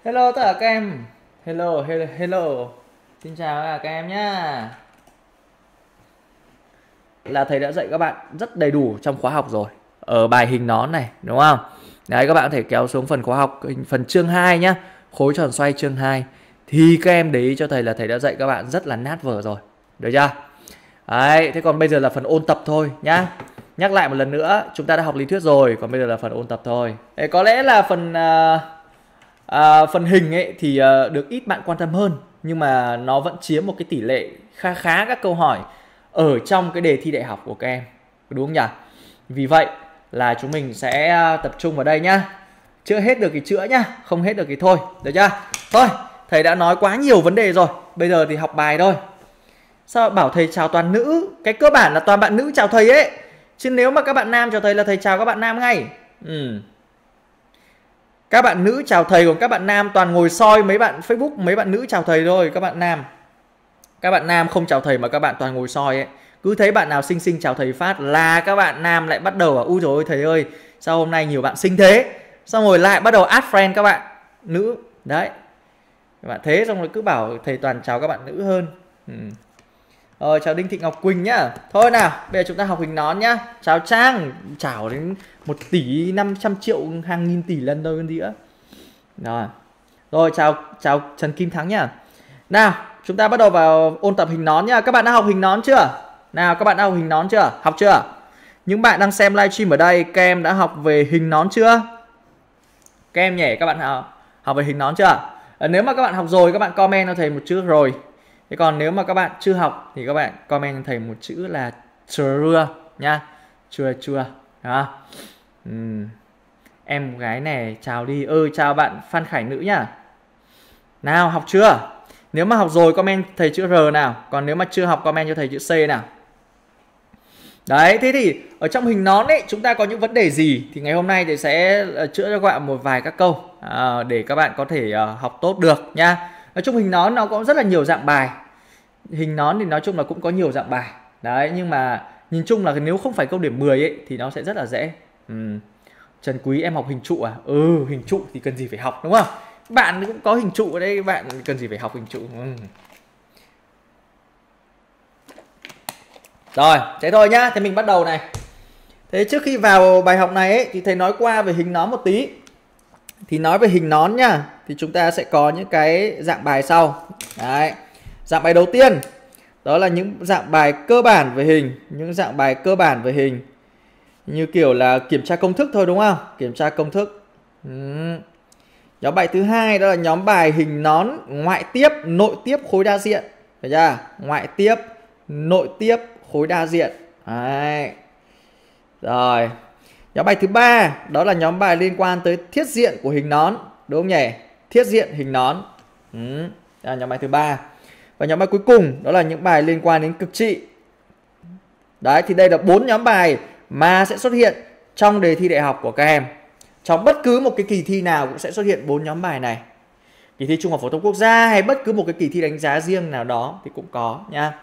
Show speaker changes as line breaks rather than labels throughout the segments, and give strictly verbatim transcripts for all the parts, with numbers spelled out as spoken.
Hello tất cả các em. Hello, hello, hello. Xin chào các em nhá. Là thầy đã dạy các bạn rất đầy đủ trong khóa học rồi. Ở bài hình nón này, đúng không? Đấy, các bạn có thể kéo xuống phần khóa học, phần chương hai nhá. Khối tròn xoay chương hai. Thì các em để ý cho thầy là thầy đã dạy các bạn rất là nát vở rồi. Được chưa? Đấy, thế còn bây giờ là phần ôn tập thôi nhá. Nhắc lại một lần nữa, chúng ta đã học lý thuyết rồi, còn bây giờ là phần ôn tập thôi. Đấy, có lẽ là phần... Uh, À, phần hình ấy thì uh, được ít bạn quan tâm hơn, nhưng mà nó vẫn chiếm một cái tỷ lệ khá khá các câu hỏi ở trong cái đề thi đại học của các em, đúng không nhỉ? Vì vậy là chúng mình sẽ tập trung vào đây nhá. Chữa hết được thì chữa nhá, không hết được thì thôi, được chưa? Thôi, thầy đã nói quá nhiều vấn đề rồi, bây giờ thì học bài thôi. Sao bảo thầy chào toàn nữ? Cái cơ bản là toàn bạn nữ chào thầy ấy, chứ nếu mà các bạn nam chào thầy là thầy chào các bạn nam ngay. Ừ. Các bạn nữ chào thầy, còn các bạn nam toàn ngồi soi mấy bạn Facebook, mấy bạn nữ chào thầy thôi. Các bạn nam Các bạn nam không chào thầy mà các bạn toàn ngồi soi ấy. Cứ thấy bạn nào xinh xinh chào thầy phát là các bạn nam lại bắt đầu à, ui dồi ôi thầy ơi, sao hôm nay nhiều bạn xinh thế. Xong rồi lại bắt đầu add friend các bạn nữ. Đấy, các bạn thế xong rồi cứ bảo thầy toàn chào các bạn nữ hơn. ừ. Rồi, chào Đinh Thị Ngọc Quỳnh nhá. Thôi nào, bây giờ chúng ta học hình nón nhá. Chào Trang, chào đến một tỷ năm trăm triệu hàng nghìn tỷ lần thôi còn gì nữa. Rồi. Rồi, chào chào Trần Kim Thắng nhá. Nào, chúng ta bắt đầu vào ôn tập hình nón nhá. Các bạn đã học hình nón chưa? Nào, các bạn đã học hình nón chưa? Học chưa? Những bạn đang xem livestream ở đây, các em đã học về hình nón chưa? Các em nhỉ, các bạn học, học về hình nón chưa? À, nếu mà các bạn học rồi, các bạn comment cho thầy một chữ rồi. Thế còn nếu mà các bạn chưa học thì các bạn comment cho thầy một chữ là chưa nha. Chưa chưa. Đó. Uhm. Em gái này chào đi. Ừ, chào bạn Phan Khải Nữ nhá. Nào, học chưa? Nếu mà học rồi comment thầy chữ R nào. Còn nếu mà chưa học comment cho thầy chữ C nào. Đấy, thế thì ở trong hình nón ấy chúng ta có những vấn đề gì? Thì ngày hôm nay thì sẽ chữa cho các bạn một vài các câu à, để các bạn có thể uh, học tốt được nha. Nói chung hình nón nó có rất là nhiều dạng bài. Hình nón thì nói chung là cũng có nhiều dạng bài. Đấy, nhưng mà nhìn chung là nếu không phải câu điểm mười ấy thì nó sẽ rất là dễ. ừ. Trần Quý em học hình trụ à? Ừ, hình trụ thì cần gì phải học đúng không? Bạn cũng có hình trụ ở đây, bạn cần gì phải học hình trụ. ừ. Rồi, thế thôi nhá, thế mình bắt đầu này. Thế trước khi vào bài học này ấy, thì thầy nói qua về hình nón một tí. Thì nói về hình nón nhá, thì chúng ta sẽ có những cái dạng bài sau. Đấy. Dạng bài đầu tiên đó là những dạng bài cơ bản về hình, những dạng bài cơ bản về hình như kiểu là kiểm tra công thức thôi đúng không? Kiểm tra công thức. Ừ. Nhóm bài thứ hai đó là nhóm bài hình nón ngoại tiếp, nội tiếp, khối đa diện. Phải chưa? Ngoại tiếp, nội tiếp, khối đa diện. Đấy. Rồi. Nhóm bài thứ ba đó là nhóm bài liên quan tới thiết diện của hình nón, đúng không nhỉ? Thiết diện hình nón. Ừ. Đây là nhóm bài thứ ba. Và nhóm bài cuối cùng đó là những bài liên quan đến cực trị. Đấy, thì đây là bốn nhóm bài mà sẽ xuất hiện trong đề thi đại học của các em. Trong bất cứ một cái kỳ thi nào cũng sẽ xuất hiện bốn nhóm bài này. Kỳ thi Trung học phổ thông quốc gia hay bất cứ một cái kỳ thi đánh giá riêng nào đó thì cũng có nha.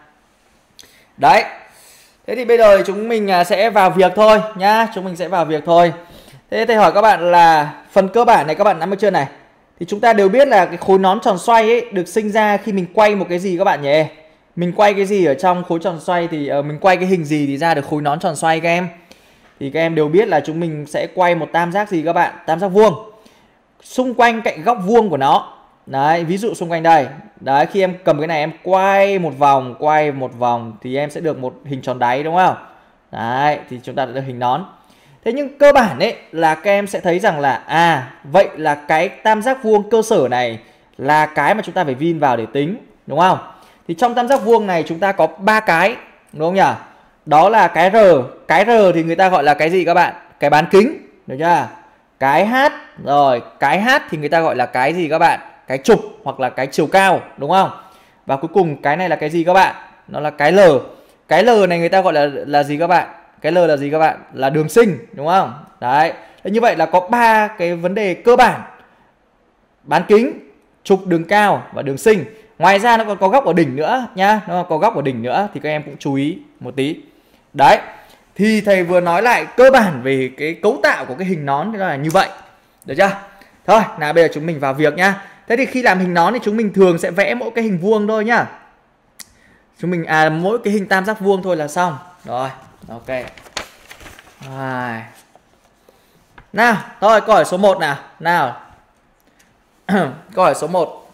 Đấy. Thế thì bây giờ chúng mình sẽ vào việc thôi nhá, chúng mình sẽ vào việc thôi. Thế thầy hỏi các bạn là phần cơ bản này các bạn nắm được chưa này? Thì chúng ta đều biết là cái khối nón tròn xoay ấy được sinh ra khi mình quay một cái gì các bạn nhỉ? Mình quay cái gì ở trong khối tròn xoay thì uh, mình quay cái hình gì thì ra được khối nón tròn xoay các em? Thì các em đều biết là chúng mình sẽ quay một tam giác gì các bạn? Tam giác vuông. Xung quanh cạnh góc vuông của nó. Đấy, ví dụ xung quanh đây. Đấy, khi em cầm cái này em quay một vòng, quay một vòng thì em sẽ được một hình tròn đáy đúng không? Đấy, thì chúng ta đã được hình nón. Thế nhưng cơ bản ấy là các em sẽ thấy rằng là à, vậy là cái tam giác vuông cơ sở này là cái mà chúng ta phải vin vào để tính, đúng không? Thì trong tam giác vuông này chúng ta có ba cái, đúng không nhỉ? Đó là cái R, cái R thì người ta gọi là cái gì các bạn? Cái bán kính, được chưa? Cái H, rồi, cái H thì người ta gọi là cái gì các bạn? Cái trục hoặc là cái chiều cao, đúng không? Và cuối cùng cái này là cái gì các bạn? Nó là cái L. Cái L này người ta gọi là là gì các bạn? Cái L là gì các bạn? Là đường sinh, đúng không? Đấy. Thế như vậy là có ba cái vấn đề cơ bản: bán kính, trục đường cao và đường sinh. Ngoài ra nó còn có góc ở đỉnh nữa nhá, nó có góc ở đỉnh nữa thì các em cũng chú ý một tí. Đấy. Thì thầy vừa nói lại cơ bản về cái cấu tạo của cái hình nón thì nó là như vậy. Được chưa? Thôi, nào bây giờ chúng mình vào việc nhá. Thế thì khi làm hình nón thì chúng mình thường sẽ vẽ mỗi cái hình vuông thôi nhá. Chúng mình à mỗi cái hình tam giác vuông thôi là xong. Rồi, ok. Rồi. Nào, thôi câu hỏi số một nào. Nào. Câu hỏi số một.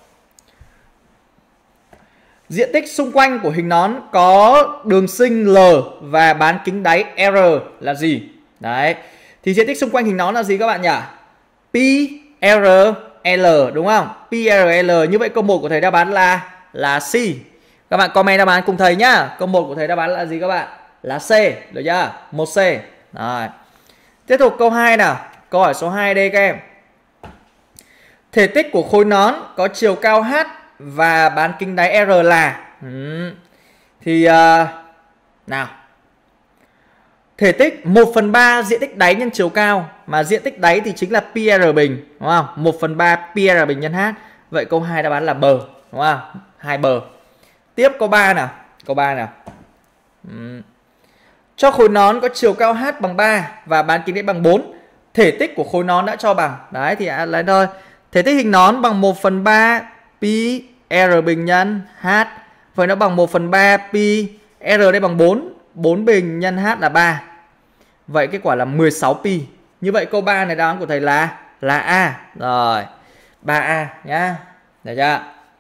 Diện tích xung quanh của hình nón có đường sinh L và bán kính đáy R là gì? Đấy. Thì diện tích xung quanh hình nón là gì các bạn nhỉ? Pi R L đúng không? Pi R L. Như vậy câu một của thầy đáp án là là C. Các bạn comment đáp án cùng thầy nhá. Câu một của thầy đáp án là gì các bạn? Là C, được chưa? một C. Rồi. Tiếp tục câu hai nào. Câu hỏi số hai đây các em. Thể tích của khối nón có chiều cao H và bán kính đáy R là ừ. Thì uh, nào. Thể tích một phần ba diện tích đáy nhân chiều cao, mà diện tích đáy thì chính là pi r bình, đúng không? một phần ba pi r bình nhân H. Vậy câu hai đáp án là bờ, đúng không? Hai bờ. Tiếp câu ba nào. Câu ba nào. Ừ. Cho khối nón có chiều cao H bằng ba và bán kính đáy bằng bốn. Thể tích của khối nón đã cho bằng. Đấy thì lấy thôi. Thể tích hình nón bằng một phần ba pi r bình nhân H. Vậy nó bằng một phần ba pi r đây bằng bốn. bốn bình nhân H là ba. Vậy kết quả là mười sáu pi. Như vậy câu ba này đáp án của thầy là là A. Rồi. ba A nhá. Được chưa?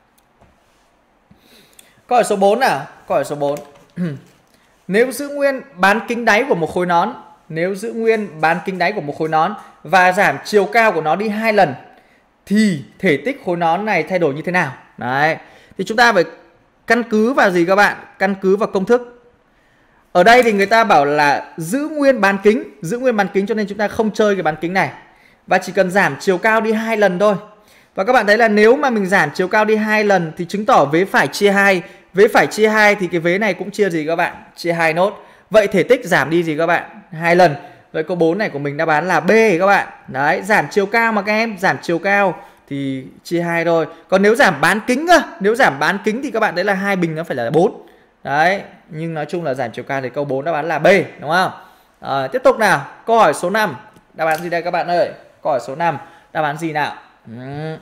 Câu hỏi số bốn nào. Câu hỏi số bốn. Nếu giữ nguyên bán kính đáy của một khối nón, nếu giữ nguyên bán kính đáy của một khối nón và giảm chiều cao của nó đi hai lần thì thể tích khối nón này thay đổi như thế nào? Đấy. Thì chúng ta phải căn cứ vào gì các bạn? Căn cứ vào công thức. Ở đây thì người ta bảo là giữ nguyên bán kính, giữ nguyên bán kính cho nên chúng ta không chơi cái bán kính này. Và chỉ cần giảm chiều cao đi hai lần thôi. Và các bạn thấy là nếu mà mình giảm chiều cao đi hai lần thì chứng tỏ vế phải chia hai. Vế phải chia hai thì cái vế này cũng chia gì các bạn? Chia hai nốt. Vậy thể tích giảm đi gì các bạn? hai lần. Vậy câu bốn này của mình đáp án là B các bạn. Đấy, giảm chiều cao mà các em, giảm chiều cao thì chia hai thôi. Còn nếu giảm bán kính cơ, nếu giảm bán kính thì các bạn thấy là hai bình nó phải là bốn. Đấy, nhưng nói chung là giảm chiều cao thì câu bốn đáp án là B, đúng không? À, tiếp tục nào, câu hỏi số năm. Đáp án gì đây các bạn ơi? Câu hỏi số năm, đáp án gì nào? Uhm.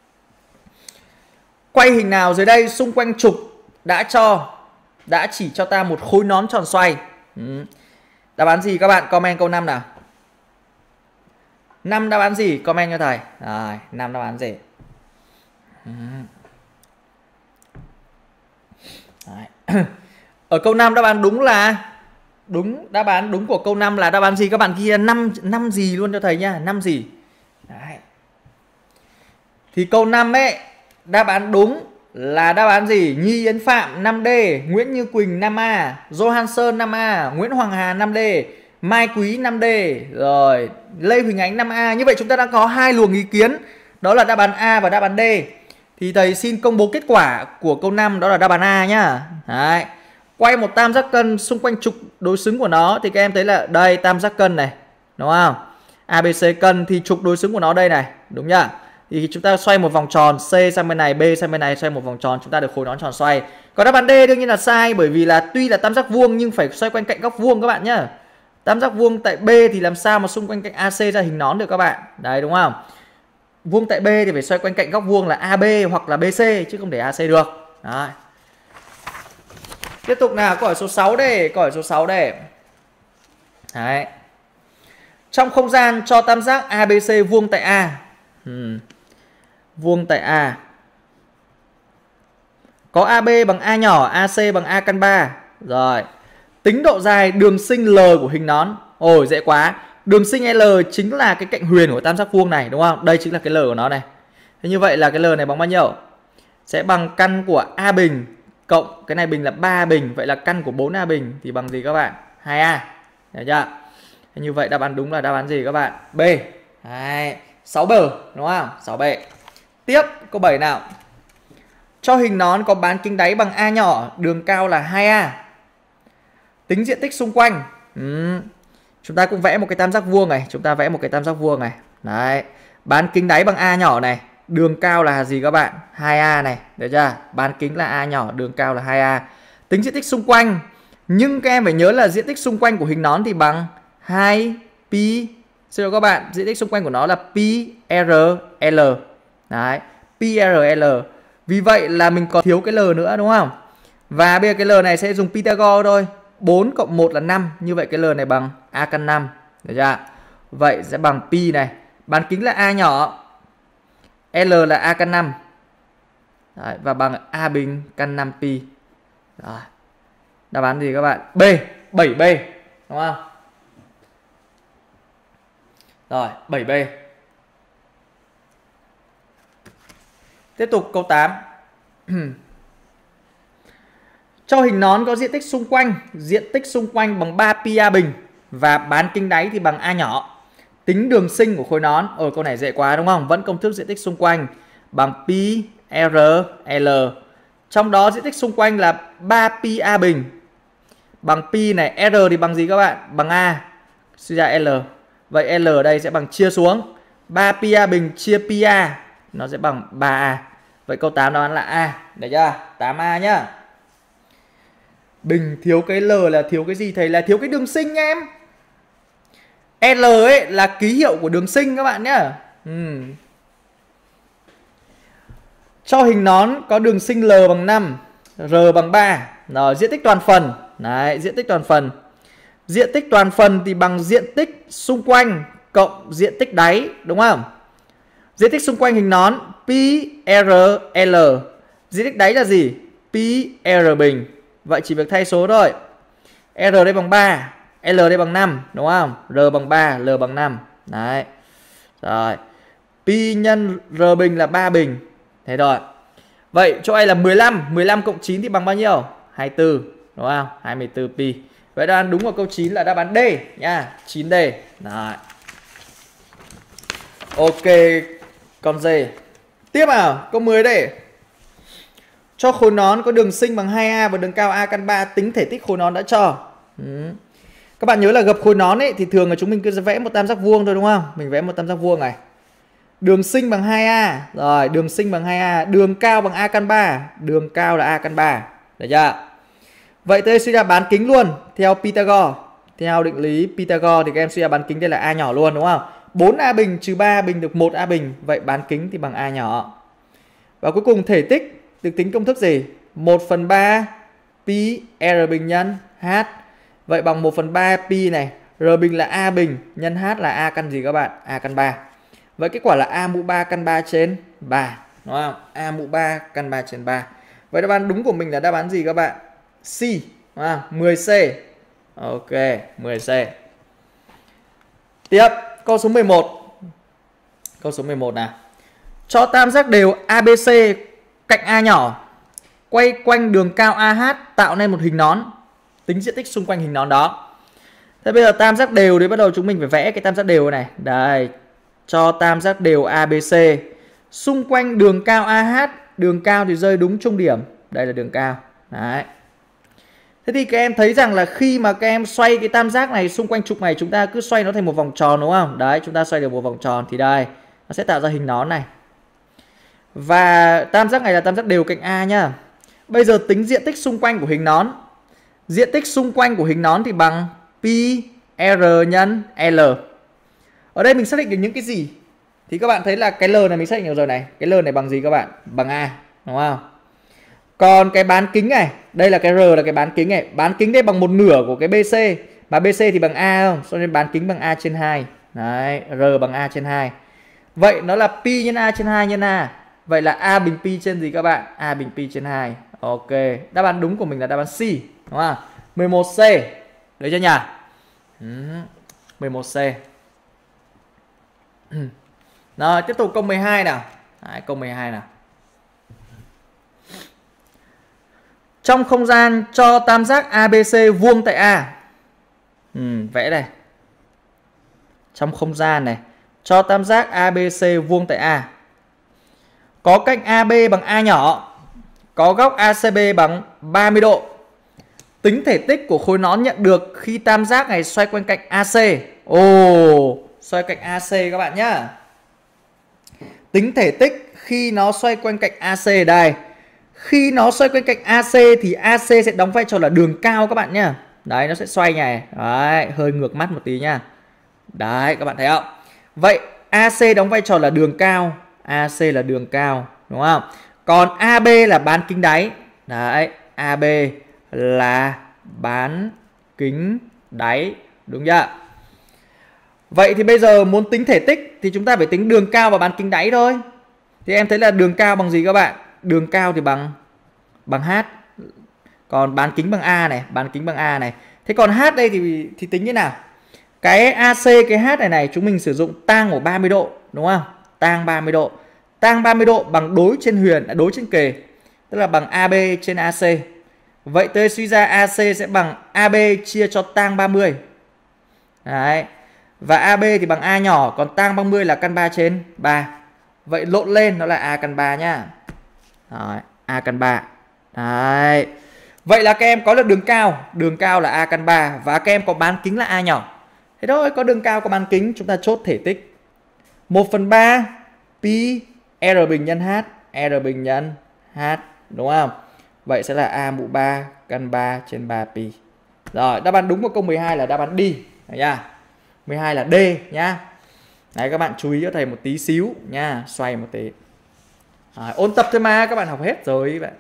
Quay hình nào dưới đây xung quanh trục đã cho đã chỉ cho ta một khối nón tròn xoay. Uhm. Đáp án gì các bạn? Comment câu năm nào. năm đáp án gì? Comment cho thầy. Rồi, năm đáp án gì? Uhm. Đấy. Ở câu năm đáp án đúng là đúng, đáp án đúng của câu năm là đáp án gì các bạn? Ghi là năm năm gì luôn cho thầy nhá, năm gì. Đấy. Thì câu năm ấy, đáp án đúng là đáp án gì? Nhi Yến Phạm năm D, Nguyễn Như Quỳnh năm A, Johansson năm A, Nguyễn Hoàng Hà năm D, Mai Quý năm D, rồi Lê Huỳnh Ánh năm A. Như vậy chúng ta đã có hai luồng ý kiến, đó là đáp án A và đáp án D. Thì thầy xin công bố kết quả của câu năm, đó là đáp án A nhá. Đấy. Quay một tam giác cân xung quanh trục đối xứng của nó thì các em thấy là đây tam giác cân này, đúng không? a bê xê cân thì trục đối xứng của nó đây này, đúng nhá? Thì chúng ta xoay một vòng tròn, C sang bên này, B sang bên này, xoay một vòng tròn, chúng ta được khối nón tròn xoay. Còn đáp án D đương nhiên là sai, bởi vì là tuy là tam giác vuông nhưng phải xoay quanh cạnh góc vuông các bạn nhá. Tam giác vuông tại B thì làm sao mà xung quanh cạnh a xê ra hình nón được các bạn? Đấy, đúng không? Vuông tại B thì phải xoay quanh cạnh góc vuông là a bê hoặc là bê xê chứ không để a xê được. Đấy. Tiếp tục nào, câu hỏi số sáu đây, câu hỏi số sáu đây. Đấy. Trong không gian cho tam giác a bê xê vuông tại A. Hmm. Vuông tại A. Có a bê bằng A nhỏ, a xê bằng A căn ba. Rồi. Tính độ dài đường sinh L của hình nón. Ôi dễ quá. Đường sinh L chính là cái cạnh huyền của tam giác vuông này, đúng không? Đây chính là cái L của nó này. Thế như vậy là cái L này bằng bao nhiêu? Sẽ bằng căn của A bình cộng cái này bình là ba bình, vậy là căn của bốn A bình thì bằng gì các bạn? hai A. Được chưa? Thế như vậy đáp án đúng là đáp án gì các bạn? B. Đấy. sáu B, đúng không? sáu B. Tiếp câu bảy nào. Cho hình nón có bán kính đáy bằng A nhỏ, đường cao là hai A. Tính diện tích xung quanh. Ừ. Chúng ta cũng vẽ một cái tam giác vuông này, chúng ta vẽ một cái tam giác vuông này. Đấy. Bán kính đáy bằng A nhỏ này, đường cao là gì các bạn? hai A này, được chưa? Bán kính là A nhỏ, đường cao là hai A. Tính diện tích xung quanh. Nhưng các em phải nhớ là diện tích xung quanh của hình nón thì bằng hai pi. Xin lỗi các bạn, diện tích xung quanh của nó là pi r l. Đấy. pi r l. Vì vậy là mình còn thiếu cái L nữa đúng không? Và bây giờ cái L này sẽ dùng Pythagore thôi. bốn cộng một là năm. Như vậy cái L này bằng A căn năm. Được chưa? Vậy sẽ bằng pi này. Bán kính là A nhỏ. L là A căn năm. Đấy, và bằng A bình căn năm pi. Rồi. Đáp án gì các bạn? B. bảy B. Đúng không? Rồi, bảy B. Tiếp tục câu tám. Cho hình nón có diện tích xung quanh, diện tích xung quanh bằng ba pi A bình và bán kính đáy thì bằng A nhỏ. Tính đường sinh của khối nón. Ở câu này dễ quá đúng không? Vẫn công thức diện tích xung quanh bằng pi r l. Trong đó diện tích xung quanh là ba pi A bình. Bằng pi này, R thì bằng gì các bạn? Bằng A. Suy ra L. Vậy L ở đây sẽ bằng chia xuống. ba pi A bình chia pi A. Nó sẽ bằng ba A. Vậy câu tám đáp án là A. Được chưa? tám A nhá. Bình thiếu cái L là thiếu cái gì thầy? Là thiếu cái đường sinh nha em. L ấy là ký hiệu của đường sinh các bạn nhá. Ừ. Cho hình nón có đường sinh L bằng năm, R bằng ba. Rồi, diện tích toàn phần. Đấy, diện tích toàn phần. Diện tích toàn phần thì bằng diện tích xung quanh cộng diện tích đáy, đúng không? Diện tích xung quanh hình nón pi r l. Diện tích đáy là gì? Pi r bình. Vậy chỉ việc thay số thôi. R đây bằng ba, L đây bằng năm, đúng không? R bằng ba, L bằng năm. Đấy. Rồi. Pi nhân R bình là ba bình. Thế rồi. Vậy chỗ này là mười lăm, mười lăm cộng chín thì bằng bao nhiêu? hai mươi tư, đúng không? hai mươi tư pi. Vậy đáp án đúng của câu chín là đáp án D nha, chín D. Đấy. Ok, con D. Tiếp nào, câu mười đây. Cho khối nón có đường sinh bằng hai A và đường cao A căn ba, tính thể tích khối nón đã cho. Ừ. Các bạn nhớ là gập khối nón ấy thì thường là chúng mình cứ vẽ một tam giác vuông thôi đúng không? Mình vẽ một tam giác vuông này. Đường sinh bằng hai A. Rồi, đường sinh bằng hai A. Đường cao bằng A căn ba. Đường cao là A căn ba. Được chưa? Vậy tôi suy ra bán kính luôn. Theo Pythagore. Theo định lý Pythagore thì các em suy ra bán kính đây là A nhỏ luôn đúng không? bốn A bình trừ ba A bình được một A bình. Vậy bán kính thì bằng A nhỏ. Và cuối cùng thể tích được tính công thức gì? một phần ba pi R bình nhân H. Vậy bằng một phần ba pi này. R bình là A bình nhân H là A căn gì các bạn? A căn ba. Vậy kết quả là A mũ ba căn ba trên ba. Đúng không? A mũ ba căn ba trên ba. Vậy đáp án đúng của mình là đáp án gì các bạn? C. Đúng không? mười C. Ok, mười C. Tiếp, câu số mười một. Câu số mười một nào. Cho tam giác đều a bê xê cạnh A nhỏ quay quanh đường cao a hát tạo nên một hình nón. Tính diện tích xung quanh hình nón đó. Thế bây giờ tam giác đều thì bắt đầu chúng mình phải vẽ cái tam giác đều này. Đây. Cho tam giác đều a bê xê xung quanh đường cao a hát. Đường cao thì rơi đúng trung điểm. Đây là đường cao. Đấy. Thế thì các em thấy rằng là khi mà các em xoay cái tam giác này xung quanh trục này, chúng ta cứ xoay nó thành một vòng tròn đúng không? Đấy, chúng ta xoay được một vòng tròn thì đây, nó sẽ tạo ra hình nón này. Và tam giác này là tam giác đều cạnh A nhá. Bây giờ tính diện tích xung quanh của hình nón. Diện tích xung quanh của hình nón thì bằng pi r nhân L. Ở đây mình xác định được những cái gì? Thì các bạn thấy là cái L này mình xác định được rồi này. Cái L này bằng gì các bạn? Bằng A, đúng không? Còn cái bán kính này, đây là cái R là cái bán kính này. Bán kính đây bằng một nửa của cái bê xê. Mà bê xê thì bằng A không? Cho nên bán kính bằng A trên hai. Đấy, R bằng A trên hai. Vậy nó là pi nhân A trên hai nhân A. Vậy là A bình pi trên gì các bạn? A bình pi trên hai. Ok, đáp án đúng của mình là đáp án C, đúng không? mười một C. Được chưa nhỉ? Ừ. mười một C. Rồi, tiếp tục câu mười hai nào. Đấy, câu mười hai nào. Trong không gian cho tam giác a bê xê vuông tại A. Ừ, vẽ đây. Trong không gian này, cho tam giác a bê xê vuông tại A. Có cạnh a bê bằng A nhỏ. Có góc a xê bê bằng ba mươi độ. Tính thể tích của khối nón nhận được khi tam giác này xoay quanh cạnh a xê. Ồ, xoay cạnh a xê các bạn nhá. Tính thể tích khi nó xoay quanh cạnh a xê đây. Khi nó xoay quanh cạnh a xê thì a xê sẽ đóng vai trò là đường cao các bạn nhá. Đấy, nó sẽ xoay này. Đấy, hơi ngược mắt một tí nha. Đấy, các bạn thấy không? Vậy a xê đóng vai trò là đường cao. a xê là đường cao. đúng không? Còn a bê là bán kính đáy. Đấy, a bê là bán kính đáy, đúng chưa? Vậy thì bây giờ muốn tính thể tích thì chúng ta phải tính đường cao và bán kính đáy thôi. Thì em thấy là đường cao bằng gì các bạn? Đường cao thì bằng bằng H. Còn bán kính bằng A này, bán kính bằng A này. Thế còn H đây thì thì tính như nào? Cái a xê, cái H này này chúng mình sử dụng tang của ba mươi độ, đúng không? Tang ba mươi độ. Tang ba mươi độ bằng đối trên huyền, đối trên kề. Tức là bằng a bê trên a xê. Vậy tôi suy ra a xê sẽ bằng a bê chia cho tang ba mươi. Đấy. Và a bê thì bằng A nhỏ, còn tang ba mươi là căn ba trên ba. Vậy lộn lên nó là A căn ba nhá. Đấy, A căn ba. Đấy. Vậy là các em có được đường cao, đường cao là A căn ba và các em có bán kính là A nhỏ. Thế thôi, có đường cao có bán kính, chúng ta chốt thể tích. một phần ba pi R bình nhân H, R bình nhân H, đúng không? Vậy sẽ là A mũ ba căn ba trên ba pi. Rồi, đáp án đúng của câu mười hai là đáp án đi, được chưa? mười hai là D nhá. Đấy, các bạn chú ý cho thầy một tí xíu nha, xoay một tí. Rồi, ôn tập thôi mà, các bạn học hết rồi bạn.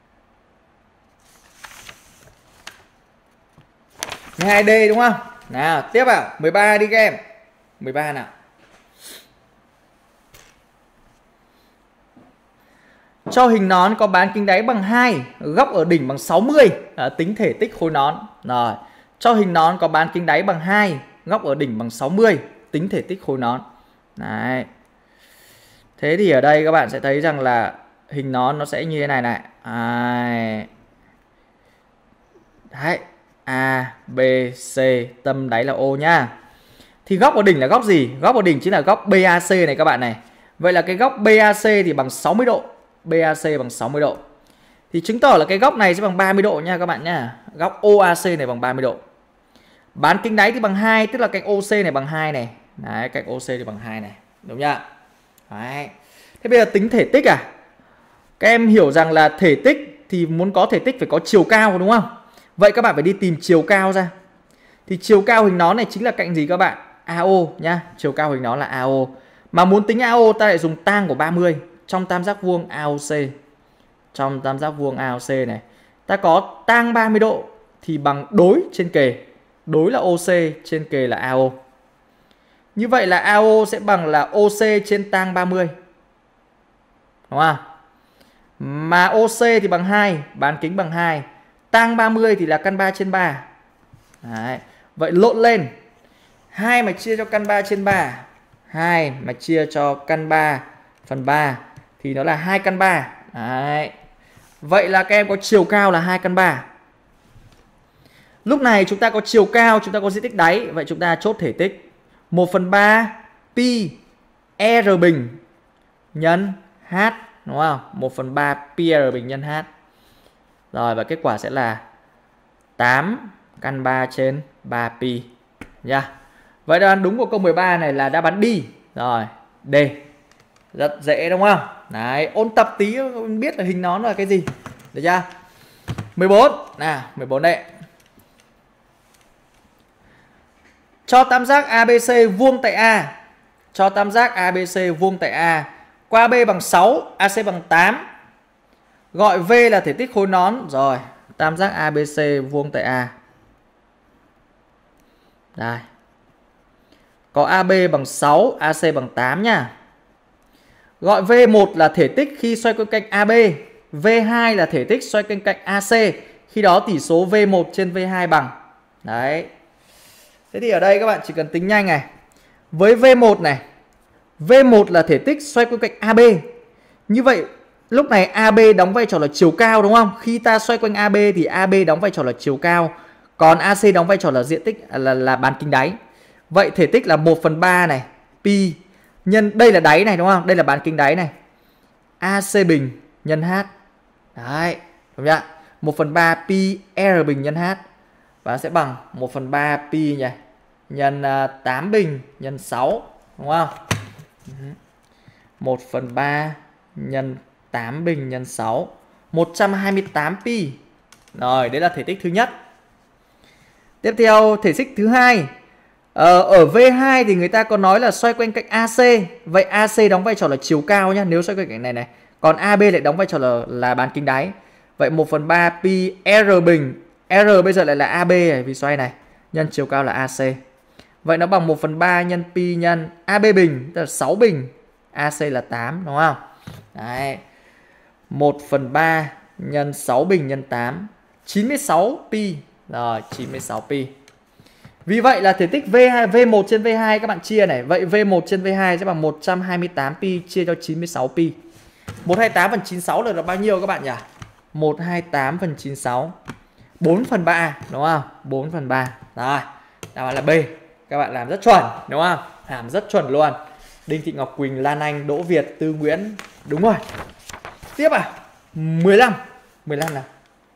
mười hai D đúng không? Nào, tiếp vào mười ba đi các em. mười ba nào. Cho hình nón có bán kính đáy bằng hai, góc ở đỉnh bằng sáu mươi, à, tính thể tích khối nón. Rồi, cho hình nón có bán kính đáy bằng hai, góc ở đỉnh bằng sáu mươi, tính thể tích khối nón. Đấy. Thế thì ở đây các bạn sẽ thấy rằng là hình nón nó sẽ như thế này này. Đấy. Đấy. A, B, C, tâm đáy là O nhá. Thì góc ở đỉnh là góc gì? Góc ở đỉnh chính là góc bê a xê này các bạn này. Vậy là cái góc bê a xê thì bằng sáu mươi độ. bê a xê bằng sáu mươi độ. Thì chứng tỏ là cái góc này sẽ bằng ba mươi độ nha các bạn nhá. Góc o a xê này bằng ba mươi độ. Bán kính đáy thì bằng hai, tức là cạnh ô xê này bằng hai này. Đấy, cạnh ô xê thì bằng hai này. Đúng chưa? Đấy. Thế bây giờ tính thể tích à? Các em hiểu rằng là thể tích thì muốn có thể tích phải có chiều cao đúng không? Vậy các bạn phải đi tìm chiều cao ra. Thì chiều cao hình nón này chính là cạnh gì các bạn? a ô nhá. Chiều cao hình nón là a ô. Mà muốn tính a ô ta lại dùng tang của ba mươi. Trong tam giác vuông a ô xê. Trong tam giác vuông a ô xê này, ta có tang ba mươi độ thì bằng đối trên kề. Đối là ô xê, trên kề là a ô. Như vậy là a ô sẽ bằng là ô xê trên tang ba mươi. Đúng không? Mà ô xê thì bằng hai, bán kính bằng hai. Tang ba mươi thì là căn ba trên ba. Đấy. Vậy lộn lên. hai mà chia cho căn ba trên ba. hai mà chia cho căn ba phần ba thì nó là hai căn ba. Đấy. Vậy là các em có chiều cao là hai căn ba. Lúc này chúng ta có chiều cao, chúng ta có diện tích đáy. Vậy chúng ta chốt thể tích. một phần ba pi R bình nhân H, đúng không? một phần ba pi R bình nhân H. Rồi và kết quả sẽ là tám căn ba trên ba pi nha. Vậy đáp án đúng của câu mười ba này là đáp án đi. Rồi, D. Rất dễ đúng không? Đấy, ôn tập tí biết là hình nón là cái gì. Được chưa? mười bốn. Nào, mười bốn đây. Cho tam giác a bê xê vuông tại A. Cho tam giác a bê xê vuông tại A. Qua B bằng sáu, a xê bằng tám. Gọi V là thể tích khối nón. Rồi, tam giác a bê xê vuông tại A. Đây. Có a bê bằng sáu, a xê bằng tám nha. Gọi V một là thể tích khi xoay quanh cạnh a bê. V hai là thể tích xoay quanh cạnh a xê. Khi đó tỷ số V một trên V hai bằng. Đấy. Thế thì ở đây các bạn chỉ cần tính nhanh này. Với V một này, V một là thể tích xoay quanh cạnh a bê. Như vậy lúc này a bê đóng vai trò là chiều cao đúng không? Khi ta xoay quanh a bê thì a bê đóng vai trò là chiều cao. Còn a xê đóng vai trò là diện tích là, là bán kính đáy. Vậy thể tích là một phần ba này pi nhân đây là đáy này đúng không? Đây là bán kính đáy này. a xê bình nhân H. Đấy, đúng chưa? một phần ba pi R bình nhân H. Và sẽ bằng một phần ba pi nhỉ? Nhân tám bình nhân sáu, đúng không? một phần ba nhân tám bình nhân sáu, một trăm hai mươi tám pi. Rồi, đấy là thể tích thứ nhất. Tiếp theo thể tích thứ hai. Ờ, ở V hai thì người ta có nói là xoay quanh cạnh a xê. Vậy a xê đóng vai trò là chiều cao nhá, nếu xoay quanh cạnh này này. Còn a bê lại đóng vai trò là, là bán kính đáy. Vậy một phần ba pi R bình, R bây giờ lại là a bê này, vì xoay này, nhân chiều cao là a xê. Vậy nó bằng một phần ba nhân pi nhân a bê bình, tức là sáu bình, a xê là tám, đúng không? Đấy. một phần ba nhân sáu bình nhân tám, chín mươi sáu pi. Rồi, chín mươi sáu pi. Vì vậy là thể tích V hai, V một trên V hai các bạn chia này. Vậy V một trên V hai sẽ bằng một trăm hai mươi tám pi chia cho chín mươi sáu pi. một trăm hai mươi tám phần chín mươi sáu là bao nhiêu các bạn nhỉ? một trăm hai mươi tám phần chín mươi sáu, bốn phần ba, đúng không? bốn phần ba. Rồi, đáp án là B. Các bạn làm rất chuẩn, đúng không? Làm rất chuẩn luôn. Đinh Thị Ngọc Quỳnh, Lan Anh, Đỗ Việt, Tư Nguyễn. Đúng rồi. Tiếp à? mười lăm. mười lăm nào.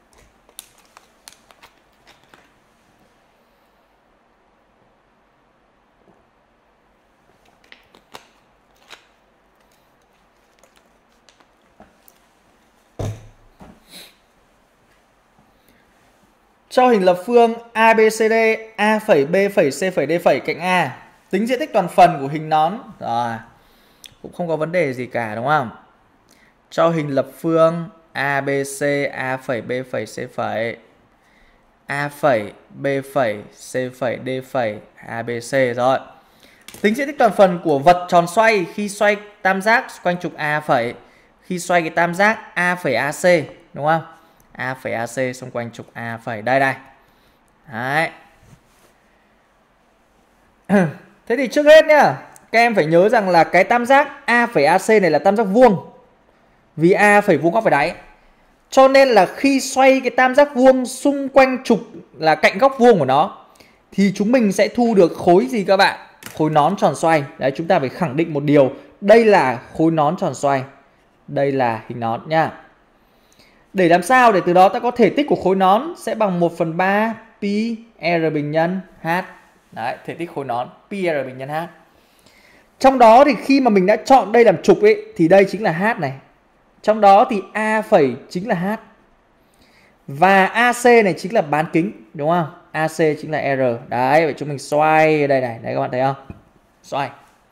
Cho hình lập phương a bê xê đê, A phẩy, B phẩy, C phẩy, D phẩy cạnh A. Tính diện tích toàn phần của hình nón. Rồi. Cũng không có vấn đề gì cả, đúng không? Cho hình lập phương a bê xê, A phẩy, B phẩy, C phẩy, A phẩy, B phẩy, C phẩy, D phẩy, a bê xê. Rồi. Tính diện tích toàn phần của vật tròn xoay khi xoay tam giác quanh trục A phẩy, khi xoay cái tam giác A phẩy a xê, đúng không? A phẩy a xê xung quanh trục A phẩy. Đây đây. Đấy. Thế thì trước hết nhá, các em phải nhớ rằng là cái tam giác A phẩy a xê này là tam giác vuông. Vì A phẩy vuông góc phải đáy. Cho nên là khi xoay cái tam giác vuông xung quanh trục là cạnh góc vuông của nó, thì chúng mình sẽ thu được khối gì các bạn? Khối nón tròn xoay. Đấy, chúng ta phải khẳng định một điều. Đây là khối nón tròn xoay. Đây là hình nón nha. Để làm sao để từ đó ta có thể tích của khối nón sẽ bằng một phần ba pi R bình nhân H. Đấy, thể tích khối nón pi R bình nhân H. Trong đó thì khi mà mình đã chọn đây làm trục ấy, thì đây chính là H này. Trong đó thì A phẩy chính là H. Và a xê này chính là bán kính, đúng không? a xê chính là R. Đấy, vậy chúng mình xoay đây này. Đấy các bạn thấy không? Xoay.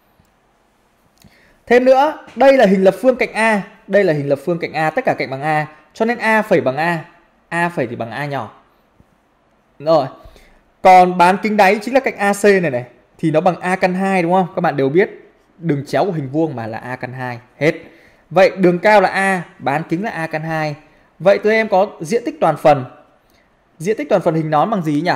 Thêm nữa, đây là hình lập phương cạnh A. Đây là hình lập phương cạnh A, tất cả cạnh bằng A. Cho nên A phẩy bằng A. A phẩy thì bằng A nhỏ. Rồi. Còn bán kính đáy chính là cạnh a xê này này. Thì nó bằng A căn hai, đúng không? Các bạn đều biết đường chéo của hình vuông mà là A căn hai. Hết. Vậy đường cao là A, bán kính là A căn hai. Vậy tụi em có diện tích toàn phần. Diện tích toàn phần hình nón bằng gì nhỉ?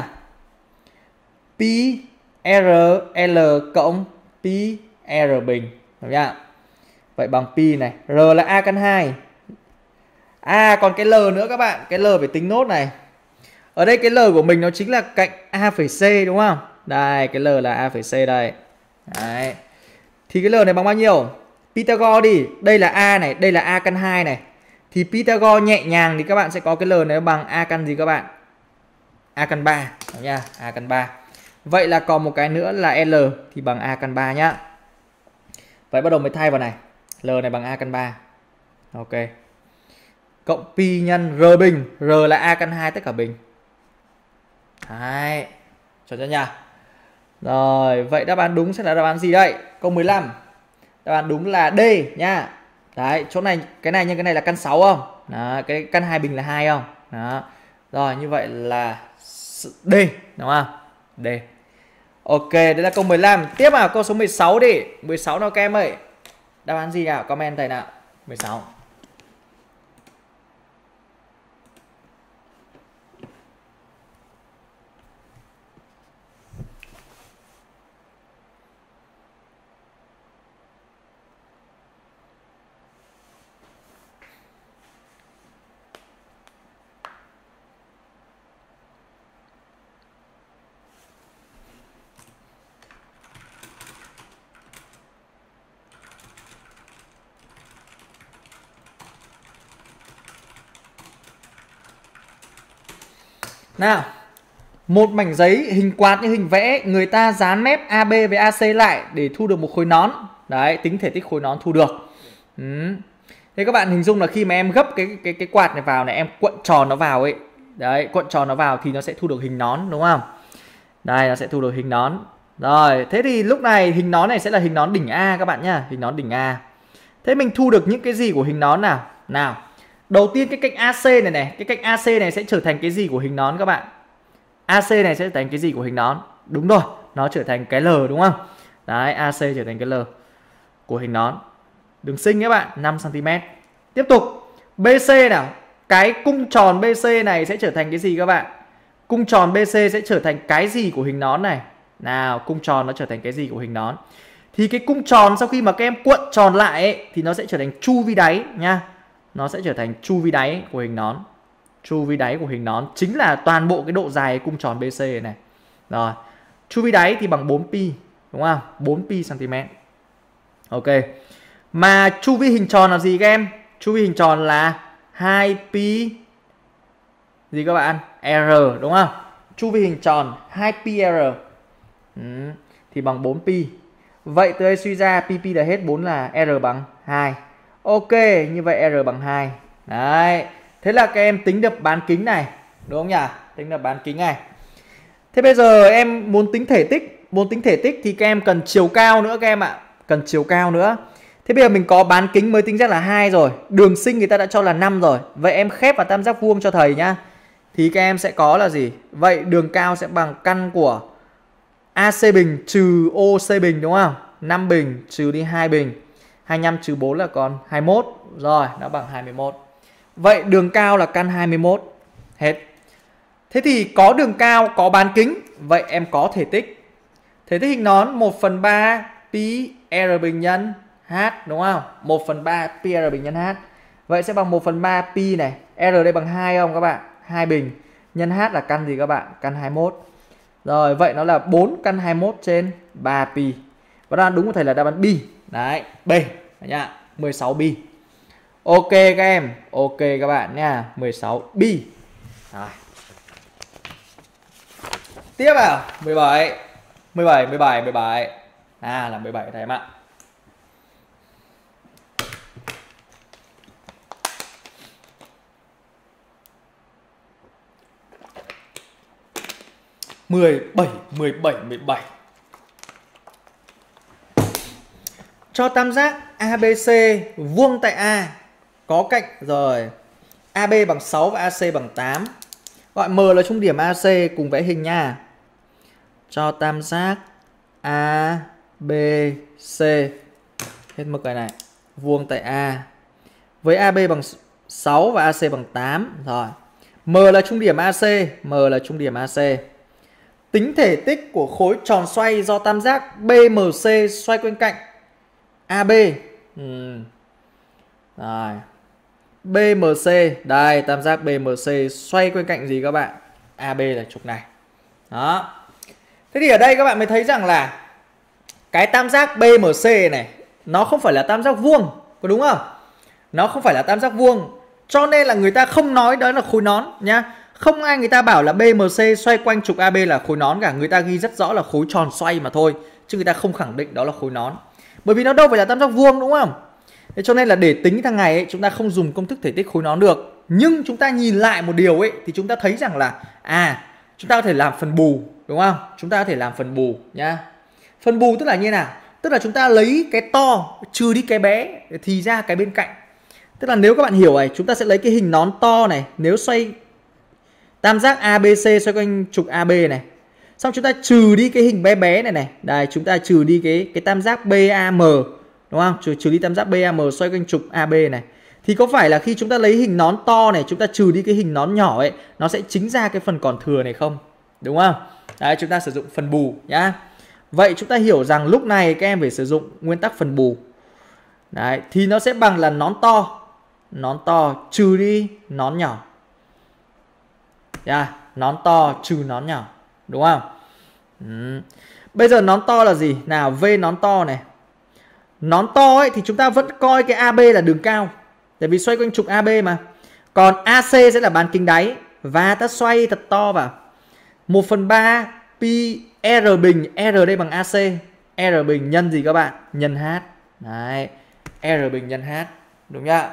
Pi R L cộng pi R bình. Được chưa? Vậy bằng pi này. R là A căn hai. À còn cái L nữa các bạn. Cái L phải tính nốt này. Ở đây cái L của mình nó chính là cạnh A phẩy C, đúng không? Đây, cái L là A phẩy C đây. Đấy. Thì cái L này bằng bao nhiêu? Pythagore đi. Đây là A này, đây là A căn hai này. Thì Pythagore nhẹ nhàng thì các bạn sẽ có cái L này bằng A căn gì các bạn? A căn ba, đúng nha, A căn ba. Vậy là còn một cái nữa là L thì bằng A căn ba nhá. Vậy bắt đầu mới thay vào này. L này bằng A căn ba. Ok. Cộng pi nhân R bình, R là A căn hai tất cả bình. Đấy. Chuẩn chưa nhỉ? Rồi, vậy đáp án đúng sẽ là đáp án gì đây? Câu mười lăm. Đáp án đúng là D nha. Đấy, chỗ này cái này nhưng cái này là căn sáu không? Đó, cái căn hai bình là hai không? Đó. Rồi, như vậy là D, đúng không? D. Ok, đây là câu mười lăm. Tiếp vào câu số mười sáu đi. mười sáu nào các em ơi? Đáp án gì nào? Comment thầy nào. mười sáu. Nào, một mảnh giấy hình quạt như hình vẽ, người ta dán mép a bê với a xê lại để thu được một khối nón. Đấy, tính thể tích khối nón thu được. Ừ. Thế các bạn hình dung là khi mà em gấp cái cái cái quạt này vào này, em cuộn tròn nó vào ấy. Đấy, cuộn tròn nó vào thì nó sẽ thu được hình nón, đúng không? Đây, nó sẽ thu được hình nón. Rồi, thế thì lúc này hình nón này sẽ là hình nón đỉnh A các bạn nhá, hình nón đỉnh A. Thế mình thu được những cái gì của hình nón nào? Nào, đầu tiên cái cạnh a xê này này, cái cạnh a xê này sẽ trở thành cái gì của hình nón các bạn? a xê này sẽ trở thành cái gì của hình nón? Đúng rồi, nó trở thành cái L đúng không? Đấy, a xê trở thành cái L của hình nón. Đường sinh các bạn, năm xăng ti mét. Tiếp tục, bê xê nào, cái cung tròn bê xê này sẽ trở thành cái gì các bạn? Cung tròn bê xê sẽ trở thành cái gì của hình nón này? Nào, cung tròn nó trở thành cái gì của hình nón? Thì cái cung tròn sau khi mà các em cuộn tròn lại ấy, thì nó sẽ trở thành chu vi đáy nha. Nó sẽ trở thành chu vi đáy của hình nón. Chu vi đáy của hình nón chính là toàn bộ cái độ dài cung tròn bê xê này. Rồi, chu vi đáy thì bằng bốn pi, đúng không? bốn pi cm. Ok. Mà chu vi hình tròn là gì các em? Chu vi hình tròn là hai pi gì các bạn? R đúng không? Chu vi hình tròn hai pi R. Ừ, thì bằng bốn pi. Vậy từ đây suy ra pi pi là hết bốn là R bằng hai. Ok, như vậy R bằng hai. Đấy. Thế là các em tính được bán kính này, đúng không nhỉ? Tính được bán kính này. Thế bây giờ em muốn tính thể tích, muốn tính thể tích thì các em cần chiều cao nữa các em ạ. Cần chiều cao nữa. Thế bây giờ mình có bán kính mới tính ra là hai rồi. Đường sinh người ta đã cho là năm rồi. Vậy em khép vào tam giác vuông cho thầy nhá. Thì các em sẽ có là gì? Vậy đường cao sẽ bằng căn của a xê bình trừ ô xê bình đúng không? năm bình trừ đi hai bình. hai mươi lăm trừ bốn là còn hai mươi mốt. Rồi, nó bằng hai mươi mốt. Vậy đường cao là căn hai mươi mốt. Hết. Thế thì có đường cao, có bán kính. Vậy em có thể tích. Thể tích hình nón một phần ba pi R bình nhân H đúng không? một phần ba pi R bình nhân H. Vậy sẽ bằng một phần ba pi này. R đây bằng hai không các bạn? hai bình. Nhân H là căn gì các bạn? Căn hai mươi mốt. Rồi, vậy nó là bốn căn hai mươi mốt trên ba pi. Và đáp án đúng của thầy là đáp án B. Đấy, B nhá, mười sáu pi. Ok các em, ok các bạn nha, mười sáu pi. Rồi. Tiếp vào mười bảy. mười bảy mười bảy mười bảy. À là mười bảy thầy em ạ. mười bảy mười bảy mười bảy. Cho tam giác a bê xê vuông tại A có cạnh rồi a bê bằng sáu và a xê bằng tám. Gọi M là trung điểm a xê cùng vẽ hình nha. Cho tam giác a bê xê hết mức cái này vuông tại A với a bê bằng sáu và a xê bằng tám. Rồi, M là trung điểm a xê, M là trung điểm a xê. Tính thể tích của khối tròn xoay do tam giác bê em xê xoay quanh cạnh a bê. Ừ. Rồi. bê em xê, đây tam giác bê em xê xoay quanh cạnh gì các bạn? a bê là trục này. Đó. Thế thì ở đây các bạn mới thấy rằng là cái tam giác bê em xê này nó không phải là tam giác vuông, có đúng không? Nó không phải là tam giác vuông, cho nên là người ta không nói đó là khối nón nhá. Không ai người ta bảo là bê em xê xoay quanh trục a bê là khối nón cả, người ta ghi rất rõ là khối tròn xoay mà thôi, chứ người ta không khẳng định đó là khối nón. Bởi vì nó đâu phải là tam giác vuông đúng không? Thế cho nên là để tính thằng này ấy, chúng ta không dùng công thức thể tích khối nón được. Nhưng chúng ta nhìn lại một điều ấy thì chúng ta thấy rằng là à, chúng ta có thể làm phần bù đúng không? Chúng ta có thể làm phần bù nhá. Phần bù tức là như nào? Tức là chúng ta lấy cái to trừ đi cái bé thì ra cái bên cạnh. Tức là nếu các bạn hiểu này, chúng ta sẽ lấy cái hình nón to này, nếu xoay tam giác a bê xê xoay quanh trục a bê này, xong chúng ta trừ đi cái hình bé bé này này. Đây, chúng ta trừ đi cái cái tam giác bê a em đúng không? Trừ, trừ đi tam giác bê a em xoay quanh trục a bê này. Thì có phải là khi chúng ta lấy hình nón to này, chúng ta trừ đi cái hình nón nhỏ ấy, nó sẽ chính ra cái phần còn thừa này không? Đúng không? Đấy, chúng ta sử dụng phần bù nhá. Vậy chúng ta hiểu rằng lúc này các em phải sử dụng nguyên tắc phần bù. Đấy, thì nó sẽ bằng là nón to. Nón to trừ đi nón nhỏ. Yeah, nón to trừ nón nhỏ. Đúng không? Ừ. Bây giờ nón to là gì? Nào, V nón to này. Nón to ấy thì chúng ta vẫn coi cái a bê là đường cao, tại vì xoay quanh trục a bê mà. Còn a xê sẽ là bán kính đáy. Và ta xoay thật to vào. một phần ba pi R bình. R đây bằng a xê. R bình nhân gì các bạn? Nhân H. Đấy, R bình nhân H. Đúng chưa?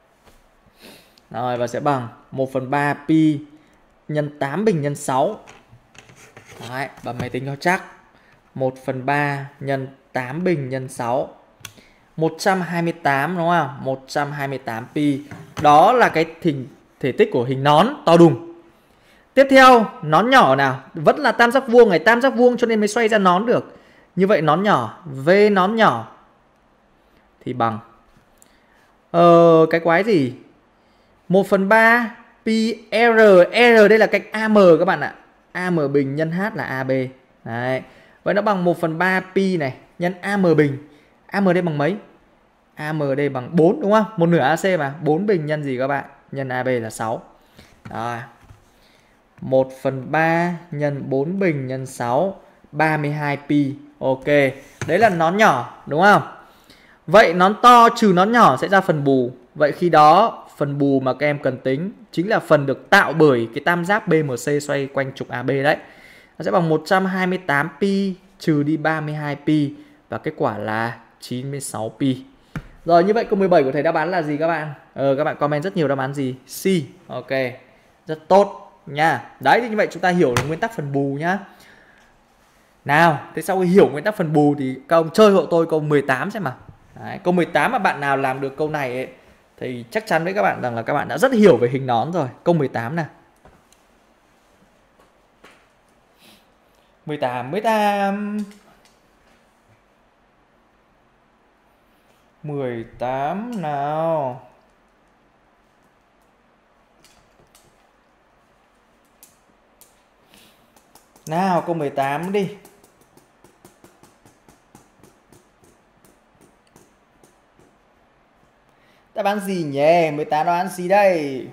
Rồi, và sẽ bằng một phần ba pi nhân tám bình nhân sáu. Đấy, bấm máy tính cho chắc. một phần ba nhân tám bình nhân sáu. một trăm hai mươi tám đúng không? một trăm hai mươi tám pi. Đó là cái hình thể tích của hình nón to đùng. Tiếp theo, nón nhỏ nào? Vẫn là tam giác vuông này, tam giác vuông cho nên mới xoay ra nón được. Như vậy nón nhỏ, V nón nhỏ thì bằng Ờ, cái quái gì? một phần ba pi R. R đây là cạnh a em các bạn ạ. a em bình nhân H là a bê. Đấy. Vậy nó bằng một phần ba pi này nhân a em bình. a em đây bằng mấy? a em đây bằng bốn đúng không? Một nửa a xê mà. bốn bình nhân gì các bạn? Nhân a bê là sáu. Rồi. một phần ba nhân bốn bình nhân sáu, ba mươi hai pi. Ok. Đấy là nón nhỏ đúng không? Vậy nón to trừ nón nhỏ sẽ ra phần bù. Vậy khi đó phần bù mà các em cần tính chính là phần được tạo bởi cái tam giác bê em xê xoay quanh trục a bê đấy. Nó sẽ bằng một trăm hai mươi tám pi trừ đi ba mươi hai pi. Và kết quả là chín mươi sáu pi. Rồi, như vậy câu mười bảy của thầy đáp án là gì các bạn? Ờ, các bạn comment rất nhiều đáp án gì? C. Ok. Rất tốt nha. Đấy, thì như vậy chúng ta hiểu được nguyên tắc phần bù nhá. Nào, thế sau khi hiểu nguyên tắc phần bù thì các ông chơi hộ tôi câu mười tám xem mà. Đấy, câu mười tám mà bạn nào làm được câu này ấy, thì chắc chắn với các bạn rằng là các bạn đã rất hiểu về hình nón rồi. Câu mười tám nào. mười tám, mười tám. mười tám nào. Nào, câu mười tám đi. Đáp án gì nhỉ? mười tám đáp án gì đây?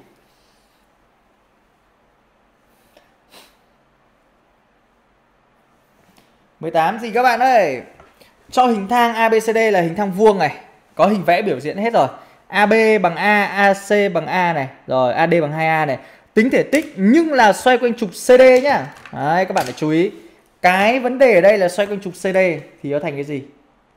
mười tám gì các bạn ơi? Cho hình thang a bê xê đê là hình thang vuông này. Có hình vẽ biểu diễn hết rồi. a bê bằng A, a xê bằng A này. Rồi a đê bằng hai a này. Tính thể tích nhưng là xoay quanh trục xê đê nhá. Đấy, các bạn phải chú ý. Cái vấn đề ở đây là xoay quanh trục xê đê thì nó thành cái gì?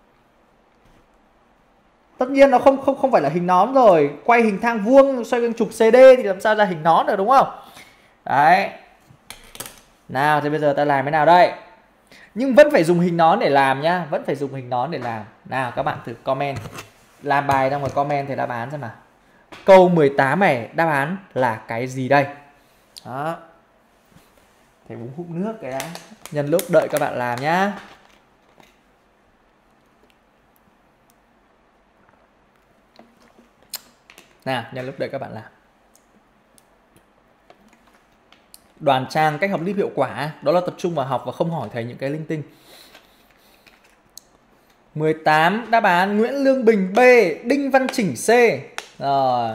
Tất nhiên nó không không không phải là hình nón rồi. Quay hình thang vuông xoay quanh trục xê đê thì làm sao ra hình nón được đúng không? Đấy. Nào thì bây giờ ta làm thế nào đây? Nhưng vẫn phải dùng hình nón để làm nhá. Vẫn phải dùng hình nón để làm. Nào các bạn thử comment. Làm bài trong một comment thì đáp án xem nào. Câu mười tám này đáp án là cái gì đây? Đó. Thầy uống hút nước cái đã. Nhân lúc đợi các bạn làm nhá. Nào, nhân lúc đợi các bạn làm. Đoàn trang cách học clip hiệu quả đó là tập trung vào học và không hỏi thầy những cái linh tinh. mười tám đáp án Nguyễn Lương Bình B, Đinh Văn Chỉnh C. Rồi.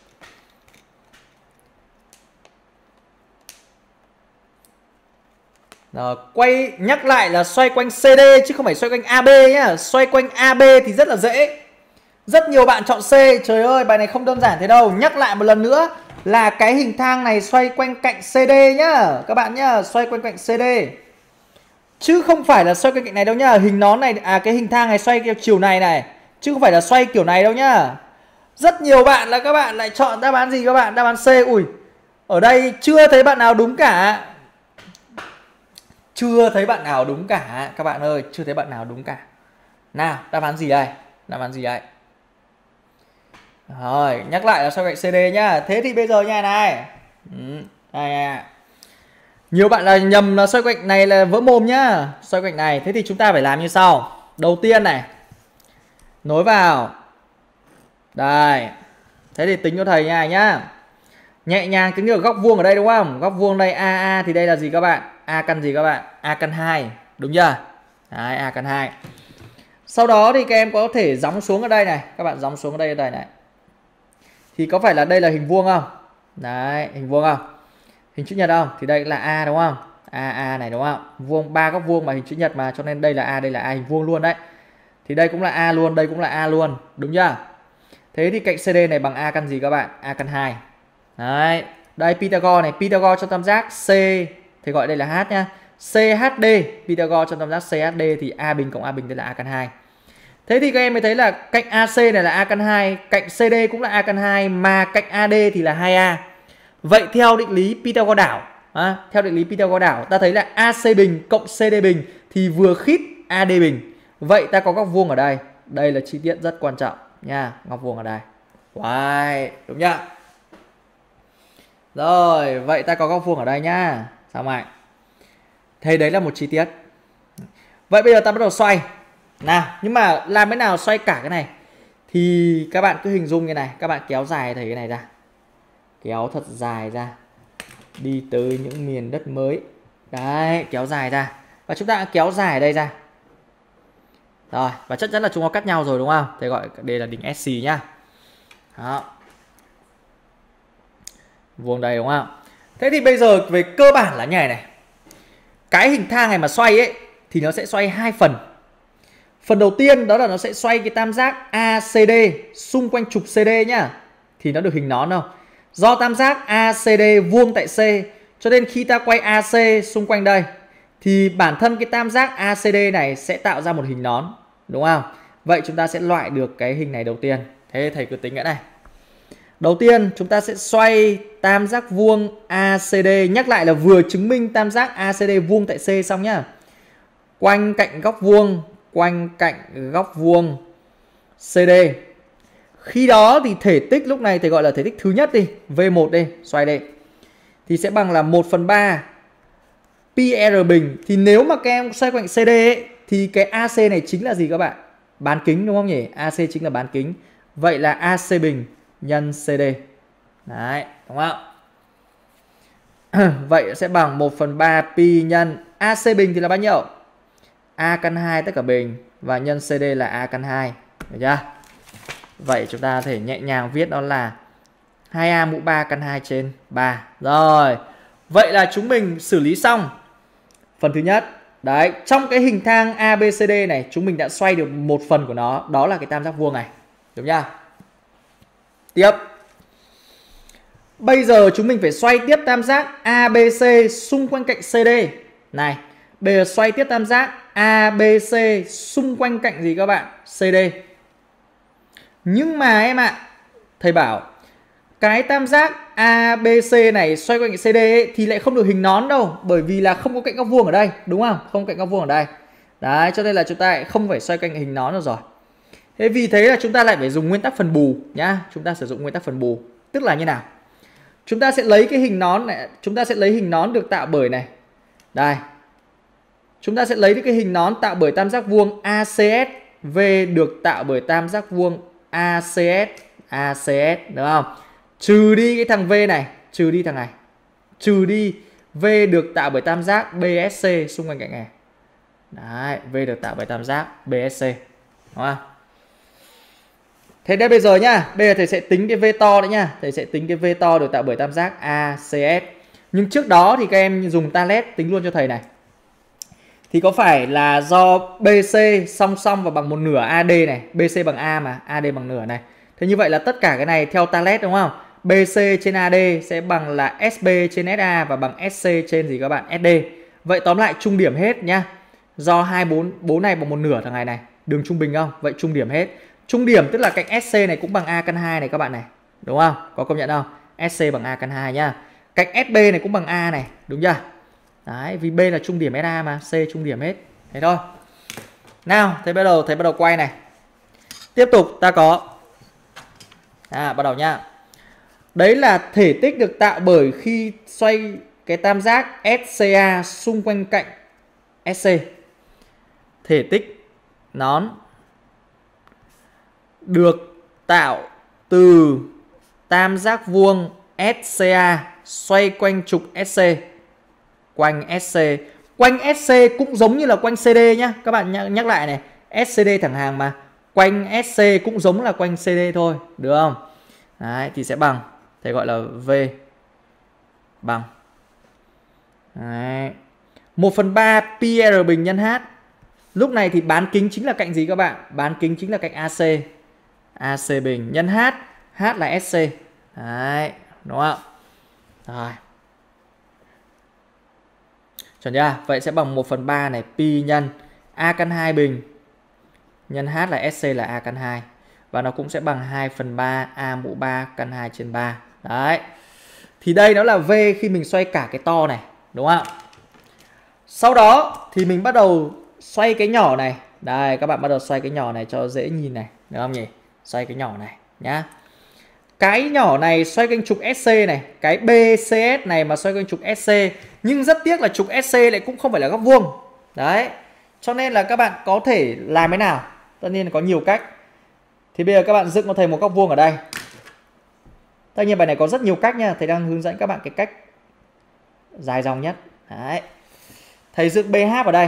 Rồi, quay nhắc lại là xoay quanh xê đê chứ không phải xoay quanh a bê nhá. Xoay quanh a bê thì rất là dễ. Rất nhiều bạn chọn C. Trời ơi, bài này không đơn giản thế đâu. Nhắc lại một lần nữa là cái hình thang này xoay quanh cạnh xê đê nhá. Các bạn nhá, xoay quanh cạnh xê đê. Chứ không phải là xoay quanh cạnh này đâu nhá. Hình nón này, à cái hình thang này xoay theo chiều này này. Chứ không phải là xoay kiểu này đâu nhá. Rất nhiều bạn là các bạn lại chọn đáp án gì các bạn? Đáp án C. Ui, ở đây chưa thấy bạn nào đúng cả. Chưa thấy bạn nào đúng cả. Các bạn ơi, chưa thấy bạn nào đúng cả. Nào, đáp án gì đây? Đáp án gì đây? Rồi, nhắc lại là xoay cạnh xê đê nhá. Thế thì bây giờ nha này. Ừ, đây nha. Nhiều bạn là nhầm là xoay cạnh này là vỡ mồm nhá. Xoay cạnh này, thế thì chúng ta phải làm như sau. Đầu tiên này, nối vào. Đây. Thế thì tính cho thầy nha nhá. Nhẹ nhàng tính được góc vuông ở đây đúng không? Góc vuông đây a a thì đây là gì các bạn? A căn gì các bạn? A căn hai, đúng chưa? Đấy, A căn hai. Sau đó thì các em có thể gióng xuống ở đây này. Các bạn gióng xuống ở đây đây này. Thì có phải là đây là hình vuông không? Đấy, hình vuông không? Hình chữ nhật không? Thì đây là A đúng không? A A này đúng không? Vuông, ba góc vuông mà hình chữ nhật mà, cho nên đây là A, đây là A, hình vuông luôn đấy. Thì đây cũng là A luôn, đây cũng là A luôn, đúng chưa? Thế thì cạnh xê đê này bằng A căn gì các bạn? A căn hai. Đấy, đây Pythagore này, Pythagore trong tam giác C thì gọi đây là H nhá. xê hát đê, Pythagore trong tam giác xê hát đê thì A bình cộng A bình đây là A căn hai. Thế thì các em mới thấy là cạnh a xê này là A căn hai, cạnh xê đê cũng là A căn hai, mà cạnh a đê thì là hai a. Vậy theo định lý Pythagore đảo À, theo định lý Pythagore đảo ta thấy là a xê bình cộng xê đê bình thì vừa khít a đê bình. Vậy ta có góc vuông ở đây. Đây là chi tiết rất quan trọng nha. Góc vuông ở đây. Wow, đúng nhá. Rồi, vậy ta có góc vuông ở đây nhá. Sao mày? Thế đấy là một chi tiết. Vậy bây giờ ta bắt đầu xoay. Nào, nhưng mà làm thế nào xoay cả cái này? Thì các bạn cứ hình dung như này. Các bạn kéo dài thấy cái này ra. Kéo thật dài ra. Đi tới những miền đất mới. Đấy, kéo dài ra. Và chúng ta kéo dài ở đây ra. Rồi, và chắc chắn là chúng nó cắt nhau rồi đúng không? Thế gọi đây là đỉnh ét xê nhá. Đó. Vuông đây đúng không? Thế thì bây giờ về cơ bản là như này này. Cái hình thang này mà xoay ấy thì nó sẽ xoay hai phần. Phần đầu tiên đó là nó sẽ xoay cái tam giác a xê đê xung quanh trục xê đê nhá. Thì nó được hình nón không? Do tam giác a xê đê vuông tại C, cho nên khi ta quay a xê xung quanh đây thì bản thân cái tam giác a xê đê này sẽ tạo ra một hình nón, đúng không? Vậy chúng ta sẽ loại được cái hình này đầu tiên. Thế thầy cứ tính cái này. Đầu tiên chúng ta sẽ xoay tam giác vuông a xê đê. Nhắc lại là vừa chứng minh tam giác a xê đê vuông tại C xong nhá. Quanh cạnh góc vuông, quanh cạnh góc vuông xê đê. Khi đó thì thể tích lúc này thầy gọi là thể tích thứ nhất đi, V một đi, xoay đây. Thì sẽ bằng là một phần ba pi r bình. Thì nếu mà các em xoay quanh xê đê ấy, thì cái a xê này chính là gì các bạn? Bán kính đúng không nhỉ? a xê chính là bán kính. Vậy là a xê bình nhân xê đê. Đấy, đúng không? Vậy sẽ bằng một phần ba pi nhân a xê bình thì là bao nhiêu? A căn hai tất cả bình và nhân xê đê là a căn hai. Được chưa? Vậy chúng ta có thể nhẹ nhàng viết đó là hai a mũ ba căn hai trên ba. Rồi. Vậy là chúng mình xử lý xong phần thứ nhất. Đấy, trong cái hình thang a bê xê đê này chúng mình đã xoay được một phần của nó, đó là cái tam giác vuông này. Đúng chưa? Tiếp. Bây giờ chúng mình phải xoay tiếp tam giác a bê xê xung quanh cạnh xê đê. Này, bây giờ xoay tiếp tam giác a bê xê xung quanh cạnh gì các bạn? xê đê. Nhưng mà em ạ, à, thầy bảo cái tam giác a bê xê này xoay quanh xê đê ấy, thì lại không được hình nón đâu, bởi vì là không có cạnh góc vuông ở đây, đúng không? Không có cạnh góc vuông ở đây. Đấy, cho nên là chúng ta lại không phải xoay quanh hình nón được rồi. Thế vì thế là chúng ta lại phải dùng nguyên tắc phần bù nhá. Chúng ta sử dụng nguyên tắc phần bù, tức là như nào? Chúng ta sẽ lấy cái hình nón này, chúng ta sẽ lấy hình nón được tạo bởi này. Đây. Chúng ta sẽ lấy được cái hình nón tạo bởi tam giác vuông a xê ét, V được tạo bởi tam giác vuông a xê ét, a xê ét, đúng không? Trừ đi cái thằng V này, trừ đi thằng này. Trừ đi V được tạo bởi tam giác bê ét xê xung quanh cạnh này. Đấy, V được tạo bởi tam giác bê ét xê. Đúng không? Thế đây bây giờ nhá, bây giờ thầy sẽ tính cái V to đấy nhá. Thầy sẽ tính cái V to được tạo bởi tam giác a xê ét. Nhưng trước đó thì các em dùng talet tính luôn cho thầy này. Thì có phải là do bê xê song song và bằng một nửa a đê này, bê xê bằng A mà, a đê bằng nửa này. Thế như vậy là tất cả cái này theo talet đúng không? bê xê trên a đê sẽ bằng là ét bê trên ét a và bằng ét xê trên gì các bạn? ét đê. Vậy tóm lại trung điểm hết nhá. Do hai bốn bốn này bằng một nửa thằng này này, đường trung bình không? Vậy trung điểm hết. Trung điểm tức là cạnh ét xê này cũng bằng A căn hai này các bạn này. Đúng không? Có công nhận không? ét xê bằng A căn hai nhá. Cạnh ét bê này cũng bằng A này, đúng chưa? Đấy, vì B là trung điểm ét a mà, C trung điểm hết. Thế thôi. Nào, thế bắt đầu thấy bắt đầu quay này. Tiếp tục ta có À, bắt đầu nhá. Đấy là thể tích được tạo bởi khi xoay cái tam giác ét xê a xung quanh cạnh ét xê. Thể tích nón được tạo từ tam giác vuông ét xê a xoay quanh trục ét xê. Quanh ét xê. Quanh ét xê cũng giống như là quanh xê đê nhá. Các bạn nhắc, nhắc lại này. ét xê đê thẳng hàng mà. Quanh ét xê cũng giống là quanh xê đê thôi. Được không? Đấy, thì sẽ bằng. Thầy gọi là V bằng. Đấy. một phần ba pi r bình nhân H. Lúc này thì bán kính chính là cạnh gì các bạn? Bán kính chính là cạnh a xê. a xê bình nhân H. H là ét xê. Đấy. Đúng không? Rồi. Chuẩn chưa? Vậy sẽ bằng một phần ba này pi nhân A căn hai bình nhân H là ét xê là A căn hai. Và nó cũng sẽ bằng hai phần ba A mũ ba căn hai trên ba. Đấy. Thì đây nó là V khi mình xoay cả cái to này, đúng không ạ? Sau đó thì mình bắt đầu xoay cái nhỏ này. Đây, các bạn bắt đầu xoay cái nhỏ này cho dễ nhìn này, được không nhỉ? Xoay cái nhỏ này nhá. Cái nhỏ này xoay quanh trục ét xê này, cái bê xê ét này mà xoay quanh trục ét xê. Nhưng rất tiếc là trục ét xê lại cũng không phải là góc vuông. Đấy, cho nên là các bạn có thể làm thế nào? Tất nhiên là có nhiều cách. Thì bây giờ các bạn dựng cho thầy một góc vuông ở đây. Tất nhiên bài này có rất nhiều cách nha. Thầy đang hướng dẫn các bạn cái cách dài dòng nhất. Đấy. Thầy dựng bê hát vào đây.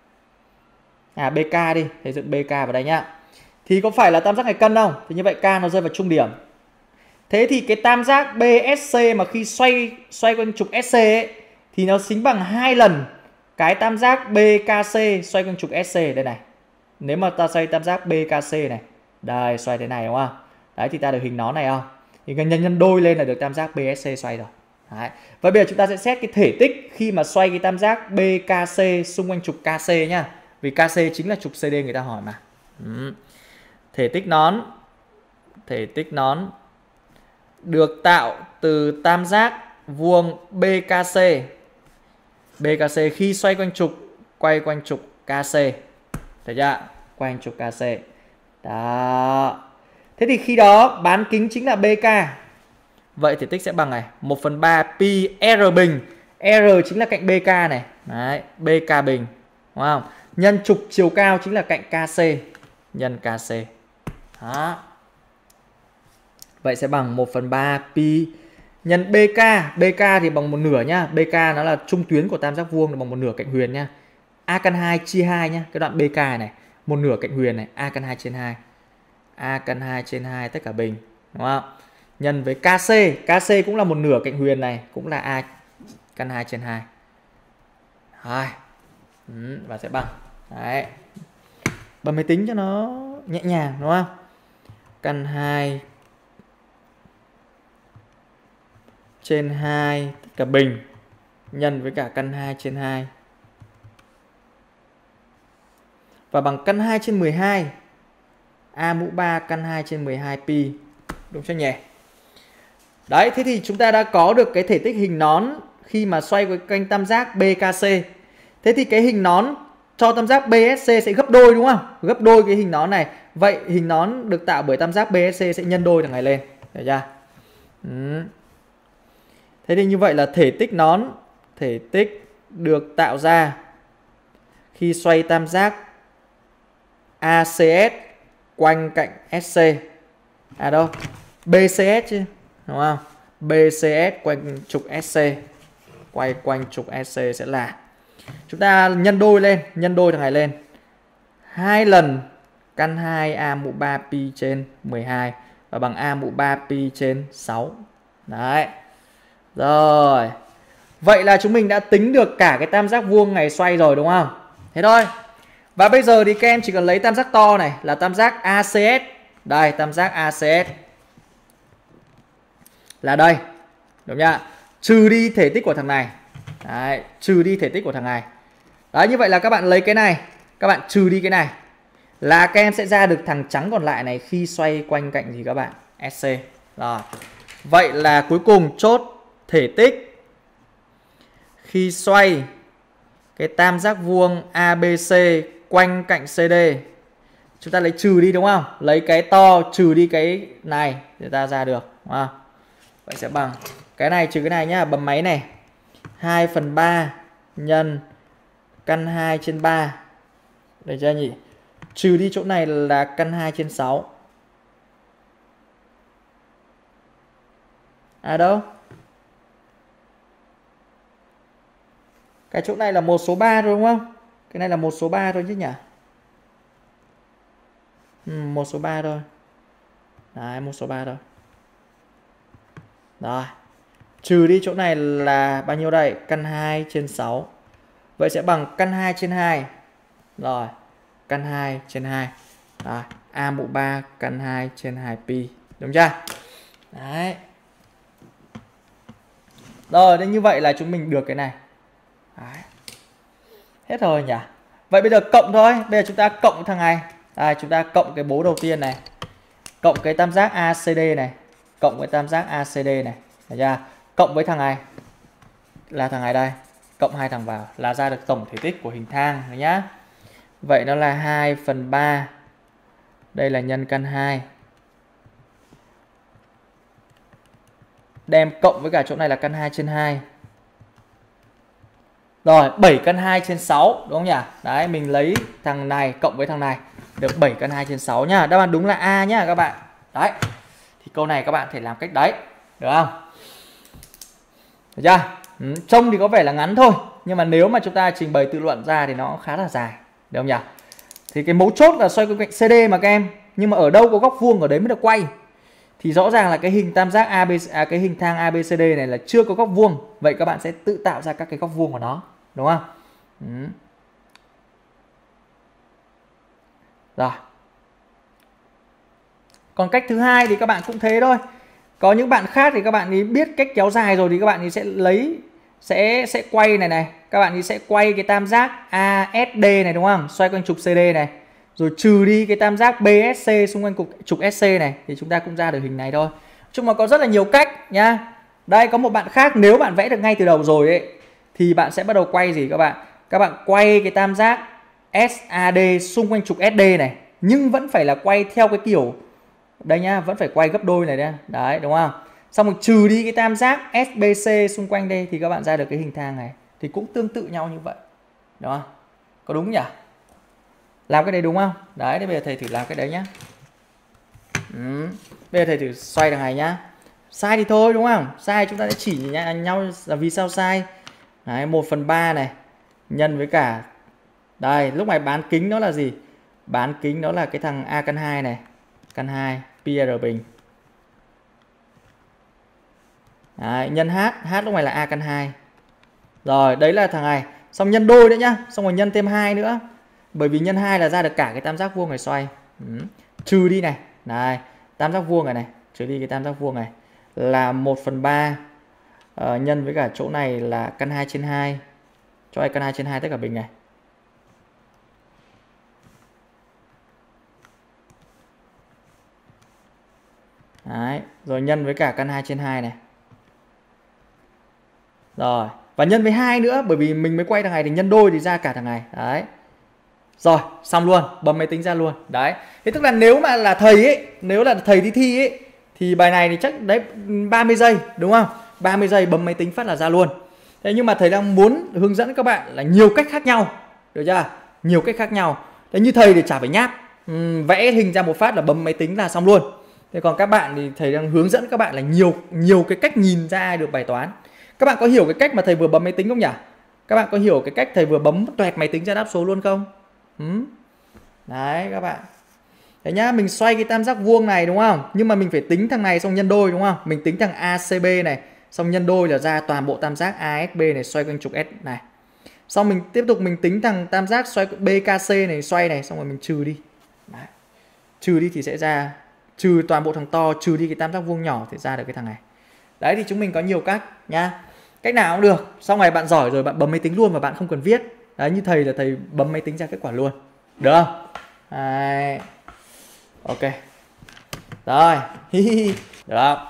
À bê ca đi, thầy dựng bê ca vào đây nhá. Thì có phải là tam giác này cân không? Thì như vậy K nó rơi vào trung điểm. Thế thì cái tam giác bê ét xê mà khi xoay xoay quanh trục ét xê ấy, thì nó xính bằng hai lần cái tam giác bê ca xê xoay quanh trục ét xê đây này. Nếu mà ta xoay tam giác bê ca xê này, đây xoay thế này đúng không? Đấy thì ta được hình nón này không? Thì nhân nhân đôi lên là được tam giác bê ét xê xoay rồi. Đấy. Và bây giờ chúng ta sẽ xét cái thể tích khi mà xoay cái tam giác bê ca xê xung quanh trục ca xê nhá. Vì ca xê chính là trục xê đê người ta hỏi mà. Ừ. Thể tích nón, thể tích nón được tạo từ tam giác vuông bê ca xê. bê ca xê khi xoay quanh trục, quay quanh trục ca xê. Thấy chưa? Quanh trục ca xê. Đó. Thế thì khi đó bán kính chính là bê ca. Vậy thể tích sẽ bằng này, một phần ba pi R bình. R chính là cạnh bê ca này. Đấy, bê ca bình. Đúng không? Nhân trục chiều cao chính là cạnh ca xê. Nhân ca xê. Đó. Vậy sẽ bằng một phần ba pi nhân bê ca. bê ca thì bằng một nửa nhá. bê ca nó là trung tuyến của tam giác vuông, là bằng một nửa cạnh huyền nhá. A căn hai chia hai nhá. Cái đoạn bê ca này, một nửa cạnh huyền này, A căn hai trên hai. A căn hai trên hai tất cả bình, đúng không? Nhân với ca xê, ca xê cũng là một nửa cạnh huyền này, cũng là A căn hai trên hai. Rồi. Ừ, và sẽ bằng. Đấy. Bấm máy tính cho nó nhẹ nhàng, đúng không? Căn hai trên hai tất cả bình nhân với cả căn hai trên hai. Và bằng căn hai trên mười hai. A mũ ba căn hai trên mười hai pi. Đúng chưa nhỉ? Đấy, thế thì chúng ta đã có được cái thể tích hình nón khi mà xoay với quanh tam giác bê ca xê. Thế thì cái hình nón cho tam giác bê ét xê sẽ gấp đôi đúng không? Gấp đôi cái hình nón này. Vậy hình nón được tạo bởi tam giác bê ét xê sẽ nhân đôi thằng này lên. Được chưa? Ừ. Thế thì như vậy là thể tích nón, thể tích được tạo ra khi xoay tam giác a xê ét quanh cạnh ét xê. À đâu? bê xê ét chứ, đúng không? bê xê ét quanh trục ét xê, quay quanh trục ét xê sẽ là, chúng ta nhân đôi lên, nhân đôi thằng này lên. Hai lần căn hai A mũ ba pi trên mười hai và bằng A mũ ba pi trên sáu. Đấy. Rồi. Vậy là chúng mình đã tính được cả cái tam giác vuông này xoay rồi đúng không? Thế thôi. Và bây giờ thì các em chỉ cần lấy tam giác to này là tam giác a xê ét. Đây, tam giác a xê ét là đây. Đúng chưa? Trừ đi thể tích của thằng này. Đấy, trừ đi thể tích của thằng này. Đấy, như vậy là các bạn lấy cái này, các bạn trừ đi cái này, là các em sẽ ra được thằng trắng còn lại này khi xoay quanh cạnh gì các bạn? ét xê. Rồi. Vậy là cuối cùng chốt thể tích khi xoay cái tam giác vuông a bê xê quanh cạnh xê đê. Chúng ta lấy trừ đi đúng không? Lấy cái to trừ đi cái này để ta ra được, đúng không? Vậy sẽ bằng cái này trừ cái này nhá, bấm máy này. hai phần ba nhân căn hai trên ba. Được chưa nhỉ? Trừ đi chỗ này là căn hai trên sáu. À đâu? Cái chỗ này là một số ba rồi đúng không? Cái này là một số ba thôi chứ nhỉ? Ừ, một số ba thôi. Đấy, một số ba thôi. Rồi. Trừ đi chỗ này là bao nhiêu đây? Căn hai trên sáu. Vậy sẽ bằng căn hai trên hai. Rồi. Căn hai trên hai. Rồi. A mũ ba căn hai trên hai pi. Đúng chưa? Đấy. Rồi, nên như vậy là chúng mình được cái này. Đấy. Hết rồi nhỉ? Vậy bây giờ cộng thôi. Bây giờ chúng ta cộng thằng này. Đây, chúng ta cộng cái bố đầu tiên này. Cộng cái tam giác a xê đê này. Cộng cái tam giác a xê đê này. Được chưa? cộng với thằng này là thằng này đây, cộng hai thằng vào là ra được tổng thể tích của hình thang đấy nhá. Vậy nó là hai phần ba. Đây là nhân căn hai. Đem cộng với cả chỗ này là căn hai trên hai. Rồi, bảy căn hai trên sáu đúng không nhỉ? Đấy, mình lấy thằng này cộng với thằng này được bảy căn hai trên sáu nhá. Đáp án đúng là A nhá các bạn. Đấy. Thì câu này các bạn thể làm cách đấy, được không? Được chưa? Ừ, trông thì có vẻ là ngắn thôi, nhưng mà nếu mà chúng ta trình bày tự luận ra thì nó khá là dài, được không nhỉ? Thì cái mấu chốt là xoay quanh cạnh xê đê mà các em, nhưng mà ở đâu có góc vuông ở đấy mới được quay. Thì rõ ràng là cái hình tam giác a bê à, cái hình thang a bê xê đê này là chưa có góc vuông. Vậy các bạn sẽ tự tạo ra các cái góc vuông của nó, đúng không? Ừ. Rồi. Còn cách thứ hai thì các bạn cũng thế thôi. Có những bạn khác thì các bạn ấy biết cách kéo dài rồi thì các bạn ấy sẽ lấy sẽ sẽ quay này này, các bạn ấy sẽ quay cái tam giác a ét đê này đúng không? Xoay quanh trục xê đê này. Rồi trừ đi cái tam giác bê ét xê xung quanh cục trục ét xê này thì chúng ta cũng ra được hình này thôi. Chung mà có rất là nhiều cách nhá. Đây có một bạn khác, nếu bạn vẽ được ngay từ đầu rồi ấy thì bạn sẽ bắt đầu quay gì các bạn? Các bạn quay cái tam giác ét a đê xung quanh trục ét đê này, nhưng vẫn phải là quay theo cái kiểu đây nhá, vẫn phải quay gấp đôi này đấy. Đấy đúng không? Xong rồi trừ đi cái tam giác ét bê xê xung quanh đây thì các bạn ra được cái hình thang này. Thì cũng tương tự nhau như vậy. Đúng không? Có đúng nhỉ? Làm cái đấy đúng không? Đấy, thế bây giờ thầy thử làm cái đấy nhá. Ừ. Bây giờ thầy thử xoay đằng này nhá. Sai thì thôi đúng không? Sai chúng ta sẽ chỉ nhau là vì sao sai. Đấy, một phần ba này nhân với cả đây, lúc này bán kính nó là gì? Bán kính nó là cái thằng A căn hai này, căn hai pi r bình. Đấy, nhân h, h lúc này là A căn hai. Rồi, đấy là thằng này. Xong nhân đôi nữa nhá, xong rồi nhân thêm hai nữa. Bởi vì nhân hai là ra được cả cái tam giác vuông này xoay. Ừ. Trừ đi này, này, tam giác vuông này này, trừ đi cái tam giác vuông này là một phần ba uh, nhân với cả chỗ này là căn hai trên hai. Cho ai căn hai trên hai tất cả bình này. Đấy, rồi nhân với cả căn hai trên hai này. Rồi, và nhân với hai nữa, bởi vì mình mới quay thằng này thì nhân đôi thì ra cả thằng này. Đấy. Rồi, xong luôn, bấm máy tính ra luôn. Đấy. Thế tức là nếu mà là thầy ấy, nếu là thầy đi thi ấy thì bài này thì chắc đấy ba mươi giây đúng không? ba mươi giây bấm máy tính phát là ra luôn. Thế nhưng mà thầy đang muốn hướng dẫn các bạn là nhiều cách khác nhau. Được chưa? Nhiều cách khác nhau. Thế như thầy thì chả phải nháp, ừ, vẽ hình ra một phát là bấm máy tính là xong luôn. Thế còn các bạn thì thầy đang hướng dẫn các bạn là nhiều nhiều cái cách nhìn ra được bài toán. Các bạn có hiểu cái cách mà thầy vừa bấm máy tính không nhỉ? Các bạn có hiểu cái cách thầy vừa bấm toẹt máy tính ra đáp số luôn không? Ừ. Đấy các bạn. Thế nhá, mình xoay cái tam giác vuông này đúng không? Nhưng mà mình phải tính thằng này xong nhân đôi đúng không? Mình tính thằng a xê bê này xong nhân đôi là ra toàn bộ tam giác a ét bê này xoay quanh trục S này. Xong mình tiếp tục mình tính thằng tam giác xoay bê ca xê này xoay này, xong rồi mình trừ đi. Đấy. Trừ đi thì sẽ ra trừ toàn bộ thằng to, trừ đi cái tam giác vuông nhỏ thì ra được cái thằng này. Đấy thì chúng mình có nhiều cách nha. Cách nào cũng được. Sau này bạn giỏi rồi bạn bấm máy tính luôn và bạn không cần viết. Đấy, như thầy là thầy bấm máy tính ra kết quả luôn. Được không? Đấy. Ok. Rồi. Được không?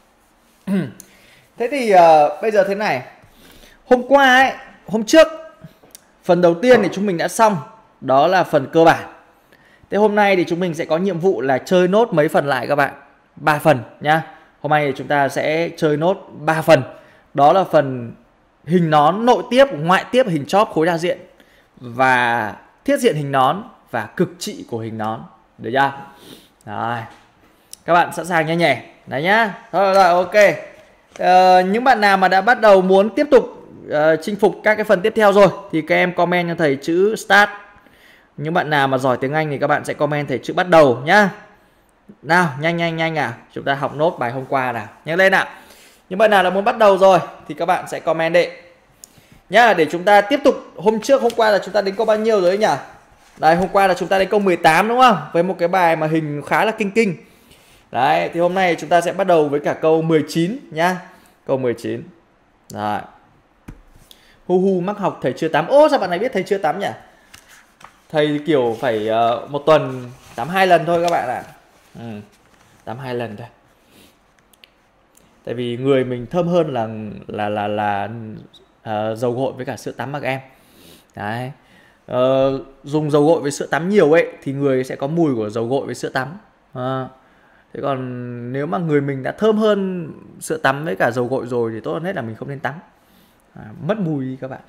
Thế thì uh, bây giờ thế này. Hôm qua ấy, hôm trước phần đầu tiên thì chúng mình đã xong. Đó là phần cơ bản. Thế hôm nay thì chúng mình sẽ có nhiệm vụ là chơi nốt mấy phần lại các bạn. ba phần nhá. Hôm nay thì chúng ta sẽ chơi nốt ba phần. Đó là phần hình nón nội tiếp, ngoại tiếp hình chóp khối đa diện và thiết diện hình nón và cực trị của hình nón. Được chưa? Rồi. Các bạn sẵn sàng nha nhỉ? Đấy nhá. Thôi rồi ok. Ờ, những bạn nào mà đã bắt đầu muốn tiếp tục uh, chinh phục các cái phần tiếp theo rồi thì các em comment cho thầy chữ start. Những bạn nào mà giỏi tiếng Anh thì các bạn sẽ comment thầy chữ bắt đầu nhá. Nào, nhanh nhanh nhanh à. Chúng ta học nốt bài hôm qua nào. Nhanh lên nào. Những bạn nào đã muốn bắt đầu rồi thì các bạn sẽ comment đi nhá, để chúng ta tiếp tục. Hôm trước hôm qua là chúng ta đến câu bao nhiêu rồi đấy nhỉ? Đây, hôm qua là chúng ta đến câu mười tám đúng không? Với một cái bài mà hình khá là kinh kinh. Đấy, thì hôm nay chúng ta sẽ bắt đầu với cả câu mười chín nhá. Câu mười chín. Rồi. Hu hu mắc học thầy chưa tắm. Ô sao bạn này biết thầy chưa tắm nhỉ? Thầy kiểu phải uh, một tuần tắm hai lần thôi các bạn ạ. Ừ, tắm hai lần thôi. Tại vì người mình thơm hơn là là là là uh, dầu gội với cả sữa tắm mà các em. Đấy. Uh, dùng dầu gội với sữa tắm nhiều ấy thì người sẽ có mùi của dầu gội với sữa tắm. Uh, thế còn nếu mà người mình đã thơm hơn sữa tắm với cả dầu gội rồi thì tốt hơn hết là mình không nên tắm. À, mất mùi đi các bạn.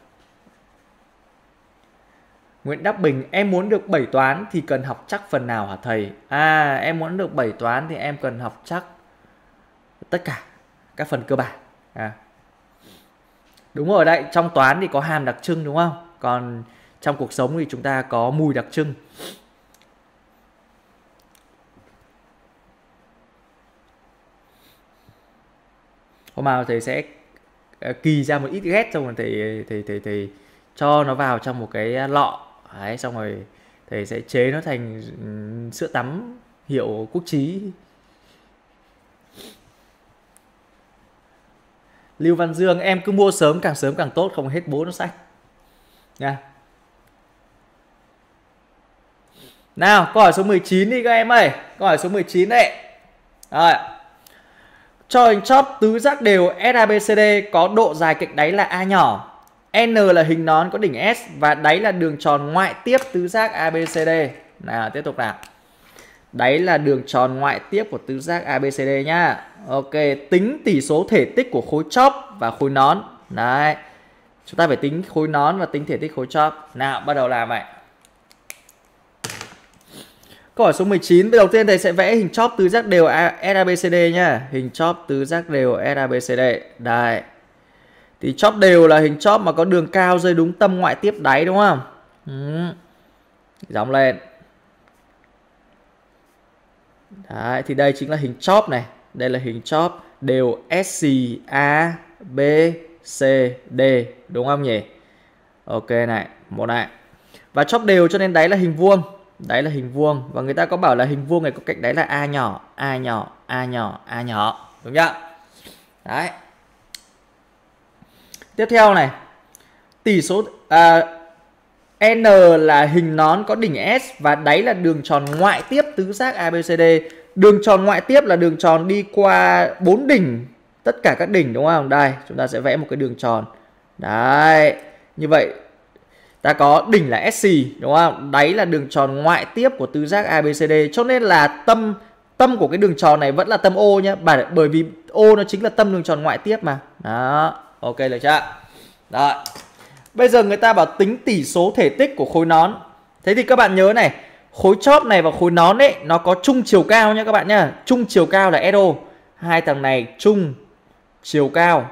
Nguyễn Đắc Bình, em muốn được bảy toán thì cần học chắc phần nào hả thầy? À, em muốn được bảy toán thì em cần học chắc tất cả các phần cơ bản. À. Đúng rồi đấy, trong toán thì có hàm đặc trưng đúng không? Còn trong cuộc sống thì chúng ta có mùi đặc trưng. Hôm nào thầy sẽ kỳ ra một ít ghét xong rồi thầy, thầy, thầy, thầy cho nó vào trong một cái lọ. Đấy, xong rồi thầy sẽ chế nó thành sữa tắm hiệu Quốc Chí. Lưu Văn Dương, em cứ mua sớm, càng sớm càng tốt, không hết bố nó sách nha. Nào, câu hỏi số mười chín đi các em ơi. Câu hỏi số mười chín đấy. Rồi. Cho hình chóp tứ giác đều ét a bê xê đê có độ dài cạnh đáy là A nhỏ. N là hình nón có đỉnh S và đáy là đường tròn ngoại tiếp tứ giác a bê xê đê. Nào, tiếp tục nào. Đáy là đường tròn ngoại tiếp của tứ giác a bê xê đê nhá. Ok, tính tỷ số thể tích của khối chóp và khối nón. Đấy. Chúng ta phải tính khối nón và tính thể tích khối chóp. Nào, bắt đầu làm vậy. Câu hỏi số mười chín, đầu tiên thầy sẽ vẽ hình chóp tứ giác đều ét a bê xê đê nhá. Hình chóp tứ giác đều ét a bê xê đê. Đây. Thì chóp đều là hình chóp mà có đường cao rơi đúng tâm ngoại tiếp đáy đúng không? Ừ. Dòng lên. Đấy, thì đây chính là hình chóp này. Đây là hình chóp đều ét xê A B C D đúng không nhỉ? Ok này, một này. Và chóp đều cho nên đáy là hình vuông. Đáy là hình vuông. Và người ta có bảo là hình vuông này có cạnh đáy là A nhỏ, A nhỏ, A nhỏ, A nhỏ. Đúng chưa? Đấy. Tiếp theo này. Tỷ số à, N là hình nón có đỉnh S và đáy là đường tròn ngoại tiếp tứ giác a bê xê đê. Đường tròn ngoại tiếp là đường tròn đi qua bốn đỉnh, tất cả các đỉnh đúng không? Đây, chúng ta sẽ vẽ một cái đường tròn. Đấy, như vậy ta có đỉnh là ét xê đúng không? Đáy là đường tròn ngoại tiếp của tứ giác a bê xê đê, cho nên là tâm tâm của cái đường tròn này vẫn là tâm O nhé, bởi vì O nó chính là tâm đường tròn ngoại tiếp mà. Đó, ok được chưa? Rồi. Bây giờ người ta bảo tính tỷ số thể tích của khối nón. Thế thì các bạn nhớ này, khối chóp này và khối nón ấy nó có chung chiều cao nhé các bạn nhá. Chung chiều cao là ét ô. Hai thằng này chung chiều cao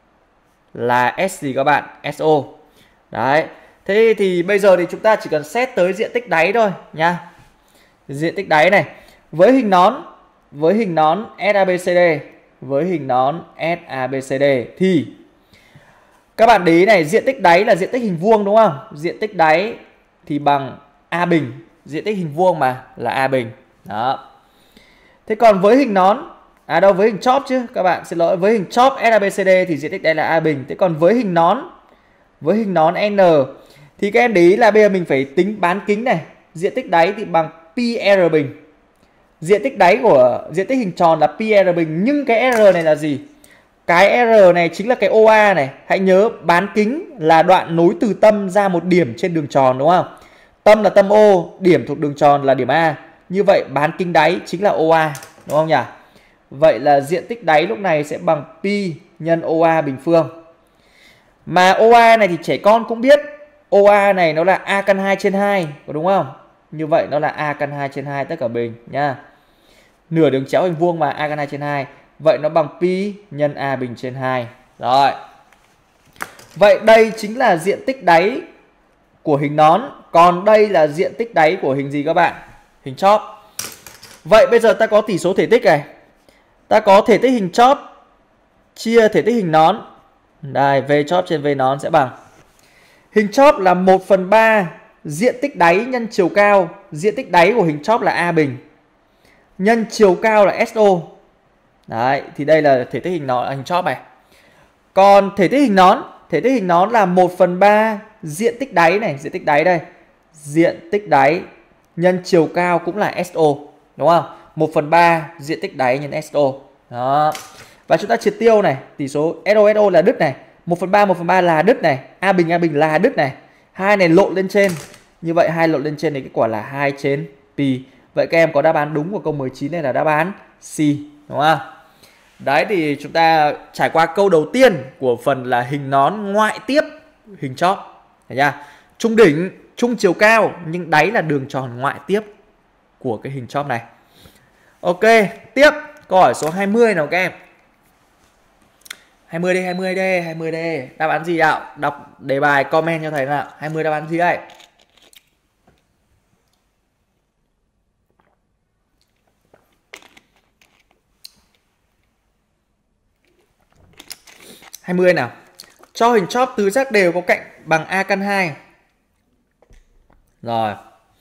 là S gì các bạn? ét ô. Đấy. Thế thì bây giờ thì chúng ta chỉ cần xét tới diện tích đáy thôi nha. Diện tích đáy này với hình nón, với hình nón ét a bê xê đê, với hình nón ét a bê xê đê thì các bạn để ý này, diện tích đáy là diện tích hình vuông đúng không? Diện tích đáy thì bằng A bình, diện tích hình vuông mà là A bình. Đó. Thế còn với hình nón, à đâu với hình chóp chứ, các bạn xin lỗi, với hình chóp ét a bê xê đê thì diện tích đáy là A bình. Thế còn với hình nón, với hình nón N thì các em để ý là bây giờ mình phải tính bán kính này, diện tích đáy thì bằng pi R bình. Diện tích đáy của diện tích hình tròn là pi R bình, nhưng cái R này là gì? Cái R này chính là cái o a này. Hãy nhớ bán kính là đoạn nối từ tâm ra một điểm trên đường tròn đúng không? Tâm là tâm O, điểm thuộc đường tròn là điểm A. Như vậy bán kính đáy chính là o a đúng không nhỉ? Vậy là diện tích đáy lúc này sẽ bằng pi nhân o a bình phương. Mà o a này thì trẻ con cũng biết, o a này nó là A căn hai trên hai, có đúng không? Như vậy nó là A căn hai trên hai tất cả bình nha. Nửa đường chéo hình vuông mà A căn hai trên hai. Vậy nó bằng pi nhân A bình trên hai. Rồi. Vậy đây chính là diện tích đáy của hình nón. Còn đây là diện tích đáy của hình gì các bạn? Hình chóp. Vậy bây giờ ta có tỷ số thể tích này. Ta có thể tích hình chóp chia thể tích hình nón. Đây, V chóp trên V nón sẽ bằng. Hình chóp là một phần ba diện tích đáy nhân chiều cao. Diện tích đáy của hình chóp là A bình. Nhân chiều cao là ét ô. Đấy, thì đây là thể tích hình nón, hình chóp này. Còn thể tích hình nón, thể tích hình nón là một phần ba diện tích đáy này, diện tích đáy đây. Diện tích đáy nhân chiều cao cũng là ét ô, đúng không? một phần ba diện tích đáy nhân ét ô. Đó. Và chúng ta triệt tiêu này, tỷ số ét ô ét ô là đứt này, một phần ba một phần ba là đứt này, A bình A bình là đứt này. Hai này lộn lên trên. Như vậy hai lộn lên trên thì kết quả là hai trên pi. Vậy các em có đáp án đúng của câu mười chín này là đáp án C, đúng không? Đấy thì chúng ta trải qua câu đầu tiên của phần là hình nón ngoại tiếp hình chóp. Thấy chưa? Trung đỉnh, trung chiều cao nhưng đáy là đường tròn ngoại tiếp của cái hình chóp này. Ok, tiếp câu hỏi số hai mươi nào các em. hai mươi đây, hai mươi đây, hai mươi đây. Đáp án gì ạ? Đọc đề bài comment cho thầy nào. hai mươi đáp án gì đây? hai mươi nào. Cho hình chóp tứ giác đều có cạnh bằng a căn hai. Rồi.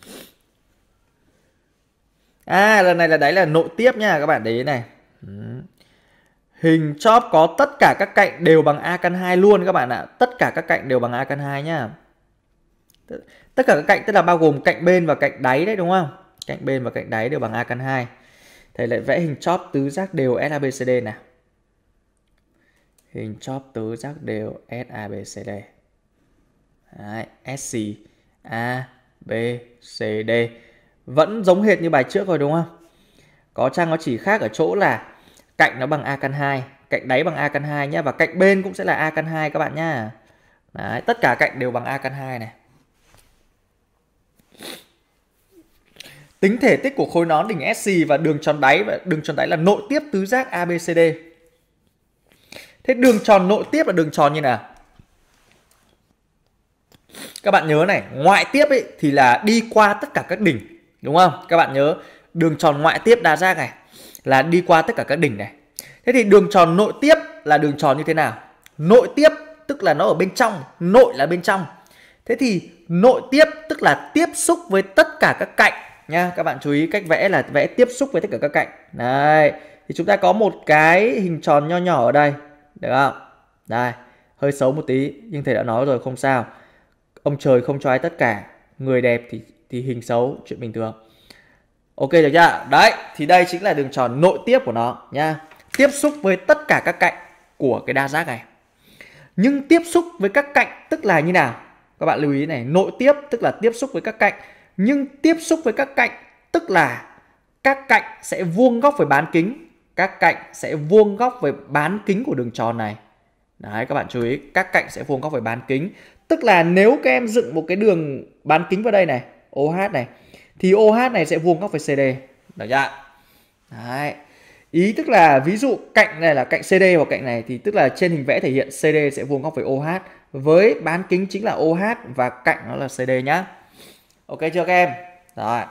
À, lần này là đấy là nội tiếp nha các bạn, đấy này. Hình chóp có tất cả các cạnh đều bằng a căn hai luôn các bạn ạ. Tất cả các cạnh đều bằng a căn hai nhá. Tất cả các cạnh tức là bao gồm cạnh bên và cạnh đáy đấy, đúng không? Cạnh bên và cạnh đáy đều bằng a căn hai. Thầy lại vẽ hình chóp tứ giác đều ét a bê xê đê nào. Hình chóp tứ giác đều ét a bê xê đê. Đấy, ét xê a bê xê đê. Vẫn giống hệt như bài trước rồi đúng không? Có chăng nó chỉ khác ở chỗ là cạnh nó bằng a căn hai, cạnh đáy bằng a căn hai nhá, và cạnh bên cũng sẽ là a căn hai các bạn nhá. Đấy, tất cả cạnh đều bằng a căn hai này. Tính thể tích của khối nón đỉnh ét xê và đường tròn đáy, và đường tròn đáy là nội tiếp tứ giác a bê xê đê. Thế đường tròn nội tiếp là đường tròn như nào? Các bạn nhớ này, ngoại tiếp ấy thì là đi qua tất cả các đỉnh, đúng không? Các bạn nhớ đường tròn ngoại tiếp đa giác này là đi qua tất cả các đỉnh này. Thế thì đường tròn nội tiếp là đường tròn như thế nào? Nội tiếp tức là nó ở bên trong, nội là bên trong. Thế thì nội tiếp tức là tiếp xúc với tất cả các cạnh nha. Các bạn chú ý cách vẽ là vẽ tiếp xúc với tất cả các cạnh. Đấy, thì chúng ta có một cái hình tròn nho nhỏ ở đây, được không? Đây, hơi xấu một tí nhưng thầy đã nói rồi không sao. Ông trời không cho ai tất cả, người đẹp thì thì hình xấu, chuyện bình thường. Ok được chưa? Đấy, thì đây chính là đường tròn nội tiếp của nó nha. Tiếp xúc với tất cả các cạnh của cái đa giác này. Nhưng tiếp xúc với các cạnh tức là như nào? Các bạn lưu ý này, nội tiếp tức là tiếp xúc với các cạnh. Nhưng tiếp xúc với các cạnh tức là các cạnh sẽ vuông góc với bán kính. Các cạnh sẽ vuông góc với bán kính của đường tròn này. Đấy, các bạn chú ý, các cạnh sẽ vuông góc với bán kính. Tức là nếu các em dựng một cái đường bán kính vào đây này, ô hát này, thì ô hát này sẽ vuông góc với xê đê. Được chưa? Đấy. Ý tức là ví dụ cạnh này là cạnh xê đê hoặc cạnh này thì tức là trên hình vẽ thể hiện xê đê sẽ vuông góc với ô hát với bán kính chính là ô hát và cạnh nó là xê đê nhá. Ok chưa các em? Rồi.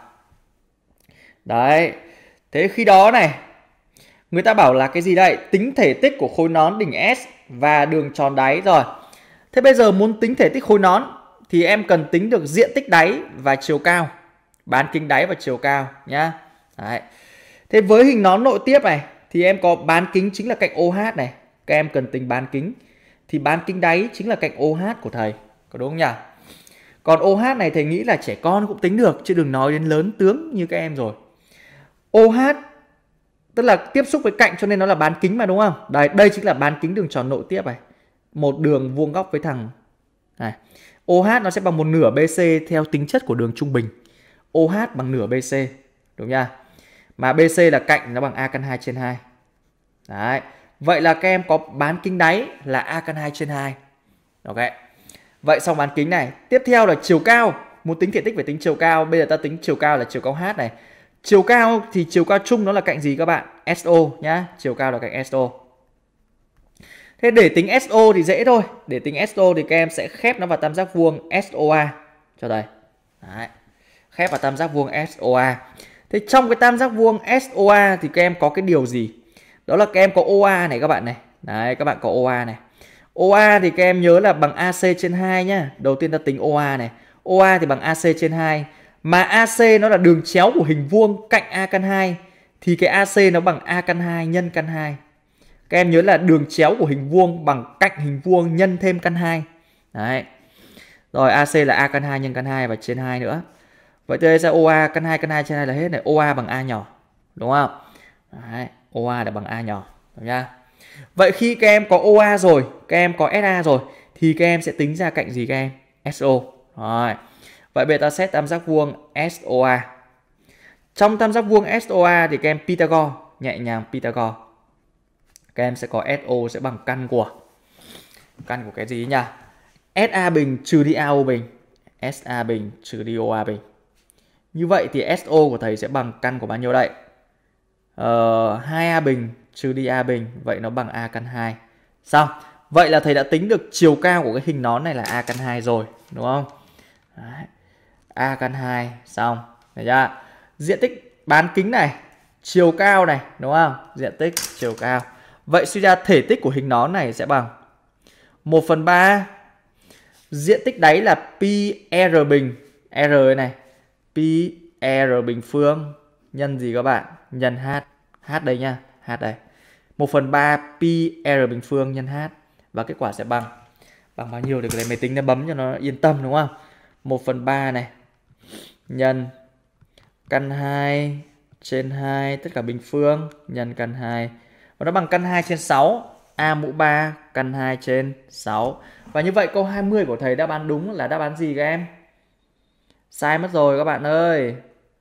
Đấy. Thế khi đó này, người ta bảo là cái gì đây? Tính thể tích của khối nón đỉnh S và đường tròn đáy rồi. Thế bây giờ muốn tính thể tích khối nón thì em cần tính được diện tích đáy và chiều cao, bán kính đáy và chiều cao nhá. Đấy. Thế với hình nón nội tiếp này thì em có bán kính chính là cạnh ô hát này. Các em cần tính bán kính. Thì bán kính đáy chính là cạnh ô hát của thầy. Có đúng không nhỉ? Còn ô hát này thầy nghĩ là trẻ con cũng tính được, chứ đừng nói đến lớn tướng như các em rồi. ô hát tức là tiếp xúc với cạnh cho nên nó là bán kính mà đúng không? Đây, đây chính là bán kính đường tròn nội tiếp này. Một đường vuông góc với thằng này. ô hát nó sẽ bằng một nửa bê xê theo tính chất của đường trung bình. ô hát bằng nửa bê xê, đúng nha. Mà bê xê là cạnh nó bằng a căn hai trên hai. Đấy. Vậy là các em có bán kính đáy là a căn hai trên hai. Ok. Vậy xong bán kính này, tiếp theo là chiều cao. Muốn tính thể tích phải tính chiều cao. Bây giờ ta tính chiều cao là chiều cao h này. Chiều cao thì chiều cao chung nó là cạnh gì các bạn? ét ô nhá. Chiều cao là cạnh ét ô. Thế để tính ét ô thì dễ thôi. Để tính ét ô thì các em sẽ khép nó vào tam giác vuông ét ô a cho đây. Đấy. Khép vào tam giác vuông ét ô a. Thế trong cái tam giác vuông ét ô a thì các em có cái điều gì? Đó là các em có ô a này các bạn này. Đấy, các bạn có ô a này. ô a thì các em nhớ là bằng a xê trên hai nhá. Đầu tiên ta tính ô a này. ô a thì bằng a xê trên hai. Mà a xê nó là đường chéo của hình vuông cạnh a căn hai. Thì cái a xê nó bằng a căn hai nhân căn hai. Các em nhớ là đường chéo của hình vuông bằng cạnh hình vuông nhân thêm căn hai. Đấy. Rồi a xê là a căn hai nhân căn hai và trên hai nữa. Vậy từ đây ra ô a căn hai căn hai trên hai là hết này. ô a bằng a nhỏ. Đúng không? Đấy. ô a là bằng a nhỏ. Được chưa? Vậy khi các em có o a rồi, các em có ét a rồi, thì các em sẽ tính ra cạnh gì các em? ét o. Rồi. Vậy bây giờ ta xét tam giác vuông ét o a. Trong tam giác vuông ét o a thì các em Pythagore, nhẹ nhàng Pythagore. Các em sẽ có ét o sẽ bằng căn của căn của cái gì nhỉ? ét a bình trừ đi a o bình. ét a bình trừ đi o a bình. Như vậy thì ét o của thầy sẽ bằng căn của bao nhiêu đây? Ờ, hai a bình trừ đi a bình. Vậy nó bằng a căn hai. Xong. Vậy là thầy đã tính được chiều cao của cái hình nón này là a căn hai rồi. Đúng không? Đấy. A căn hai. Xong. Thấy chưa? Diện tích bán kính này, chiều cao này. Đúng không? Diện tích, chiều cao. Vậy suy ra thể tích của hình nón này sẽ bằng một phần ba. Diện tích đáy là pi r bình. R này. Pi r bình phương nhân gì các bạn? Nhân h. H đây nha. H đây. một phần ba pi r bình phương nhân h. Và kết quả sẽ bằng bằng bao nhiêu để cái máy tính nó bấm cho nó yên tâm đúng không? một phần ba này nhân căn hai trên hai tất cả bình phương nhân căn hai. Và nó bằng căn hai trên sáu. A mũ ba căn hai trên sáu. Và như vậy câu hai mươi của thầy đáp án đúng là đáp án gì các em? Sai mất rồi các bạn ơi.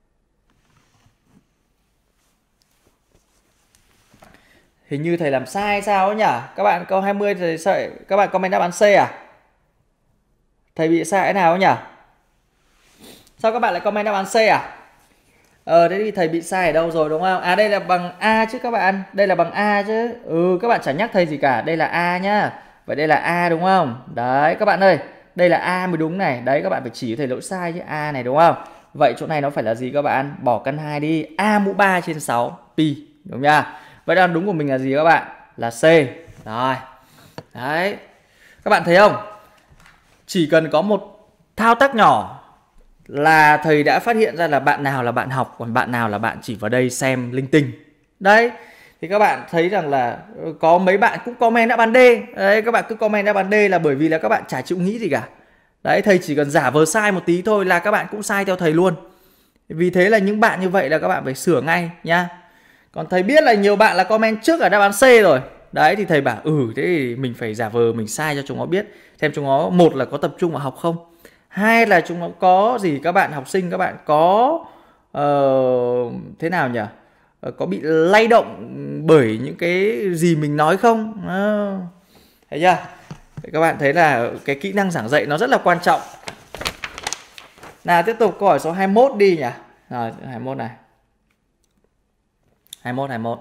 Hình như thầy làm sai sao nhỉ? Các bạn câu hai mươi thầy sợ các bạn comment đáp án C à? Thầy bị sai cái nào nhỉ? Sao các bạn lại comment đáp án C à? Ờ thế thì thầy bị sai ở đâu rồi đúng không? À đây là bằng A chứ các bạn. Đây là bằng A chứ. Ừ các bạn chẳng nhắc thầy gì cả. Đây là A nhá. Vậy đây là A đúng không? Đấy các bạn ơi. Đây là A mới đúng này. Đấy các bạn phải chỉ thầy lỗi sai chứ. A này đúng không? Vậy chỗ này nó phải là gì các bạn? Bỏ căn hai đi. A mũ ba trên sáu pi. Đúng chưa? Vậy đáp án đúng của mình là gì các bạn? Là C. Rồi. Đấy. Các bạn thấy không? Chỉ cần có một thao tác nhỏ là thầy đã phát hiện ra là bạn nào là bạn học, còn bạn nào là bạn chỉ vào đây xem linh tinh. Đấy. Thì các bạn thấy rằng là có mấy bạn cũng comment đáp án D. Đấy, các bạn cứ comment đáp án D là bởi vì là các bạn chả chịu nghĩ gì cả. Đấy, thầy chỉ cần giả vờ sai một tí thôi là các bạn cũng sai theo thầy luôn. Vì thế là những bạn như vậy là các bạn phải sửa ngay nhá. Còn thầy biết là nhiều bạn là comment trước ở đáp án C rồi. Đấy thì thầy bảo ừ thế thì mình phải giả vờ mình sai cho chúng nó biết. Xem chúng nó một là có tập trung vào học không. Hai là chúng nó có gì các bạn học sinh các bạn có uh, thế nào nhỉ? Uh, có bị lay động bởi những cái gì mình nói không? Uh, thấy chưa? Các bạn thấy là cái kỹ năng giảng dạy nó rất là quan trọng. Nào tiếp tục câu hỏi số hai mươi mốt đi nhỉ? Rồi hai mươi mốt này. hai mươi mốt hai mươi mốt.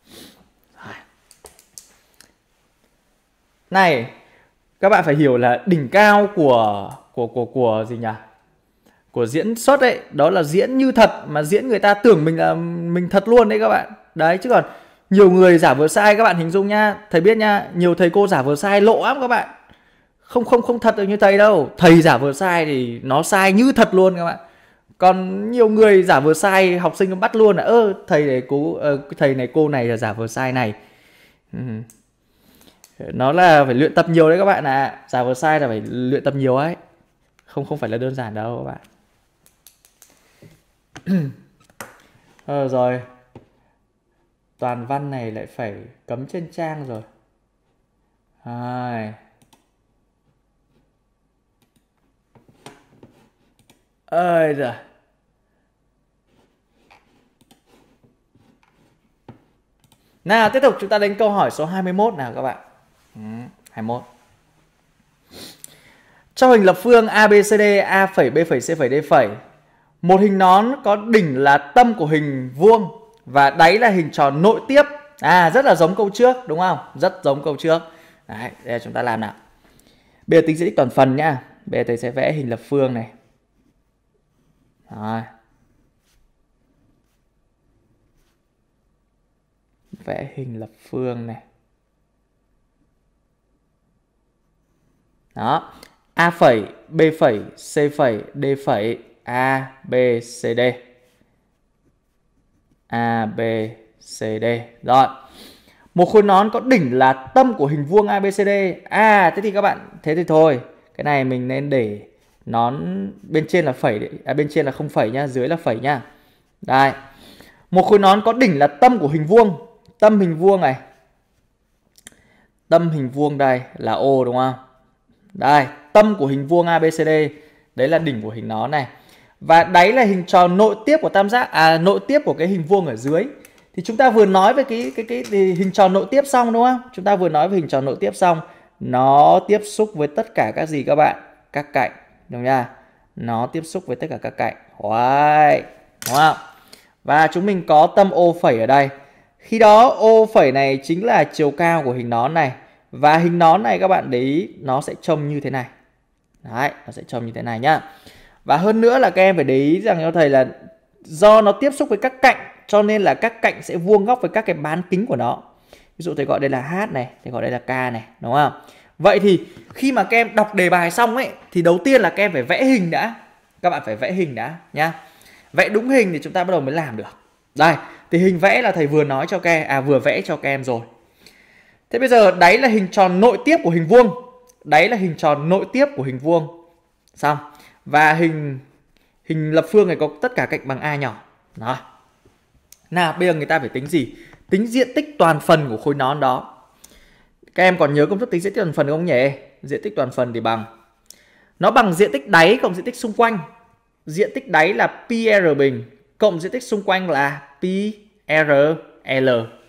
Này, các bạn phải hiểu là đỉnh cao của của của của gì nhỉ? Của diễn xuất ấy, đó là diễn như thật mà diễn người ta tưởng mình là mình thật luôn đấy các bạn. Đấy chứ còn nhiều người giả vờ sai các bạn hình dung nhá, thầy biết nhá, nhiều thầy cô giả vờ sai lộ lắm các bạn. Không không không thật được như thầy đâu. Thầy giả vờ sai thì nó sai như thật luôn các bạn. Còn nhiều người giả vờ sai học sinh nó bắt luôn là ơ thầy này cô thầy này cô này là giả vờ sai này. Ừ. Nó là phải luyện tập nhiều đấy các bạn ạ. À. Giả vờ sai là phải luyện tập nhiều ấy. Không không phải là đơn giản đâu các bạn. Ờ rồi. Toàn văn này lại phải cấm trên trang rồi. Hai. Ơi giời. Nào tiếp tục chúng ta đến câu hỏi số hai mươi mốt nào các bạn. Ừ, hai mươi mốt. Trong hình lập phương a bê xê đê, A phẩy, B phẩy, C phẩy, D phẩy, một hình nón có đỉnh là tâm của hình vuông và đáy là hình tròn nội tiếp. À rất là giống câu trước đúng không? Rất giống câu trước. Đấy, đây là chúng ta làm nào. Bây giờ tính diện tích toàn phần nhá. Bây giờ thầy sẽ vẽ hình lập phương này. Rồi. Vẽ hình lập phương này. Đó. A phẩy, B phẩy, C phẩy, D phẩy, A, B, C, D. A, B, C, D. Rồi. Một khối nón có đỉnh là tâm của hình vuông a bê xê đê. À, thế thì các bạn, thế thì thôi. Cái này mình nên để nón bên trên là phẩy, à, bên trên là không phẩy nhá, dưới là phẩy nhá. Đây. Một khối nón có đỉnh là tâm của hình vuông. Tâm hình vuông này. Tâm hình vuông đây là O đúng không? Đây, tâm của hình vuông a bê xê đê, đấy là đỉnh của hình nón này. Và đáy là hình tròn nội tiếp của tam giác, à nội tiếp của cái hình vuông ở dưới. Thì chúng ta vừa nói về cái cái cái, cái hình tròn nội tiếp xong đúng không? Chúng ta vừa nói về hình tròn nội tiếp xong, nó tiếp xúc với tất cả các gì các bạn? Các cạnh, đúng nha. Nó tiếp xúc với tất cả các cạnh. Right. Đúng không? Và chúng mình có tâm O phẩy ở đây. Khi đó O phẩy này chính là chiều cao của hình nón này. Và hình nón này các bạn để ý nó sẽ trông như thế này. Đấy, nó sẽ trông như thế này nhá. Và hơn nữa là các em phải để ý rằng cho thầy là do nó tiếp xúc với các cạnh cho nên là các cạnh sẽ vuông góc với các cái bán kính của nó. Ví dụ thầy gọi đây là H này, thầy gọi đây là K này, đúng không? Vậy thì khi mà các em đọc đề bài xong ấy thì đầu tiên là các em phải vẽ hình đã. Các bạn phải vẽ hình đã nhá. Vẽ đúng hình thì chúng ta bắt đầu mới làm được. Đây, thì hình vẽ là thầy vừa nói cho các em, à vừa vẽ cho các em rồi. Thế bây giờ đáy là hình tròn nội tiếp của hình vuông. Đáy là hình tròn nội tiếp của hình vuông. Xong. Và hình hình lập phương này có tất cả cạnh bằng A nhỏ. Đó. Nào, bây giờ người ta phải tính gì? Tính diện tích toàn phần của khối nón đó. Các em còn nhớ công thức tính diện tích toàn phần không nhỉ? Diện tích toàn phần thì bằng nó bằng diện tích đáy cộng diện tích xung quanh. Diện tích đáy là pi r bình cộng diện tích xung quanh là pi r l.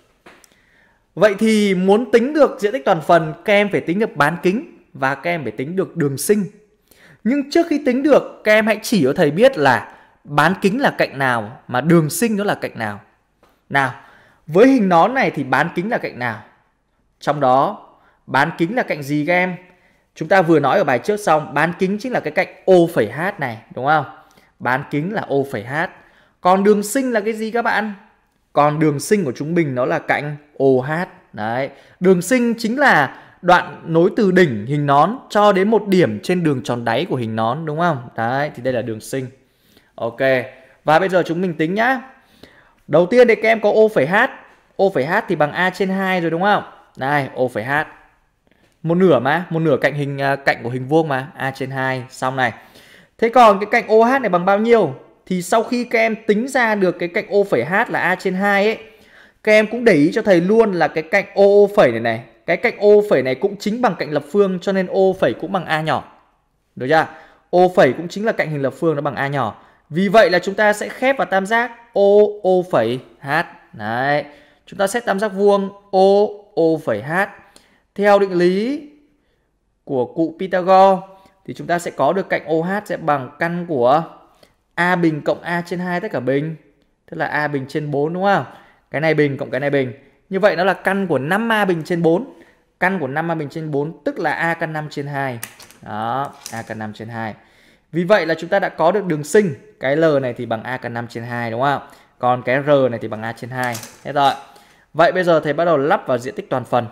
Vậy thì muốn tính được diện tích toàn phần, các em phải tính được bán kính và các em phải tính được đường sinh. Nhưng trước khi tính được, các em hãy chỉ cho thầy biết là bán kính là cạnh nào mà đường sinh nó là cạnh nào. Nào, với hình nón này thì bán kính là cạnh nào? Trong đó, bán kính là cạnh gì các em? Chúng ta vừa nói ở bài trước xong, bán kính chính là cái cạnh O phẩy H này, đúng không? Bán kính là O phẩy H. Còn đường sinh là cái gì các bạn? Còn đường sinh của chúng mình nó là cạnh O H. Đấy, đường sinh chính là đoạn nối từ đỉnh hình nón cho đến một điểm trên đường tròn đáy của hình nón, đúng không? Đấy, thì đây là đường sinh. Ok, và bây giờ chúng mình tính nhá. Đầu tiên thì các em có O phẩy H. O phẩy H thì bằng A trên hai rồi đúng không? Đây, O phẩy H. Một nửa mà, một nửa cạnh hình cạnh của hình vuông mà, A trên hai, xong này. Thế còn cái cạnh O H này bằng bao nhiêu? Thì sau khi các em tính ra được cái cạnh O phẩy H là A trên hai ấy, các em cũng để ý cho thầy luôn là cái cạnh O O phẩy này này, cái cạnh O phẩy này cũng chính bằng cạnh lập phương cho nên O phẩy cũng bằng A nhỏ. Được chưa? O phẩy cũng chính là cạnh hình lập phương nó bằng A nhỏ. Vì vậy là chúng ta sẽ khép vào tam giác O O phẩy H. Đấy. Chúng ta xét tam giác vuông O O phẩy H. Theo định lý của cụ Pythagore thì chúng ta sẽ có được cạnh O H sẽ bằng căn của A bình cộng A trên hai tất cả bình. Tức là A bình trên bốn đúng không? Cái này bình cộng cái này bình. Như vậy nó là căn của năm A bình trên bốn. Căn của năm A bình trên bốn tức là A căn năm trên hai. Đó, A căn năm trên hai. Vì vậy là chúng ta đã có được đường sinh. Cái L này thì bằng A căn năm trên hai đúng không? Còn cái R này thì bằng A trên hai. Hết rồi. Vậy bây giờ thầy bắt đầu lắp vào diện tích toàn phần.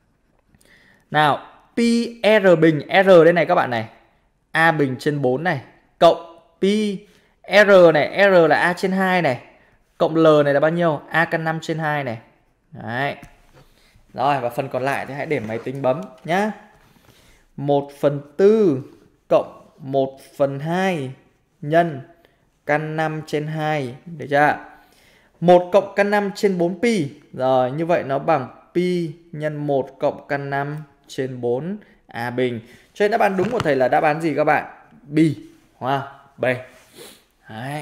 Nào, pi R bình, R đây này các bạn này. A bình trên bốn này. Cộng pi R này, R là A trên hai này. Cộng L này là bao nhiêu? A căn năm trên hai này. Đấy. Rồi, và phần còn lại thì hãy để máy tính bấm nhá. một phần tư cộng một phần hai nhân căn năm trên hai. Được chưa? một cộng căn năm trên bốn pi. Rồi, như vậy nó bằng pi nhân một cộng căn năm trên bốn A bình. Cho nên đáp án đúng của thầy là đáp án gì các bạn? B. Wow, B. Đấy.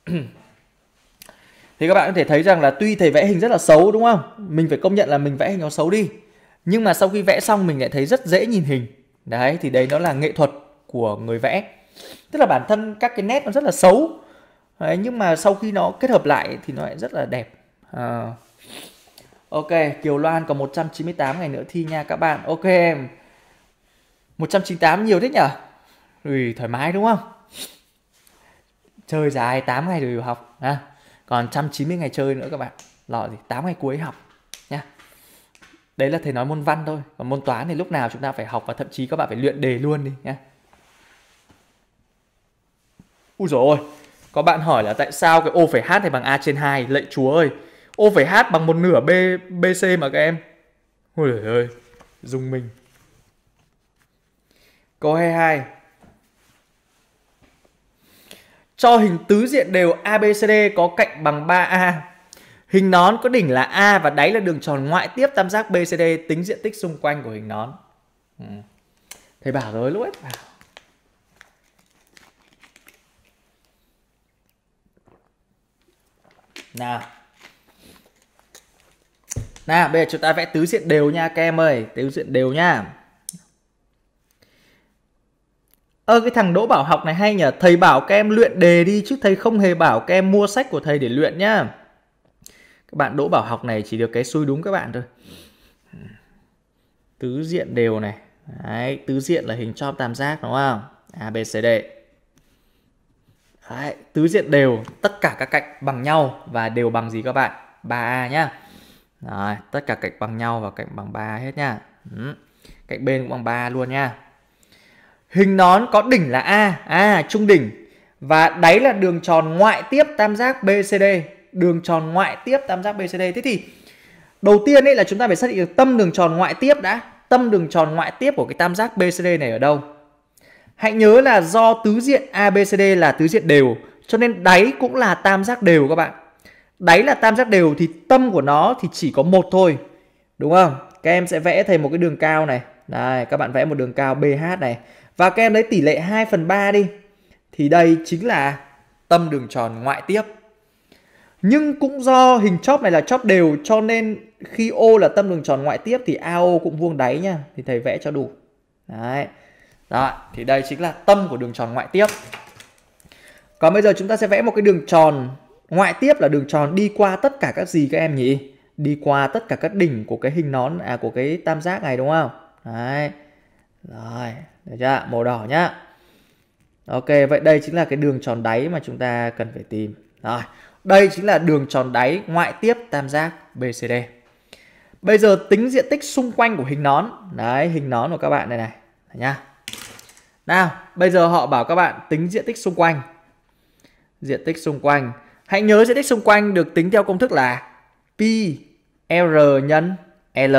Thì các bạn có thể thấy rằng là tuy thầy vẽ hình rất là xấu đúng không? Mình phải công nhận là mình vẽ hình nó xấu đi. Nhưng mà sau khi vẽ xong mình lại thấy rất dễ nhìn hình. Đấy, thì đấy nó là nghệ thuật của người vẽ. Tức là bản thân các cái nét nó rất là xấu. Đấy, nhưng mà sau khi nó kết hợp lại thì nó lại rất là đẹp. À. Ok, Kiều Loan còn một trăm chín mươi tám ngày nữa thi nha các bạn. Ok em. một trăm chín mươi tám nhiều thế nhỉ? Ui, thoải mái đúng không? Chơi dài tám ngày rồi học à. Còn một trăm chín mươi ngày chơi nữa các bạn. Lọ gì? tám ngày cuối học nha. Đấy là thầy nói môn văn thôi. Còn môn toán thì lúc nào chúng ta phải học và thậm chí các bạn phải luyện đề luôn đi nhé. Úi dồi ôi. Có bạn hỏi là tại sao cái O phẩy H này bằng A trên hai? Lạy chúa ơi. O phẩy H bằng một nửa B, BC mà các em. Ôi trời ơi. Dùng mình. Câu hai mươi hai. Cho hình tứ diện đều a bê xê đê có cạnh bằng ba A. Hình nón có đỉnh là A và đáy là đường tròn ngoại tiếp tam giác bê xê đê, tính diện tích xung quanh của hình nón. Ừ. Thầy bảo rồi lúc ấy bảo. Nào. Nào, bây giờ chúng ta vẽ tứ diện đều nha các em ơi, tứ diện đều nha. Ơ cái thằng Đỗ Bảo học này hay nhờ, thầy bảo các em luyện đề đi chứ thầy không hề bảo các em mua sách của thầy để luyện nhá. Các bạn Đỗ Bảo học này chỉ được cái xui đúng các bạn thôi. Tứ diện đều này. Đấy, tứ diện là hình chóp tam giác đúng không? A, B, C, D. Đấy, tứ diện đều, tất cả các cạnh bằng nhau và đều bằng gì các bạn? ba A nhá. Rồi, tất cả cạnh bằng nhau và cạnh bằng ba A hết nhá. Ừ. Cạnh bên cũng bằng ba A luôn nha. Hình nón có đỉnh là A, à trung đỉnh, và đáy là đường tròn ngoại tiếp tam giác bê xê đê, đường tròn ngoại tiếp tam giác bê xê đê. Thế thì đầu tiên ấy là chúng ta phải xác định được tâm đường tròn ngoại tiếp đã. Tâm đường tròn ngoại tiếp của cái tam giác bê xê đê này ở đâu? Hãy nhớ là do tứ diện a bê xê đê là tứ diện đều, cho nên đáy cũng là tam giác đều các bạn. Đáy là tam giác đều thì tâm của nó thì chỉ có một thôi, đúng không? Các em sẽ vẽ thành một cái đường cao này. Đây, các bạn vẽ một đường cao bê hát này. Và các em lấy tỷ lệ hai phần ba đi. Thì đây chính là tâm đường tròn ngoại tiếp. Nhưng cũng do hình chóp này là chóp đều, cho nên khi O là tâm đường tròn ngoại tiếp thì a o cũng vuông đáy nha. Thì thầy vẽ cho đủ. Đấy. Đó, thì đây chính là tâm của đường tròn ngoại tiếp. Còn bây giờ chúng ta sẽ vẽ một cái đường tròn ngoại tiếp, là đường tròn đi qua tất cả các gì các em nhỉ? Đi qua tất cả các đỉnh của cái hình nón, à của cái tam giác này đúng không? Đấy. Rồi, được chưa? Màu đỏ nhá. Ok, vậy đây chính là cái đường tròn đáy mà chúng ta cần phải tìm. Rồi, đây chính là đường tròn đáy ngoại tiếp tam giác bê xê đê. Bây giờ tính diện tích xung quanh của hình nón. Đấy, hình nón của các bạn này này, này nhá. Nào, bây giờ họ bảo các bạn tính diện tích xung quanh. Diện tích xung quanh. Hãy nhớ diện tích xung quanh được tính theo công thức là pi R nhân L.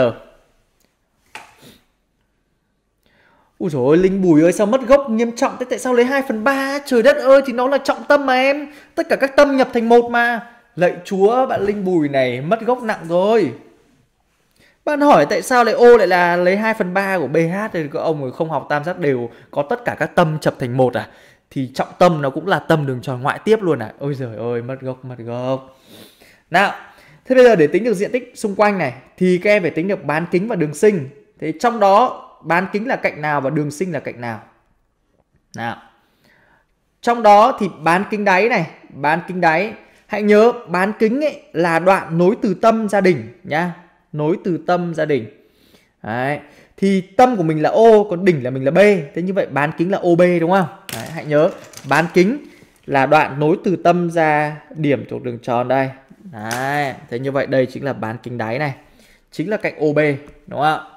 Ui dồi ôi, Linh Bùi ơi, sao mất gốc nghiêm trọng thế? Tại sao lấy hai phần ba? Trời đất ơi, thì nó là trọng tâm mà em. Tất cả các tâm nhập thành một mà. Lạy chúa, bạn Linh Bùi này mất gốc nặng rồi. Bạn hỏi tại sao lại O lại là lấy hai phần ba của bê hát? Thì các ông không học tam giác đều có tất cả các tâm chập thành một à? Thì trọng tâm nó cũng là tâm đường tròn ngoại tiếp luôn à? Ôi giời ơi, mất gốc, mất gốc. Nào, thế bây giờ để tính được diện tích xung quanh này thì các em phải tính được bán kính và đường sinh. Thế trong đó bán kính là cạnh nào và đường sinh là cạnh nào? Nào, trong đó thì bán kính đáy này, bán kính đáy. Hãy nhớ bán kính ấy là đoạn nối từ tâm ra đỉnh nhá. Nối từ tâm ra đỉnh. Đấy. Thì tâm của mình là O, còn đỉnh là mình là B. Thế như vậy bán kính là ô bê đúng không? Đấy, hãy nhớ bán kính là đoạn nối từ tâm ra điểm thuộc đường tròn đây. Đấy. Thế như vậy đây chính là bán kính đáy này. Chính là cạnh ô bê đúng không ạ?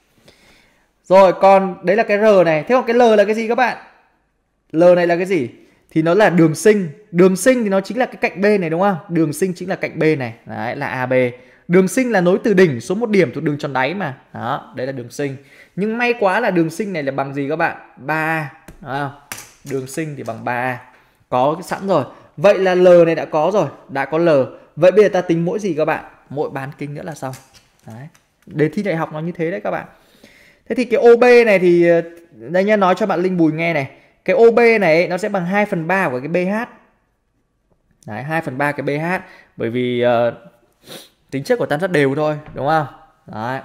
Rồi còn đấy là cái R này. Thế còn cái L là cái gì các bạn? L này là cái gì? Thì nó là đường sinh. Đường sinh thì nó chính là cái cạnh B này đúng không? Đường sinh chính là cạnh B này. Đấy là a bê. Đường sinh là nối từ đỉnh xuống một điểm thuộc đường tròn đáy mà. Đó, đấy là đường sinh. Nhưng may quá là đường sinh này là bằng gì các bạn? ba A. Đường sinh thì bằng ba A. Có cái sẵn rồi. Vậy là L này đã có rồi. Đã có L. Vậy bây giờ ta tính mỗi gì các bạn? Mỗi bán kính nữa là xong. Đấy. Đề thi đại học nó như thế đấy các bạn. Thế thì cái ô bê này thì đây nha, nói cho bạn Linh Bùi nghe này. Cái ô bê này nó sẽ bằng hai phần ba của cái bê hát. Đấy, hai phần ba cái bê hát. Bởi vì uh, tính chất của tam giác đều thôi, đúng không? Đấy.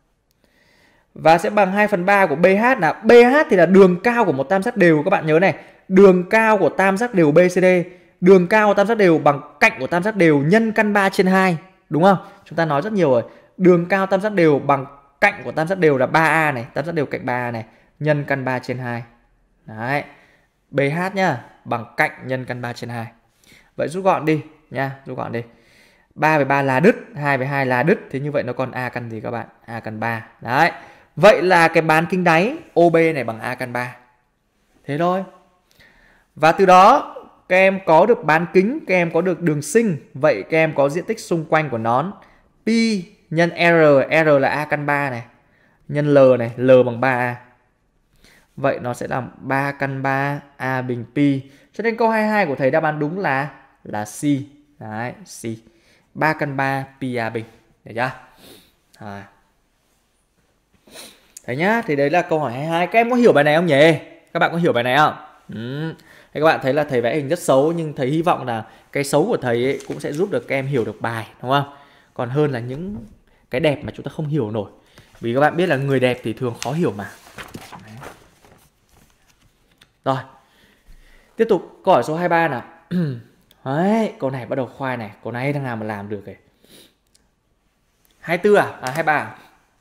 Và sẽ bằng hai phần ba của bê hát là bê hát thì là đường cao của một tam giác đều các bạn nhớ này. Đường cao của tam giác đều bê xê đê. Đường cao của tam giác đều bằng cạnh của tam giác đều nhân căn ba trên hai, đúng không? Chúng ta nói rất nhiều rồi. Đường cao tam giác đều bằng cạnh của tam giác đều là ba A này, tam giác đều cạnh ba A này, nhân căn ba trên hai. Đấy. bê hát nhá, bằng cạnh nhân căn ba trên hai. Vậy rút gọn đi nha, rút gọn đi. ba với ba là đứt, hai với hai là đứt, thế như vậy nó còn A căn gì các bạn? A căn ba. Đấy. Vậy là cái bán kính đáy ô bê này bằng A căn ba. Thế thôi. Và từ đó các em có được bán kính, các em có được đường sinh, vậy các em có diện tích xung quanh của nón. Pi nhân R, R là A căn ba này, nhân L này, L bằng ba A. Vậy nó sẽ là ba căn ba A bình pi. Cho nên câu hai mươi hai của thầy đáp án đúng là là C. Đấy, C. ba căn ba pi a bình. Được chưa? À. Đấy nhá, thì đấy là câu hỏi hai mươi hai. Các em có hiểu bài này không nhỉ? Các bạn có hiểu bài này không? Ừ. Thế các bạn thấy là thầy vẽ hình rất xấu, nhưng thầy hy vọng là cái xấu của thầy ấy cũng sẽ giúp được các em hiểu được bài, đúng không? Còn hơn là những cái đẹp mà chúng ta không hiểu nổi. Vì các bạn biết là người đẹp thì thường khó hiểu mà. Đấy. Rồi. Tiếp tục câu hỏi số hai mươi ba nào. Đấy, câu này bắt đầu khoai này. Câu này thằng nào mà làm được kìa. hai mươi tư à? À hai mươi ba à?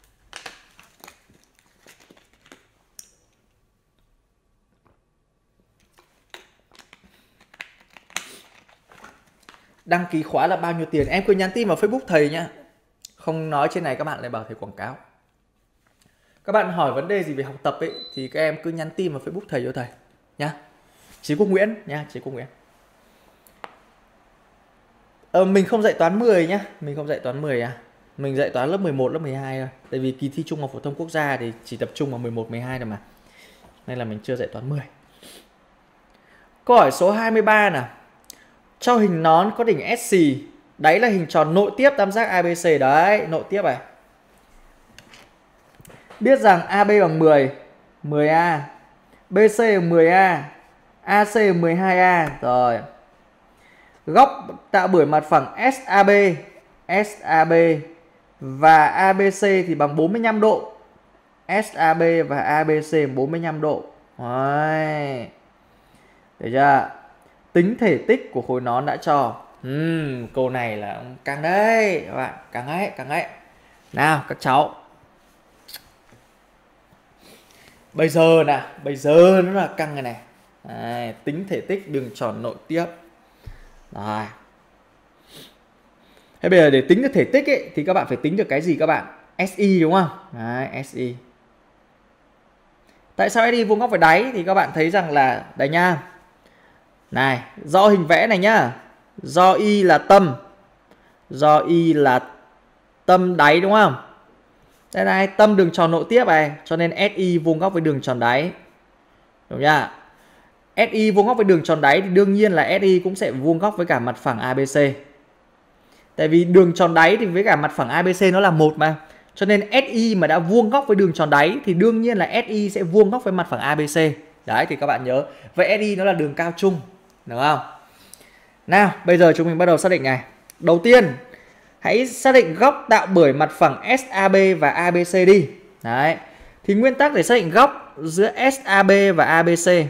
Đăng ký khóa là bao nhiêu tiền? Em cứ nhắn tin vào Facebook thầy nhá. Không nói trên này các bạn lại bảo thầy quảng cáo. Các bạn hỏi vấn đề gì về học tập ấy thì các em cứ nhắn tin vào Facebook thầy cho thầy nhá. Chí Quốc Nguyễn nhá, Chí Quốc Nguyễn. Ờ, mình không dạy toán mười nhá, mình không dạy toán mười à. Mình dạy toán lớp mười một, lớp mười hai thôi. Tại vì kỳ thi Trung học phổ thông quốc gia thì chỉ tập trung vào mười một, mười hai thôi mà. Nên là mình chưa dạy toán mười. Câu hỏi số hai mươi ba nào. Cho hình nón có đỉnh ét xê, đáy là hình tròn nội tiếp tam giác a bê xê. Đấy, nội tiếp này. Biết rằng a bê bằng mười, mười a, bê xê bằng mười a, a xê bằng mười hai a. Rồi. Góc tạo bởi mặt phẳng ét a bê, ét a bê và a bê xê thì bằng bốn mươi lăm độ. ét a bê và a bê xê bằng bốn mươi lăm độ. Đấy. Được chưa? Tính thể tích của khối nón đã cho. uhm, Câu này là căng đấy các bạn. Căng ấy, căng ấy. Nào các cháu. Bây giờ nè, bây giờ nó là căng này này. Đấy, tính thể tích đường tròn nội tiếp. Rồi. Thế bây giờ để tính được thể tích ấy, thì các bạn phải tính được cái gì các bạn? ét i đúng không? Đấy, ét i. Tại sao ét i vuông góc với đáy? Thì các bạn thấy rằng là đây nha. Này, do hình vẽ này nhá. Do y là tâm. Do y là tâm đáy đúng không? Đây này, tâm đường tròn nội tiếp này, cho nên ét i vuông góc với đường tròn đáy. Đúng chưa? ét i vuông góc với đường tròn đáy thì đương nhiên là ét i cũng sẽ vuông góc với cả mặt phẳng a bê xê. Tại vì đường tròn đáy thì với cả mặt phẳng a bê xê nó là một mà. Cho nên ét i mà đã vuông góc với đường tròn đáy thì đương nhiên là ét i sẽ vuông góc với mặt phẳng a bê xê. Đấy thì các bạn nhớ. Vậy ét i nó là đường cao chung. Đúng không? Nào, bây giờ chúng mình bắt đầu xác định này. Đầu tiên, hãy xác định góc tạo bởi mặt phẳng ét a bê và a bê xê đi. Đấy. Thì nguyên tắc để xác định góc giữa ét a bê và a bê xê.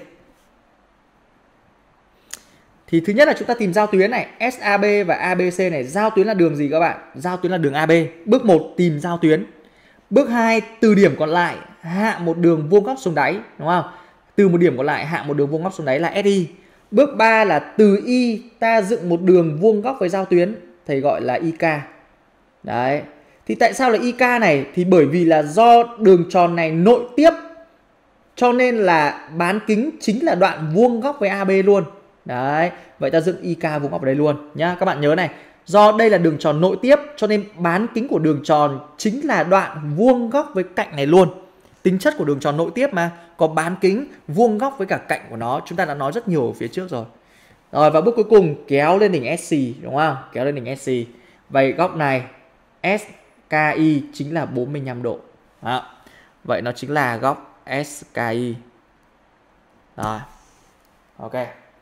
Thì thứ nhất là chúng ta tìm giao tuyến này. ét a bê và a bê xê này. Giao tuyến là đường gì các bạn? Giao tuyến là đường a bê. Bước một tìm giao tuyến. Bước hai từ điểm còn lại hạ một đường vuông góc xuống đáy. Đúng không? Từ một điểm còn lại hạ một đường vuông góc xuống đáy là ét i. Bước ba là từ y ta dựng một đường vuông góc với giao tuyến. Thầy gọi là i ca. Đấy. Thì tại sao là i ca này? Thì bởi vì là do đường tròn này nội tiếp, cho nên là bán kính chính là đoạn vuông góc với a bê luôn. Đấy. Vậy ta dựng i ca vuông góc vào đây luôn nhá. Các bạn nhớ này. Do đây là đường tròn nội tiếp, cho nên bán kính của đường tròn chính là đoạn vuông góc với cạnh này luôn. Tính chất của đường tròn nội tiếp mà. Có bán kính vuông góc với cả cạnh của nó. Chúng ta đã nói rất nhiều ở phía trước rồi. Rồi và bước cuối cùng kéo lên đỉnh ét xê. Đúng không? Kéo lên đỉnh ét xê. Vậy góc này ét ca i chính là bốn mươi lăm độ. Đó. Vậy nó chính là góc ét ca i. Rồi. Ok.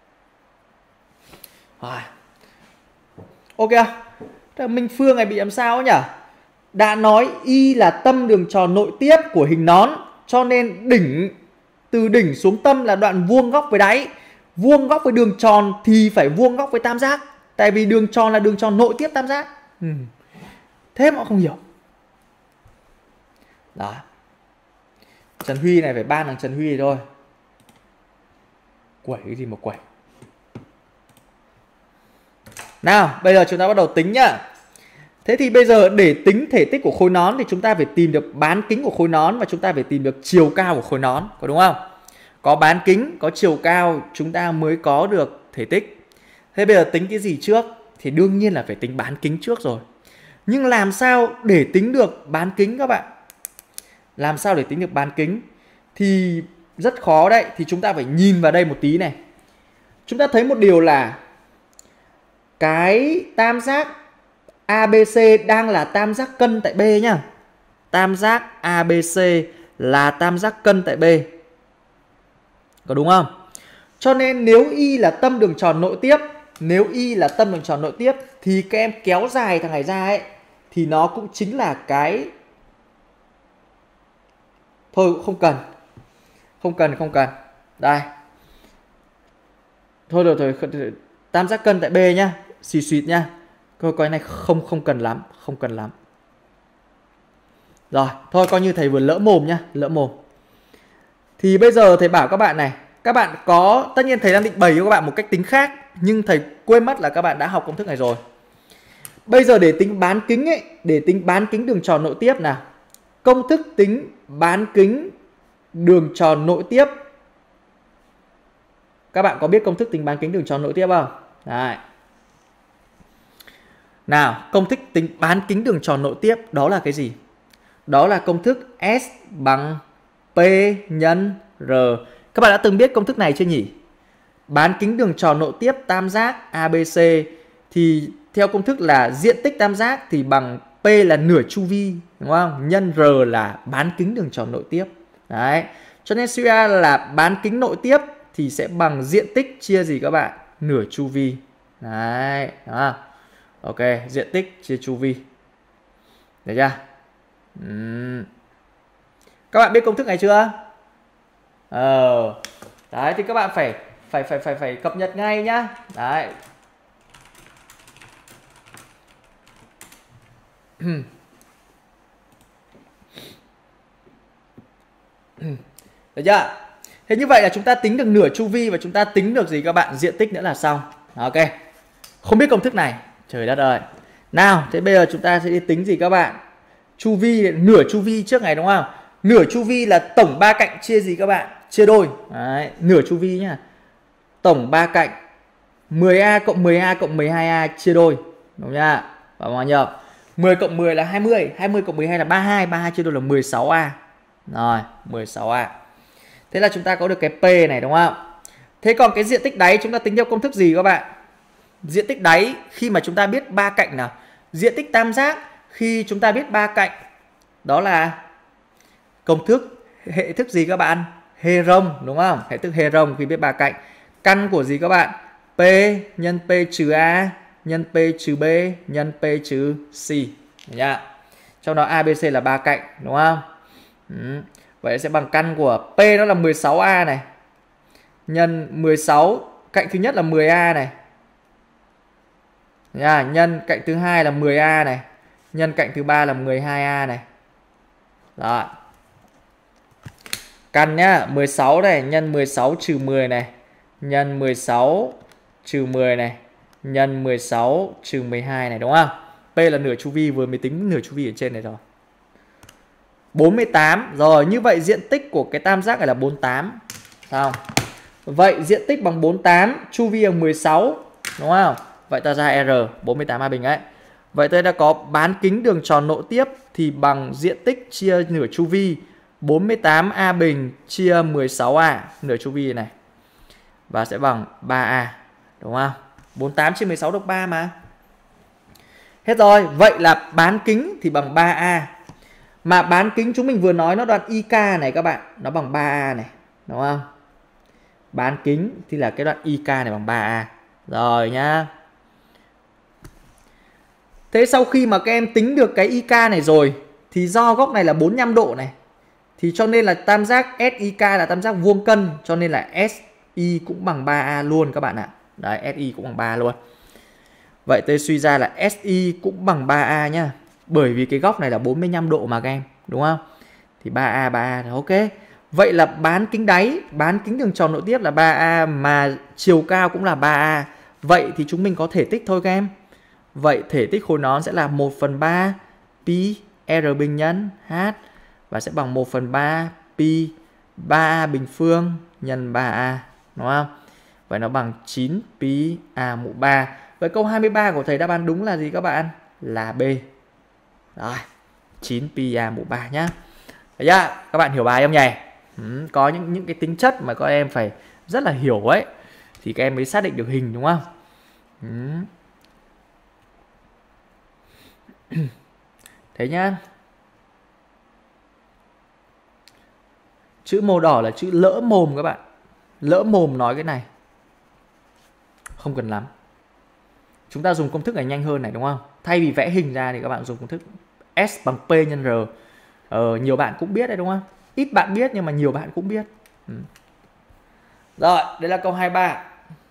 Rồi. Ok. Minh Phương này bị làm sao nhỉ? Đã nói y là tâm đường tròn nội tiếp của hình nón, cho nên đỉnh từ đỉnh xuống tâm là đoạn vuông góc với đáy. Vuông góc với đường tròn thì phải vuông góc với tam giác. Tại vì đường tròn là đường tròn nội tiếp tam giác. ừ. Thế mà họ không hiểu. Đó. Trần Huy này phải ban thằng Trần Huy thôi. Quẩy cái gì mà quẩy. Nào, bây giờ chúng ta bắt đầu tính nhá. Thế thì bây giờ để tính thể tích của khối nón thì chúng ta phải tìm được bán kính của khối nón và chúng ta phải tìm được chiều cao của khối nón, có đúng không? Có bán kính, có chiều cao chúng ta mới có được thể tích. Thế bây giờ tính cái gì trước? Thì đương nhiên là phải tính bán kính trước rồi. Nhưng làm sao để tính được bán kính các bạn? Làm sao để tính được bán kính? Thì rất khó đấy. Thì chúng ta phải nhìn vào đây một tí này. Chúng ta thấy một điều là cái tam giác a bê xê đang là tam giác cân tại B nhá. Tam giác a bê xê là tam giác cân tại B. Có đúng không? Cho nên nếu Y là tâm đường tròn nội tiếp, nếu Y là tâm đường tròn nội tiếp thì các em kéo dài thằng này ra ấy thì nó cũng chính là cái, thôi không cần. Không cần không cần. Đây. Thôi rồi thôi, tam giác cân tại B nhá, xì xịt nhá. Coi cái này không không cần lắm, không cần lắm. Rồi, thôi coi như thầy vừa lỡ mồm nhá, lỡ mồm. Thì bây giờ thầy bảo các bạn này, các bạn có, tất nhiên thầy đang định bày cho các bạn một cách tính khác, nhưng thầy quên mất là các bạn đã học công thức này rồi. Bây giờ để tính bán kính ấy, để tính bán kính đường tròn nội tiếp nào. Công thức tính bán kính đường tròn nội tiếp. Các bạn có biết công thức tính bán kính đường tròn nội tiếp không? Đấy. Nào, công thức tính bán kính đường tròn nội tiếp đó là cái gì? Đó là công thức S bằng P nhân R. Các bạn đã từng biết công thức này chưa nhỉ? Bán kính đường tròn nội tiếp tam giác a bê xê thì theo công thức là diện tích tam giác thì bằng P là nửa chu vi, đúng không? Nhân R là bán kính đường tròn nội tiếp. Đấy. Cho nên suy ra là bán kính nội tiếp thì sẽ bằng diện tích chia gì các bạn? Nửa chu vi. Đấy, đó. Ok, diện tích chia chu vi. Được chưa? Uhm. Các bạn biết công thức này chưa? Ờ. Đấy thì các bạn phải phải phải phải phải cập nhật ngay nhá. Đấy. Được chưa? Thế như vậy là chúng ta tính được nửa chu vi và chúng ta tính được gì các bạn? Diện tích nữa là xong. Ok. Không biết công thức này, trời đất ơi. Nào, thế bây giờ chúng ta sẽ đi tính gì các bạn? Chu vi, nửa chu vi trước này đúng không? Nửa chu vi là tổng ba cạnh chia gì các bạn? Chia đôi. Đấy, nửa chu vi nhá. Tổng ba cạnh mười a cộng mười a cộng mười hai a chia đôi. Đúng chưa? Và bao nhiêu? mười cộng mười là hai mươi, hai mươi cộng mười hai là ba mươi hai, ba mươi hai chia đôi là mười sáu a. Rồi, mười sáu a. Thế là chúng ta có được cái P này đúng không? Thế còn cái diện tích đáy chúng ta tính theo công thức gì các bạn? Diện tích đáy khi mà chúng ta biết ba cạnh nào. Diện tích tam giác khi chúng ta biết ba cạnh đó là công thức hệ thức gì các bạn? Héron đúng không? Hệ thức Héron khi biết ba cạnh. Căn của gì các bạn? P nhân P trừ A nhân P trừ B nhân P trừ C. Nhá. Trong đó a bê xê là ba cạnh đúng không? Ừ. Vậy sẽ bằng căn của P nó là mười sáu a này. Nhân mười sáu, cạnh thứ nhất là mười a này. Nha, nhân cạnh thứ hai là mười a này. Nhân cạnh thứ ba là mười hai a này. Đó. Căn nhá, mười sáu này nhân mười sáu trừ mười này. Nhân mười sáu trừ mười này. Nhân mười sáu trừ mười hai này đúng không? P là nửa chu vi, vừa mới tính nửa chu vi ở trên này rồi. bốn mươi tám. Rồi, như vậy diện tích của cái tam giác này là bốn mươi tám. Sao? Vậy diện tích bằng bốn mươi tám, chu vi bằng mười sáu, đúng không? Vậy ta ra R, bốn mươi tám a bình ấy. Vậy tôi đã có bán kính đường tròn nội tiếp thì bằng diện tích chia nửa chu vi, bốn mươi tám a bình chia mười sáu a, nửa chu vi này. Và sẽ bằng ba a, đúng không? bốn mươi tám chia mười sáu được ba mà. Hết rồi, vậy là bán kính thì bằng ba a. Mà bán kính chúng mình vừa nói nó đoạn i ca này các bạn, nó bằng ba a này, đúng không? Bán kính thì là cái đoạn i ca này bằng ba a. Rồi nhá. Thế sau khi mà các em tính được cái i ca này rồi thì do góc này là bốn mươi lăm độ này, thì cho nên là tam giác ét i ca là tam giác vuông cân, cho nên là ét i cũng bằng ba a luôn các bạn ạ. Đấy, ét i cũng bằng ba luôn. Vậy tôi suy ra là ét i cũng bằng ba a nhá. Bởi vì cái góc này là bốn mươi lăm độ mà các em, đúng không? Thì ba a, ba a là ok. Vậy là bán kính đáy, bán kính đường tròn nội tiếp là ba a mà chiều cao cũng là ba a. Vậy thì chúng mình có thể tích thôi các em. Vậy thể tích khối nón sẽ là một phần ba pi R bình nhân H và sẽ bằng một phần ba pi ba a bình phương nhân ba a, đúng không? Vậy nó bằng chín pi a mũ ba. Vậy câu hai mươi ba của thầy đáp án đúng là gì các bạn? Là B. Rồi, chín pi a mũ ba nhá. Đấy nhá, các bạn hiểu bài không nhỉ? Ừ, có những những cái tính chất mà các em phải rất là hiểu ấy thì các em mới xác định được hình, đúng không? Ừ. Thế nhá. Chữ màu đỏ là chữ lỡ mồm các bạn. Lỡ mồm nói cái này. Không cần lắm. Chúng ta dùng công thức này nhanh hơn này đúng không? Thay vì vẽ hình ra thì các bạn dùng công thức S bằng P nhân R. Ờ, nhiều bạn cũng biết đấy đúng không? Ít bạn biết nhưng mà nhiều bạn cũng biết. Ừ. Rồi, đây là câu hai mươi ba.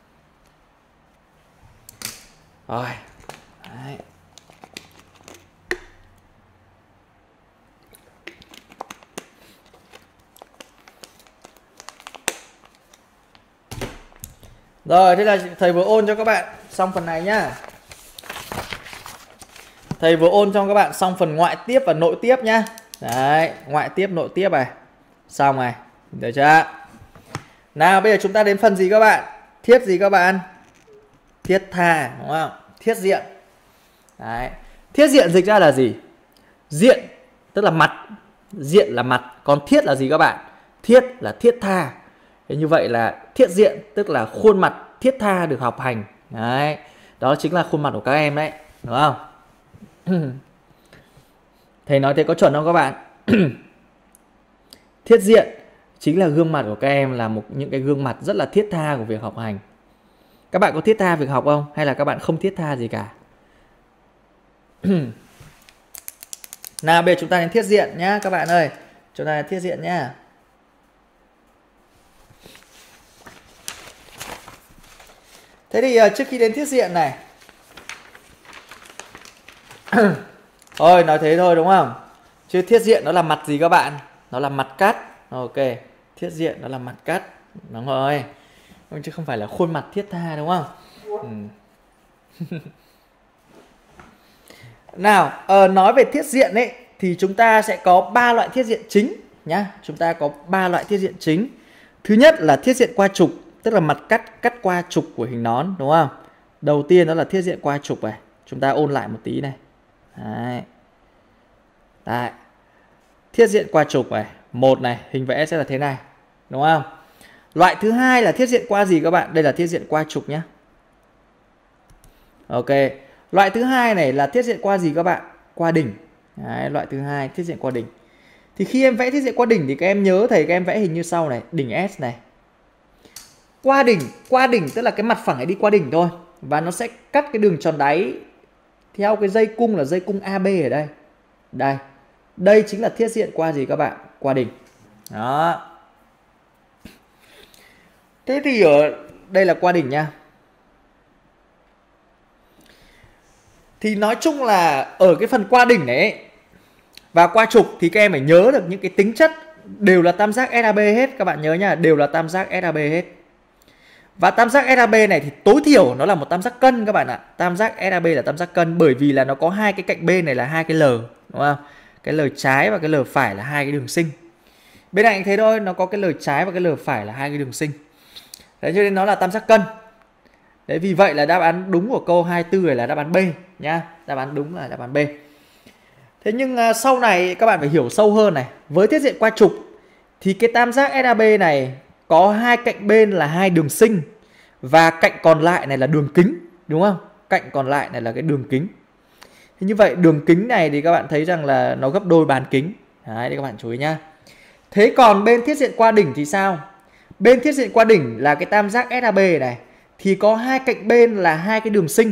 Rồi. Đấy. Rồi, thế là thầy vừa ôn cho các bạn xong phần này nhá. Thầy vừa ôn cho các bạn xong phần ngoại tiếp và nội tiếp nhá. Đấy, ngoại tiếp nội tiếp này. Xong này, được chưa? Nào bây giờ chúng ta đến phần gì các bạn? Thiết gì các bạn? Thiết tha, đúng không? Thiết diện. Đấy. Thiết diện dịch ra là gì? Diện tức là mặt, diện là mặt, còn thiết là gì các bạn? Thiết là thiết tha. Thế như vậy là thiết diện tức là khuôn mặt thiết tha được học hành. Đấy. Đó chính là khuôn mặt của các em đấy, đúng không? Thầy nói thế có chuẩn không các bạn? Thiết diện chính là gương mặt của các em, là một những cái gương mặt rất là thiết tha của việc học hành. Các bạn có thiết tha việc học không? Hay là các bạn không thiết tha gì cả? Nào bây giờ chúng ta đến thiết diện nhá các bạn ơi. Chúng ta đến thiết diện nhá. Thế thì uh, trước khi đến thiết diện này thôi nói thế thôi đúng không? Chứ thiết diện nó là mặt gì các bạn? Nó là mặt cắt. Ok, thiết diện nó là mặt cắt. Đúng rồi. Chứ không phải là khuôn mặt thiết tha đúng không? Ừ. Nào, uh, nói về thiết diện ấy thì chúng ta sẽ có ba loại thiết diện chính nhá. Chúng ta có ba loại thiết diện chính. Thứ nhất là thiết diện qua trục, tức là mặt cắt cắt qua trục của hình nón đúng không? Đầu tiên đó là thiết diện qua trục này. Chúng ta ôn lại một tí này. Đấy. Đấy. Thiết diện qua trục này, một này, hình vẽ sẽ là thế này, đúng không? Loại thứ hai là thiết diện qua gì các bạn? Đây là thiết diện qua trục nhé. Ok. Loại thứ hai này là thiết diện qua gì các bạn? Qua đỉnh. Đấy, loại thứ hai thiết diện qua đỉnh. Thì khi em vẽ thiết diện qua đỉnh thì các em nhớ thầy các em vẽ hình như sau này, đỉnh S này. Qua đỉnh, qua đỉnh tức là cái mặt phẳng ấy đi qua đỉnh thôi, và nó sẽ cắt cái đường tròn đáy theo cái dây cung là dây cung a bê ở đây. Đây. Đây chính là thiết diện qua gì các bạn? Qua đỉnh. Đó. Thế thì ở đây là qua đỉnh nha. Thì nói chung là ở cái phần qua đỉnh này ấy, và qua trục thì các em phải nhớ được những cái tính chất đều là tam giác ét a bê hết. Các bạn nhớ nha, đều là tam giác ét a bê hết. Và tam giác ét a bê này thì tối thiểu nó là một tam giác cân các bạn ạ. Tam giác ét a bê là tam giác cân bởi vì là nó có hai cái cạnh bên này là hai cái L, đúng không? Cái L trái và cái L phải là hai cái đường sinh. Bên này thế thôi, nó có cái L trái và cái L phải là hai cái đường sinh. Đấy, cho nên nó là tam giác cân. Đấy, vì vậy là đáp án đúng của câu hai mươi tư này là đáp án B nhá. Đáp án đúng là đáp án B. Thế nhưng uh, sau này các bạn phải hiểu sâu hơn này. Với thiết diện qua trục thì cái tam giác ét a bê này có hai cạnh bên là hai đường sinh và cạnh còn lại này là đường kính, đúng không? Cạnh còn lại này là cái đường kính. Thế như vậy đường kính này thì các bạn thấy rằng là nó gấp đôi bán kính. Đấy, các bạn chú ý nhá. Thế còn bên thiết diện qua đỉnh thì sao? Bên thiết diện qua đỉnh là cái tam giác ét a bê này thì có hai cạnh bên là hai cái đường sinh.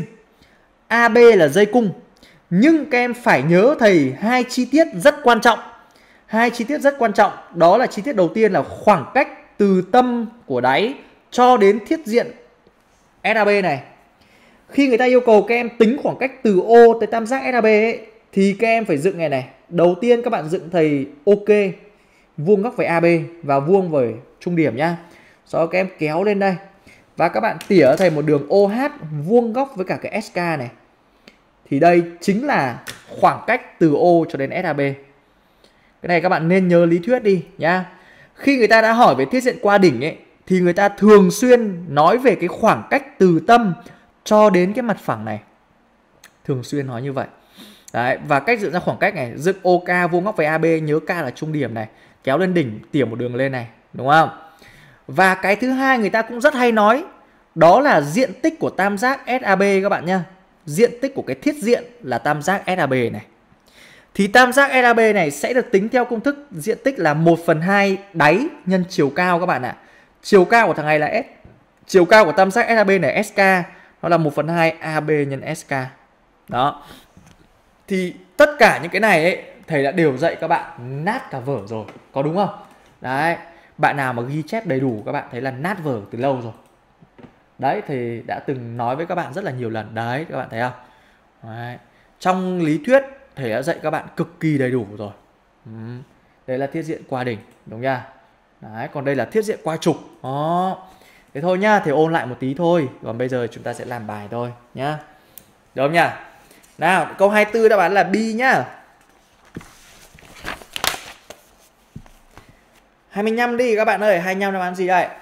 a bê là dây cung. Nhưng các em phải nhớ thầy hai chi tiết rất quan trọng. Hai chi tiết rất quan trọng. Đó là chi tiết đầu tiên là khoảng cách từ tâm của đáy cho đến thiết diện ét a bê này. Khi người ta yêu cầu các em tính khoảng cách từ O tới tam giác ét a bê ấy, thì các em phải dựng này này. Đầu tiên các bạn dựng thầy OK, vuông góc với a bê và vuông với trung điểm nhá. Sau đó các em kéo lên đây. Và các bạn tỉa thầy một đường ô hát vuông góc với cả cái ét ca này. Thì đây chính là khoảng cách từ O cho đến ét a bê. Cái này các bạn nên nhớ lý thuyết đi nhá. Khi người ta đã hỏi về thiết diện qua đỉnh ấy, thì người ta thường xuyên nói về cái khoảng cách từ tâm cho đến cái mặt phẳng này. Thường xuyên nói như vậy. Đấy, và cách dựng ra khoảng cách này, dựng ô ca vuông góc với a bê, nhớ K là trung điểm này, kéo lên đỉnh tỉa một đường lên này, đúng không? Và cái thứ hai người ta cũng rất hay nói, đó là diện tích của tam giác ét a bê các bạn nhá. diện tích của cái thiết diện là tam giác ét a bê này. Thì tam giác ét a bê này sẽ được tính theo công thức diện tích là một phần hai đáy nhân chiều cao các bạn ạ. Chiều cao của thằng này là S. Chiều cao của tam giác ét a bê này ét ca, nó là một phần hai a bê nhân ét ca. Đó. Thì tất cả những cái này ấy, thầy đã đều dạy các bạn nát cả vở rồi, có đúng không? Đấy, bạn nào mà ghi chép đầy đủ các bạn thấy là nát vở từ lâu rồi. Đấy, thầy đã từng nói với các bạn rất là nhiều lần. Đấy, các bạn thấy không? Đấy. Trong lý thuyết thầy đã dạy các bạn cực kỳ đầy đủ rồi. Ừ. Đây là thiết diện qua đỉnh, đúng nha. Đấy, còn đây là thiết diện qua trục. Đó. Thế thôi nhá, thầy ôn lại một tí thôi. Còn bây giờ chúng ta sẽ làm bài thôi nhá. Được không nhá? Nào, câu hai mươi tư đáp án là B nhá. hai mươi lăm đi các bạn ơi, hai mươi lăm đáp án gì đây?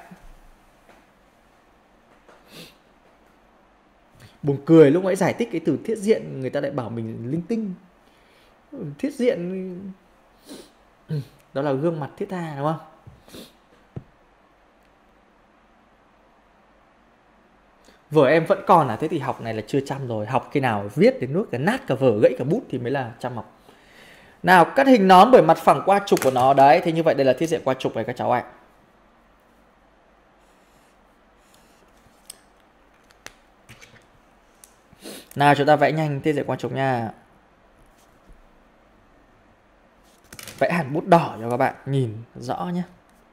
Buồn cười lúc nãy giải thích cái từ thiết diện người ta lại bảo mình linh tinh. Thiết diện đó là gương mặt thiết tha đúng không? Vở em vẫn còn à? Thế thì học này là chưa chăm rồi. Học khi nào viết đến nước cái nát cả vở, gãy cả bút thì mới là chăm học. Nào, cắt hình nón bởi mặt phẳng qua trục của nó. Đấy, thế như vậy đây là thiết diện qua trục này các cháu ạ. Nào chúng ta vẽ nhanh thiết diện qua trục nha. Vẽ hẳn bút đỏ cho các bạn nhìn rõ nhé.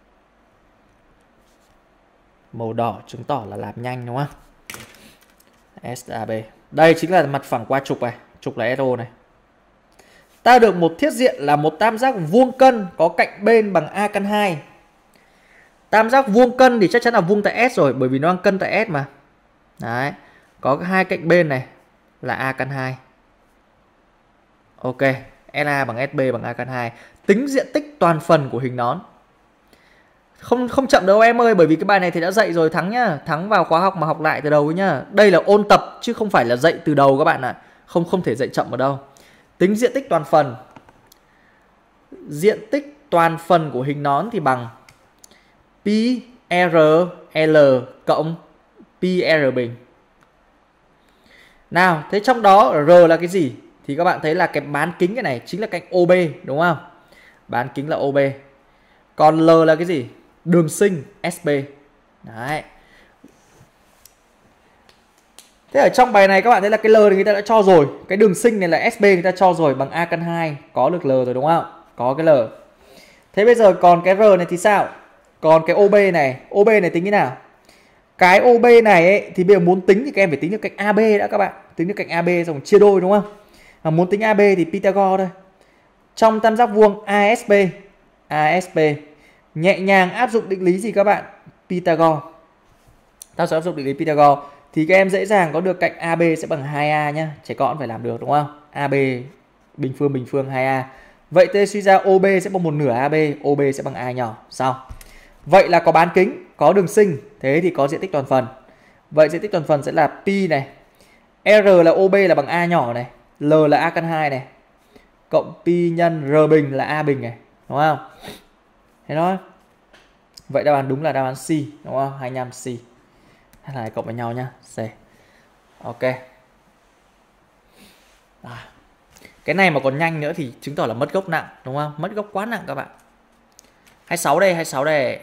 Màu đỏ chứng tỏ là làm nhanh đúng không? ét a bê. Đây chính là mặt phẳng qua trục này, trục là ét ô này. Ta được một thiết diện là một tam giác vuông cân có cạnh bên bằng a căn hai. Tam giác vuông cân thì chắc chắn là vuông tại S rồi, bởi vì nó đang cân tại S mà. Đấy, có hai cạnh bên này là a căn hai. Ok, ét a bằng ét bê bằng a căn hai. Tính diện tích toàn phần của hình nón. Không không chậm đâu em ơi, bởi vì cái bài này thì đã dạy rồi Thắng nhá. Thắng vào khóa học mà học lại từ đầu nhá. Đây là ôn tập chứ không phải là dạy từ đầu các bạn ạ. Không không thể dạy chậm ở đâu. Tính diện tích toàn phần. Diện tích toàn phần của hình nón thì bằng pi r l cộng pi r bình. Nào, thế trong đó R là cái gì? Thì các bạn thấy là cái bán kính cái này chính là cạnh ô bê đúng không? Bán kính là ô bê. Còn L là cái gì? Đường sinh ét bê. Đấy. Thế ở trong bài này các bạn thấy là cái L thì người ta đã cho rồi. Cái đường sinh này là ét bê người ta cho rồi bằng a căn hai. Có được L rồi đúng không? Có cái L. Thế bây giờ còn cái R này thì sao? Còn cái ô bê này. ô bê này tính như nào? Cái ô bê này ấy, thì bây giờ muốn tính thì các em phải tính được cạnh a bê đã các bạn. Tính được cạnh a bê xong chia đôi đúng không? Mà muốn tính a bê thì Pythagore thôi. Trong tam giác vuông a ét bê, a ét bê nhẹ nhàng áp dụng định lý gì các bạn? Pythagore. Ta sẽ áp dụng định lý Pythagore thì các em dễ dàng có được cạnh a bê sẽ bằng hai a nhá. Trẻ con phải làm được đúng không? a bê bình phương bình phương hai a. Vậy thế suy ra ô bê sẽ bằng một nửa a bê, ô bê sẽ bằng a nhỏ. Sao? Vậy là có bán kính, có đường sinh, thế thì có diện tích toàn phần. Vậy diện tích toàn phần sẽ là pi này. R là ô bê là bằng a nhỏ này, L là a căn hai này. Cộng pi nhân R bình là a bình này, đúng không? Thế đó. Vậy đáp án đúng là đáp án C, đúng không? hai mươi lăm C. Hai này cộng với nhau nhá, C. Ok. À. Cái này mà còn nhanh nữa thì chứng tỏ là mất gốc nặng, đúng không? Mất gốc quá nặng các bạn. hai mươi sáu đây, hai mươi sáu đây.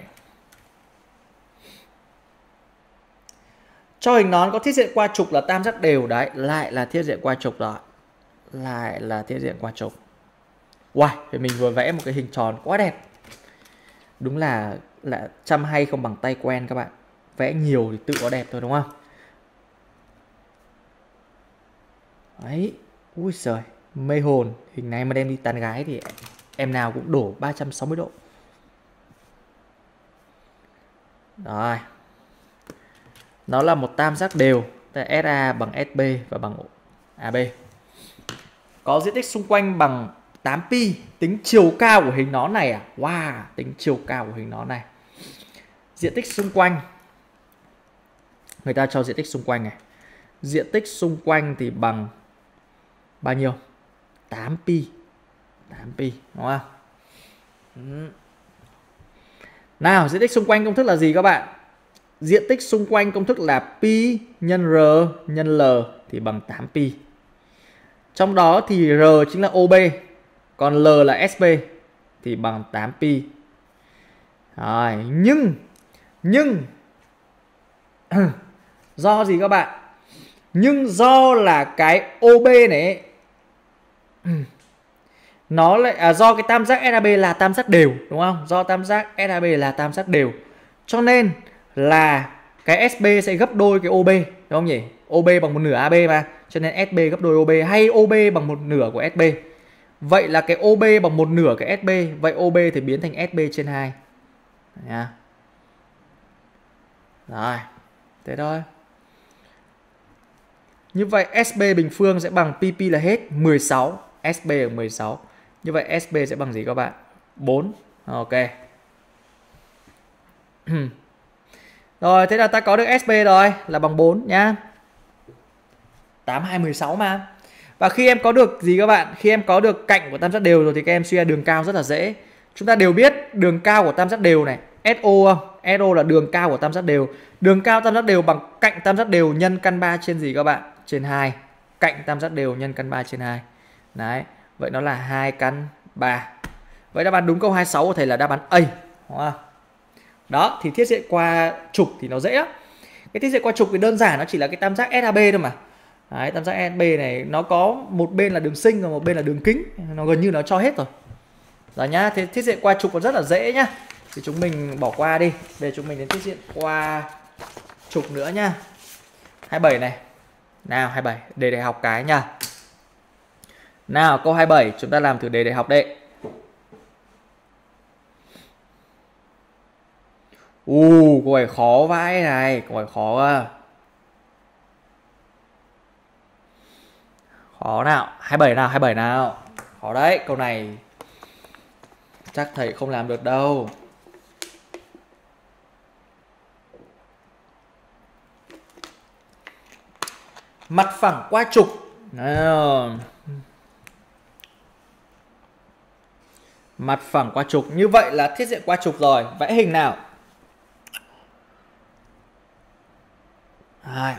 Cho hình nón có thiết diện qua trục là tam giác đều đấy, lại là thiết diện qua trục rồi. Lại là thiết diện qua trục. Wow, thì mình vừa vẽ một cái hình tròn quá đẹp. Đúng là là chăm hay không bằng tay quen các bạn. Vẽ nhiều thì tự có đẹp thôi đúng không? Đấy, ui giời, mê hồn. Hình này mà đem đi tán gái thì em nào cũng đổ ba trăm sáu mươi độ. Rồi. Nó là một tam giác đều, ét a bằng ét bê và bằng a bê. Có diện tích xung quanh bằng tám pi. Tính chiều cao của hình nón này à? Wow, tính chiều cao của hình nón này. Diện tích xung quanh. Người ta cho diện tích xung quanh này. Diện tích xung quanh thì bằng bao nhiêu? tám pi. tám pi, đúng không? Ừ. Nào, diện tích xung quanh công thức là gì các bạn? Diện tích xung quanh công thức là pi nhân R nhân L thì bằng tám pi. Trong đó thì R chính là ô bê, còn L là ét bê thì bằng tám pi. Rồi, nhưng nhưng do gì các bạn? Nhưng do là cái ô bê này nó lại à, do cái tam giác ét a bê là tam giác đều, đúng không? Do tam giác ét a bê là tam giác đều, cho nên là cái ét bê sẽ gấp đôi cái ô bê, đúng không nhỉ? ô bê bằng một nửa a bê mà, cho nên ét bê gấp đôi ô bê, hay ô bê bằng một nửa của ét bê. Vậy là cái ô bê bằng một nửa cái ét bê, vậy ô bê thì biến thành ét bê trên hai nha. Rồi, thế thôi. Như vậy ét bê bình phương sẽ bằng pê pê là hết mười sáu, ét bê là mười sáu. Như vậy ét bê sẽ bằng gì các bạn? bốn. Ok. Rồi, thế là ta có được ét bê rồi, là bằng bốn nhá. tám, hai, mười sáu mà. Và khi em có được gì các bạn? Khi em có được cạnh của tam giác đều rồi thì các em suy ra đường cao rất là dễ. Chúng ta đều biết đường cao của tam giác đều này, ét ô không? ét ô là đường cao của tam giác đều. Đường cao tam giác đều bằng cạnh tam giác đều nhân căn ba trên gì các bạn? Trên hai. Cạnh tam giác đều nhân căn ba trên hai. Đấy, vậy nó là hai căn ba. Vậy đáp án đúng câu hai mươi sáu của thầy là đáp án A. Đúng không? Đó, thì thiết diện qua trục thì nó dễ lắm. Cái thiết diện qua trục thì đơn giản, nó chỉ là cái tam giác ét a bê thôi mà. Đấy, tam giác ét a bê này nó có một bên là đường sinh và một bên là đường kính, nó gần như nó cho hết rồi. Rồi nhá, thế thiết diện qua trục nó rất là dễ nhá. Thì chúng mình bỏ qua đi. Bây giờ chúng mình đến thiết diện qua trục nữa nhá. hai mươi bảy này. Nào hai mươi bảy, đề đại học cái nha. Nào câu hai mươi bảy chúng ta làm thử đề đại học đấy. U, câu này khó vãi này, câu này khó à. Khó nào, hai mươi bảy nào, hai mươi bảy nào. Khó đấy, câu này chắc thầy không làm được đâu. Mặt phẳng qua trục. Nào. Mặt phẳng qua trục, như vậy là thiết diện qua trục rồi. Vẽ hình nào. Hai.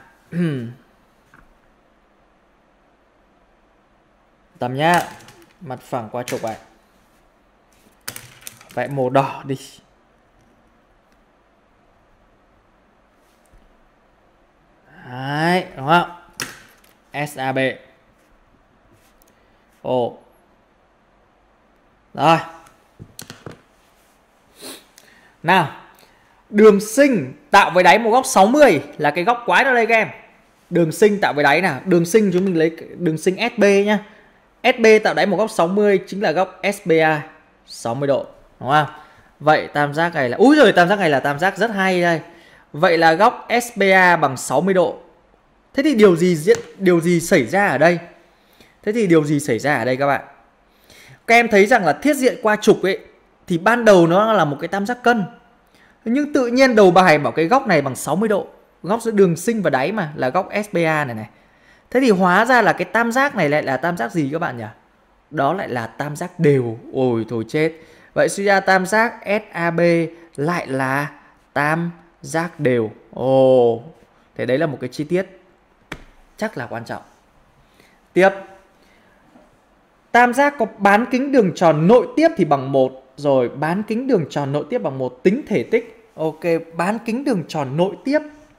Tầm nhá. Mặt phẳng qua trục này. Vẽ màu đỏ đi. Đấy, đúng không? ét a bê. Ồ. Rồi. Nào. Đường sinh tạo với đáy một góc sáu mươi là cái góc quái đó đây các em. Đường sinh tạo với đáy nào. Đường sinh chúng mình lấy đường sinh ét bê nhá. ét bê tạo đáy một góc sáu mươi chính là góc ét bê a sáu mươi độ, đúng không? Vậy tam giác này là úi rồi, tam giác này là tam giác rất hay đây. Vậy là góc ét bê a bằng sáu mươi độ. Thế thì điều gì diễn điều gì xảy ra ở đây? Thế thì điều gì xảy ra ở đây các bạn? Các em thấy rằng là thiết diện qua trục ấy thì ban đầu nó là một cái tam giác cân. Nhưng tự nhiên đầu bài bảo cái góc này bằng sáu mươi độ. Góc giữa đường sinh và đáy mà là góc ét bê a này này. Thế thì hóa ra là cái tam giác này lại là tam giác gì các bạn nhỉ? Đó lại là tam giác đều. Ôi thôi chết. Vậy suy ra tam giác ét a bê lại là tam giác đều. Ồ, thế đấy là một cái chi tiết chắc là quan trọng. Tiếp. Tam giác có bán kính đường tròn nội tiếp thì bằng một. Rồi bán kính đường tròn nội tiếp bằng một, tính thể tích. Ok, bán kính đường tròn nội tiếp.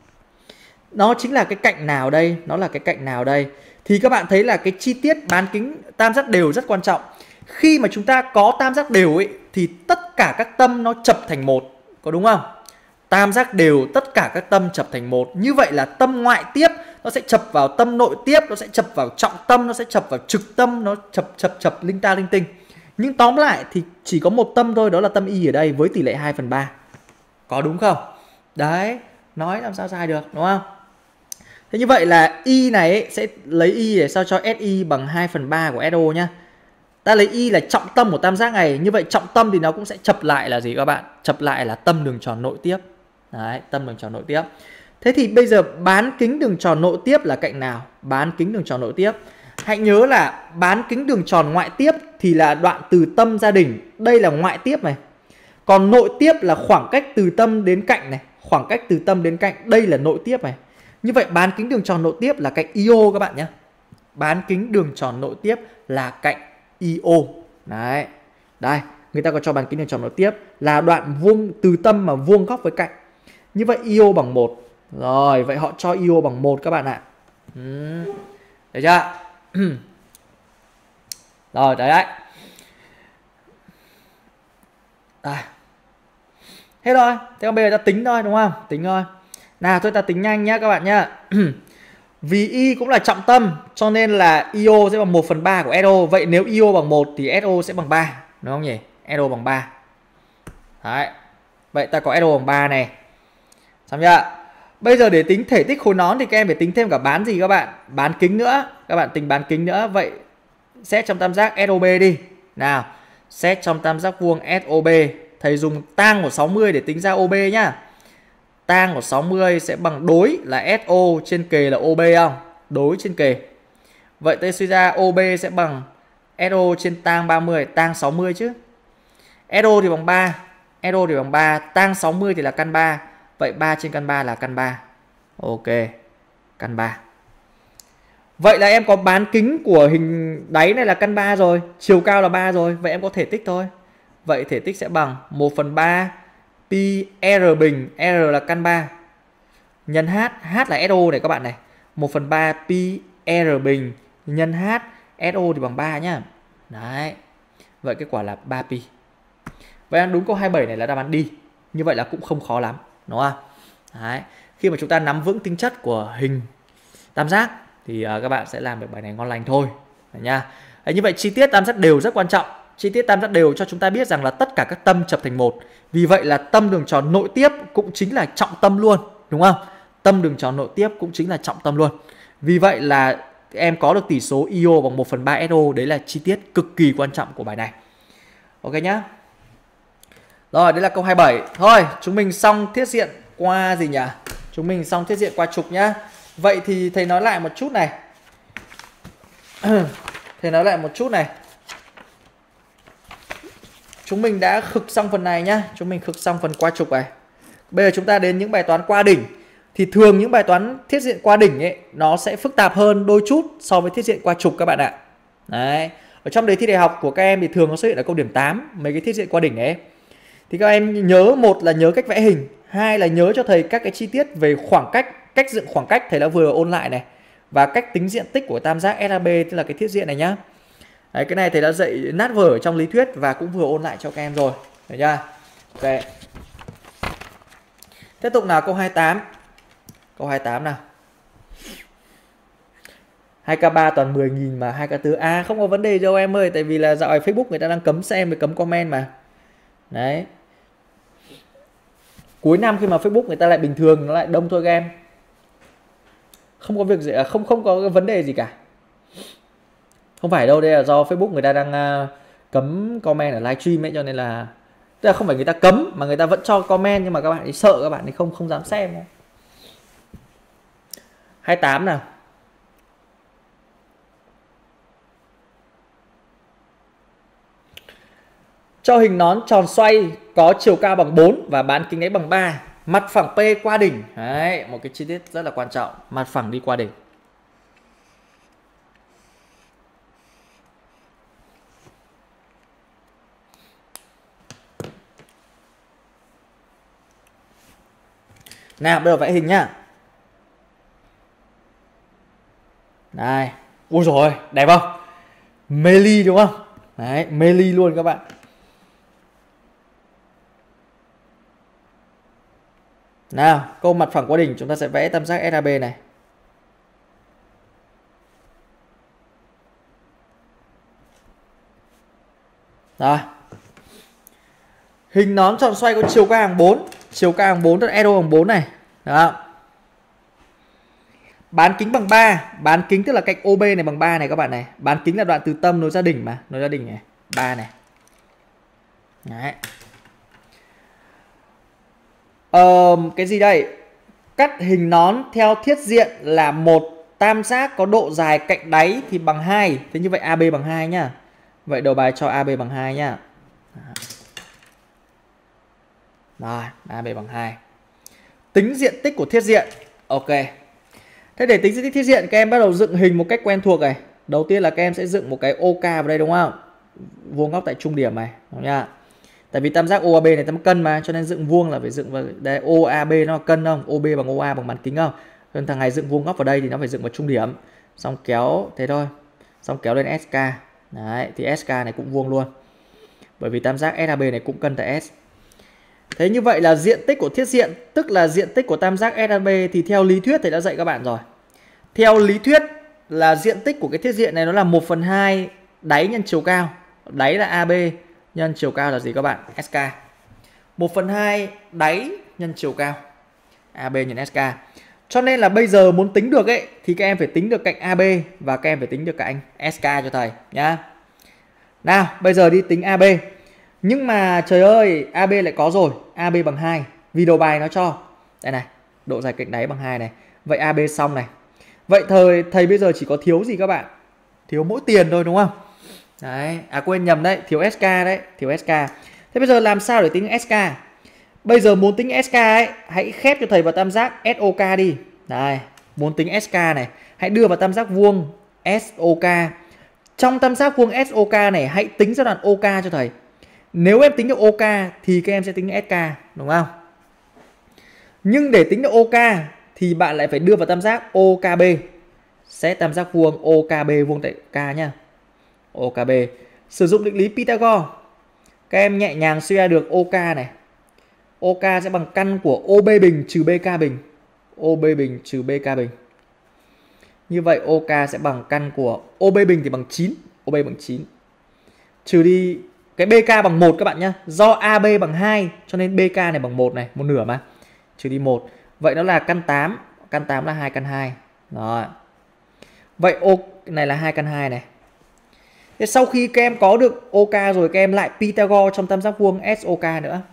Nó chính là cái cạnh nào đây? Nó là cái cạnh nào đây? Thì các bạn thấy là cái chi tiết bán kính tam giác đều rất quan trọng. Khi mà chúng ta có tam giác đều ấy thì tất cả các tâm nó chập thành một. Có đúng không? Tam giác đều tất cả các tâm chập thành một. Như vậy là tâm ngoại tiếp nó sẽ chập vào tâm nội tiếp, nó sẽ chập vào trọng tâm, nó sẽ chập vào trực tâm, nó chập chập chập linh ta linh tinh. Nhưng tóm lại thì chỉ có một tâm thôi, đó là tâm y ở đây với tỷ lệ hai phần ba. Có đúng không? Đấy, nói làm sao sai được, đúng không? Thế như vậy là y này ấy, sẽ lấy y để sao cho ét i bằng hai phần ba của ét ô nhá. Ta lấy y là trọng tâm của tam giác này. Như vậy trọng tâm thì nó cũng sẽ chập lại là gì các bạn? Chập lại là tâm đường tròn nội tiếp. Đấy, tâm đường tròn nội tiếp. Thế thì bây giờ bán kính đường tròn nội tiếp là cạnh nào? Bán kính đường tròn nội tiếp. Hãy nhớ là bán kính đường tròn ngoại tiếp thì là đoạn từ tâm ra đỉnh. Đây là ngoại tiếp này. Còn nội tiếp là khoảng cách từ tâm đến cạnh này. Khoảng cách từ tâm đến cạnh. Đây là nội tiếp này. Như vậy bán kính đường tròn nội tiếp là cạnh i ô các bạn nhé. Bán kính đường tròn nội tiếp là cạnh i ô. Đấy. Đây, người ta có cho bán kính đường tròn nội tiếp là đoạn vuông từ tâm mà vuông góc với cạnh. Như vậy i ô bằng một. Rồi, vậy họ cho i ô bằng một các bạn ạ. Ừ. Được chưa? Rồi, đấy đấy. À. Hết rồi. Thế còn bây giờ ta tính thôi đúng không? Tính thôi. Nào, thôi ta tính nhanh nhé các bạn nhé. Vì y cũng là trọng tâm cho nên là i ô sẽ bằng một phần ba của ét ô. Vậy nếu i ô bằng một thì ét ô sẽ bằng ba, đúng không nhỉ? ét ô bằng ba. Đấy. Vậy ta có ét ô bằng ba này. Xong chưa? Bây giờ để tính thể tích khối nón thì các em phải tính thêm cả bán gì các bạn? Bán kính nữa. Các bạn tính bán kính nữa. Vậy xét trong tam giác ét ô bê đi. Nào, xét trong tam giác vuông ét ô bê. Thầy dùng tang của sáu mươi để tính ra ô bê nhá. Tang của sáu mươi sẽ bằng đối là ét ô trên kề là ô bê không? Đối trên kề. Vậy tôi suy ra ô bê sẽ bằng ét ô trên tang ba mươi, tang sáu mươi chứ. ét ô thì bằng ba, ét ô thì bằng ba, tang sáu mươi thì là căn ba. Vậy ba trên căn ba là căn ba. Ok, căn ba. Vậy là em có bán kính của hình đáy này là căn ba rồi, chiều cao là ba rồi. Vậy em có thể tích thôi. Vậy thể tích sẽ bằng một phần ba pi R bình, R là căn ba, nhân H, H là ét ô này các bạn này. một phần ba pi R bình nhân H, ét ô thì bằng ba nhá. Đấy. Vậy kết quả là ba pi. Vậy đúng câu hai mươi bảy này là đáp án đi. Như vậy là cũng không khó lắm, đúng không? Đấy. Khi mà chúng ta nắm vững tính chất của hình tam giác thì uh, các bạn sẽ làm được bài này ngon lành thôi. Đấy nha. Đấy, như vậy chi tiết tam giác đều rất quan trọng. Chi tiết tam giác đều cho chúng ta biết rằng là tất cả các tâm chập thành một. Vì vậy là tâm đường tròn nội tiếp cũng chính là trọng tâm luôn, đúng không? Tâm đường tròn nội tiếp cũng chính là trọng tâm luôn. Vì vậy là em có được tỷ số i ô bằng một phần ba ét ô. Đấy là chi tiết cực kỳ quan trọng của bài này. Ok nhá. Rồi, đây là câu hai mươi bảy. Thôi, chúng mình xong thiết diện qua gì nhỉ? Chúng mình xong thiết diện qua trục nhá. Vậy thì thầy nói lại một chút này. Thầy nói lại một chút này. Chúng mình đã khực xong phần này nhá. Chúng mình khực xong phần qua trục này. Bây giờ chúng ta đến những bài toán qua đỉnh. Thì thường những bài toán thiết diện qua đỉnh ấy nó sẽ phức tạp hơn đôi chút so với thiết diện qua trục các bạn ạ. Đấy. Ở trong đề thi đại học của các em thì thường nó xuất hiện ở câu điểm tám, mấy cái thiết diện qua đỉnh ấy. Thì các em nhớ, một là nhớ cách vẽ hình, hai là nhớ cho thầy các cái chi tiết về khoảng cách, cách dựng khoảng cách thầy đã vừa ôn lại này, và cách tính diện tích của tam giác ét a bê, tức là cái thiết diện này nhá. Đấy, cái này thầy đã dạy nát vở trong lý thuyết và cũng vừa ôn lại cho các em rồi. Được chưa? Ok. Tiếp tục nào, câu hai mươi tám. Câu hai mươi tám nào. hai K ba toàn mười nghìn mà hai K tư. À, không có vấn đề đâu em ơi, tại vì là dạo này Facebook người ta đang cấm xem với cấm comment mà. Đấy. Cuối năm khi mà Facebook người ta lại bình thường, nó lại đông thôi các em. Không có việc gì, không không có vấn đề gì cả. Không phải đâu, đây là do Facebook người ta đang uh, cấm comment ở livestream ấy, cho nên là tức là không phải người ta cấm mà người ta vẫn cho comment, nhưng mà các bạn ấy sợ, các bạn ấy không không dám xem. hai mươi tám nào. Cho hình nón tròn xoay có chiều cao bằng bốn và bán kính ấy bằng ba. Mặt phẳng P qua đỉnh. Đấy, một cái chi tiết rất là quan trọng. Mặt phẳng đi qua đỉnh. Nào, bây giờ vẽ hình nhá. Đây. Ui rồi, đẹp không? Mê ly đúng không? Đấy, mê ly luôn các bạn. Nào, câu mặt phẳng qua đỉnh chúng ta sẽ vẽ tam giác ét a bê này. Rồi. Hình nón tròn xoay có chiều cao bằng bốn, chiều cao bằng bốn, tức là ét ô bằng bốn này. Đó. Bán kính bằng ba, bán kính tức là cạnh ô bê này bằng ba này các bạn này. Bán kính là đoạn từ tâm nối ra đỉnh mà, nối ra đỉnh này, ba này. Đấy. Ờ, cái gì đây? Cắt hình nón theo thiết diện là một tam giác có độ dài cạnh đáy thì bằng hai. Thế như vậy a bê bằng hai nhá. Vậy đầu bài cho a bê bằng hai nhá. Rồi, a bê bằng hai. Tính diện tích của thiết diện. Ok. Thế để tính diện tích thiết diện, các em bắt đầu dựng hình một cách quen thuộc này. Đầu tiên là các em sẽ dựng một cái ô ca vào đây, đúng không? Vuông góc tại trung điểm này, đúng nha. Tại vì tam giác o a bê này tam cân mà, cho nên dựng vuông là phải dựng vào đây. o a bê nó là cân không? ô bê bằng o a bằng bán kính không? Nên thằng này dựng vuông góc vào đây thì nó phải dựng vào trung điểm. Xong kéo thế thôi. Xong kéo lên ét ca. Đấy, thì ét ca này cũng vuông luôn. Bởi vì tam giác ét a bê này cũng cân tại S. Thế như vậy là diện tích của thiết diện, tức là diện tích của tam giác ét a bê, thì theo lý thuyết thầy đã dạy các bạn rồi. Theo lý thuyết là diện tích của cái thiết diện này nó là một phần hai đáy nhân chiều cao. Đáy là a bê nhân chiều cao là gì các bạn? ét ca. một phần hai đáy nhân chiều cao. a bê nhân ét ca. Cho nên là bây giờ muốn tính được ấy thì các em phải tính được cạnh a bê và các em phải tính được cạnh ét ca cho thầy nhá. Nào, bây giờ đi tính a bê. Nhưng mà trời ơi, a bê lại có rồi, a bê bằng hai. Vì đầu bài nó cho. Đây này, độ dài cạnh đáy bằng hai này. Vậy a bê xong này. Vậy thầy thầy bây giờ chỉ có thiếu gì các bạn? Thiếu mỗi tiền thôi đúng không? Đấy, à quên nhầm đấy, thiếu ét ca đấy, thiếu ét ca. Thế bây giờ làm sao để tính ét ca? Bây giờ muốn tính ét ca ấy, hãy khép cho thầy vào tam giác ét ô ca đi. Đây, muốn tính ét ca này, hãy đưa vào tam giác vuông ét ô ca. Trong tam giác vuông ét ô ca này, hãy tính ra đoạn ô ca cho thầy. Nếu em tính được ô ca thì các em sẽ tính được ét ca, đúng không? Nhưng để tính được ô ca thì bạn lại phải đưa vào tam giác ô ca bê. Xét tam giác vuông ô ca bê vuông tại K nhá. ô ca bê. Sử dụng định lý Pythagore. Các em nhẹ nhàng suy ra được ô ca này. ô ca sẽ bằng căn của ô bê bình trừ bê ca bình. ô bê bình trừ bê ca bình. Như vậy ô ca sẽ bằng căn của ô bê bình thì bằng chín. ô bê bằng chín. Trừ đi cái bê ca bằng một các bạn nhé. Do a bê bằng hai cho nên bê ca này bằng một này. Một nửa mà. Trừ đi một. Vậy nó là căn tám. Căn tám là hai căn hai. Đó. Vậy ô này là hai căn hai này. Thế sau khi các em có được ô ca rồi, các em lại Pythagore trong tam giác vuông ét ô ca nữa.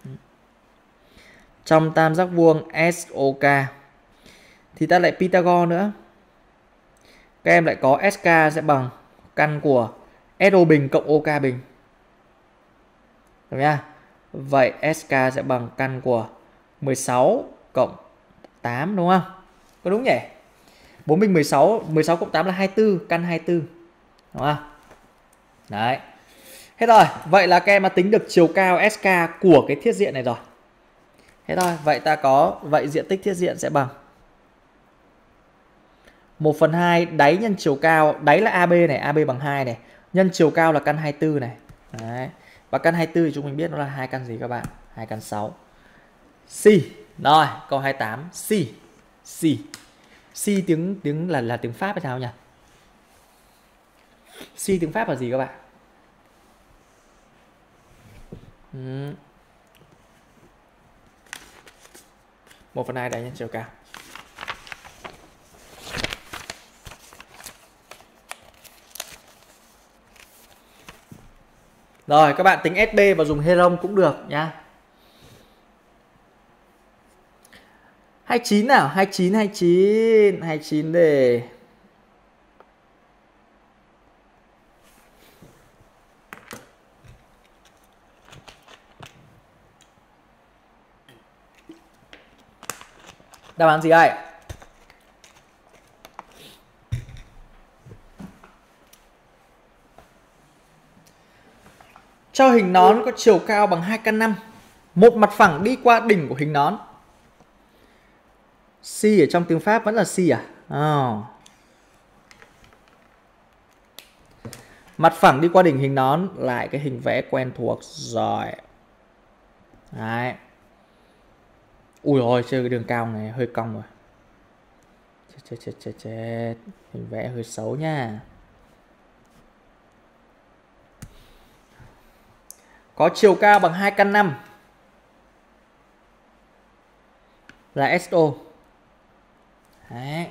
Trong tam giác vuông ét ô ca thì ta lại Pythagore nữa. Các em lại có ét ca sẽ bằng căn của ét ô bình cộng ô ca bình. Được nha. Vậy ét ca sẽ bằng căn của mười sáu cộng tám, đúng không? Có đúng nhỉ? bốn bình mười sáu, mười sáu cộng tám là hai mươi tư, căn hai mươi tư. Đúng không? Đấy. Hết rồi. Vậy là các em đã tính được chiều cao ét ca của cái thiết diện này rồi. Hết rồi. Vậy ta có, vậy diện tích thiết diện sẽ bằng một phần hai đáy nhân chiều cao. Đáy là a bê này, a bê bằng hai này. Nhân chiều cao là căn hai mươi tư này. Đấy. Và căn hai mươi tư thì chúng mình biết nó là hai căn gì các bạn? hai căn sáu. C. Rồi, câu hai mươi tám. C. C. C tiếng tiếng là là tiếng Pháp hay sao nhỉ? C tiếng Pháp là gì các bạn? Ừ. một phần hai đáy nhân chiều cao. Rồi, các bạn tính ét bê và dùng Heron cũng được nhá. hai mươi chín nào, hai mươi chín, hai mươi chín, hai mươi chín để đáp án gì đây? Cho hình nón có chiều cao bằng hai căn năm. Một mặt phẳng đi qua đỉnh của hình nón. C ở trong tiếng Pháp vẫn là C à? Oh. Mặt phẳng đi qua đỉnh hình nón, lại cái hình vẽ quen thuộc rồi. Đấy. Ui ôi, chơi cái đường cao này hơi cong rồi. Chết chết chết chết chết. Hình vẽ hơi xấu nha. Có chiều cao bằng hai căn năm là ét ô. Đấy.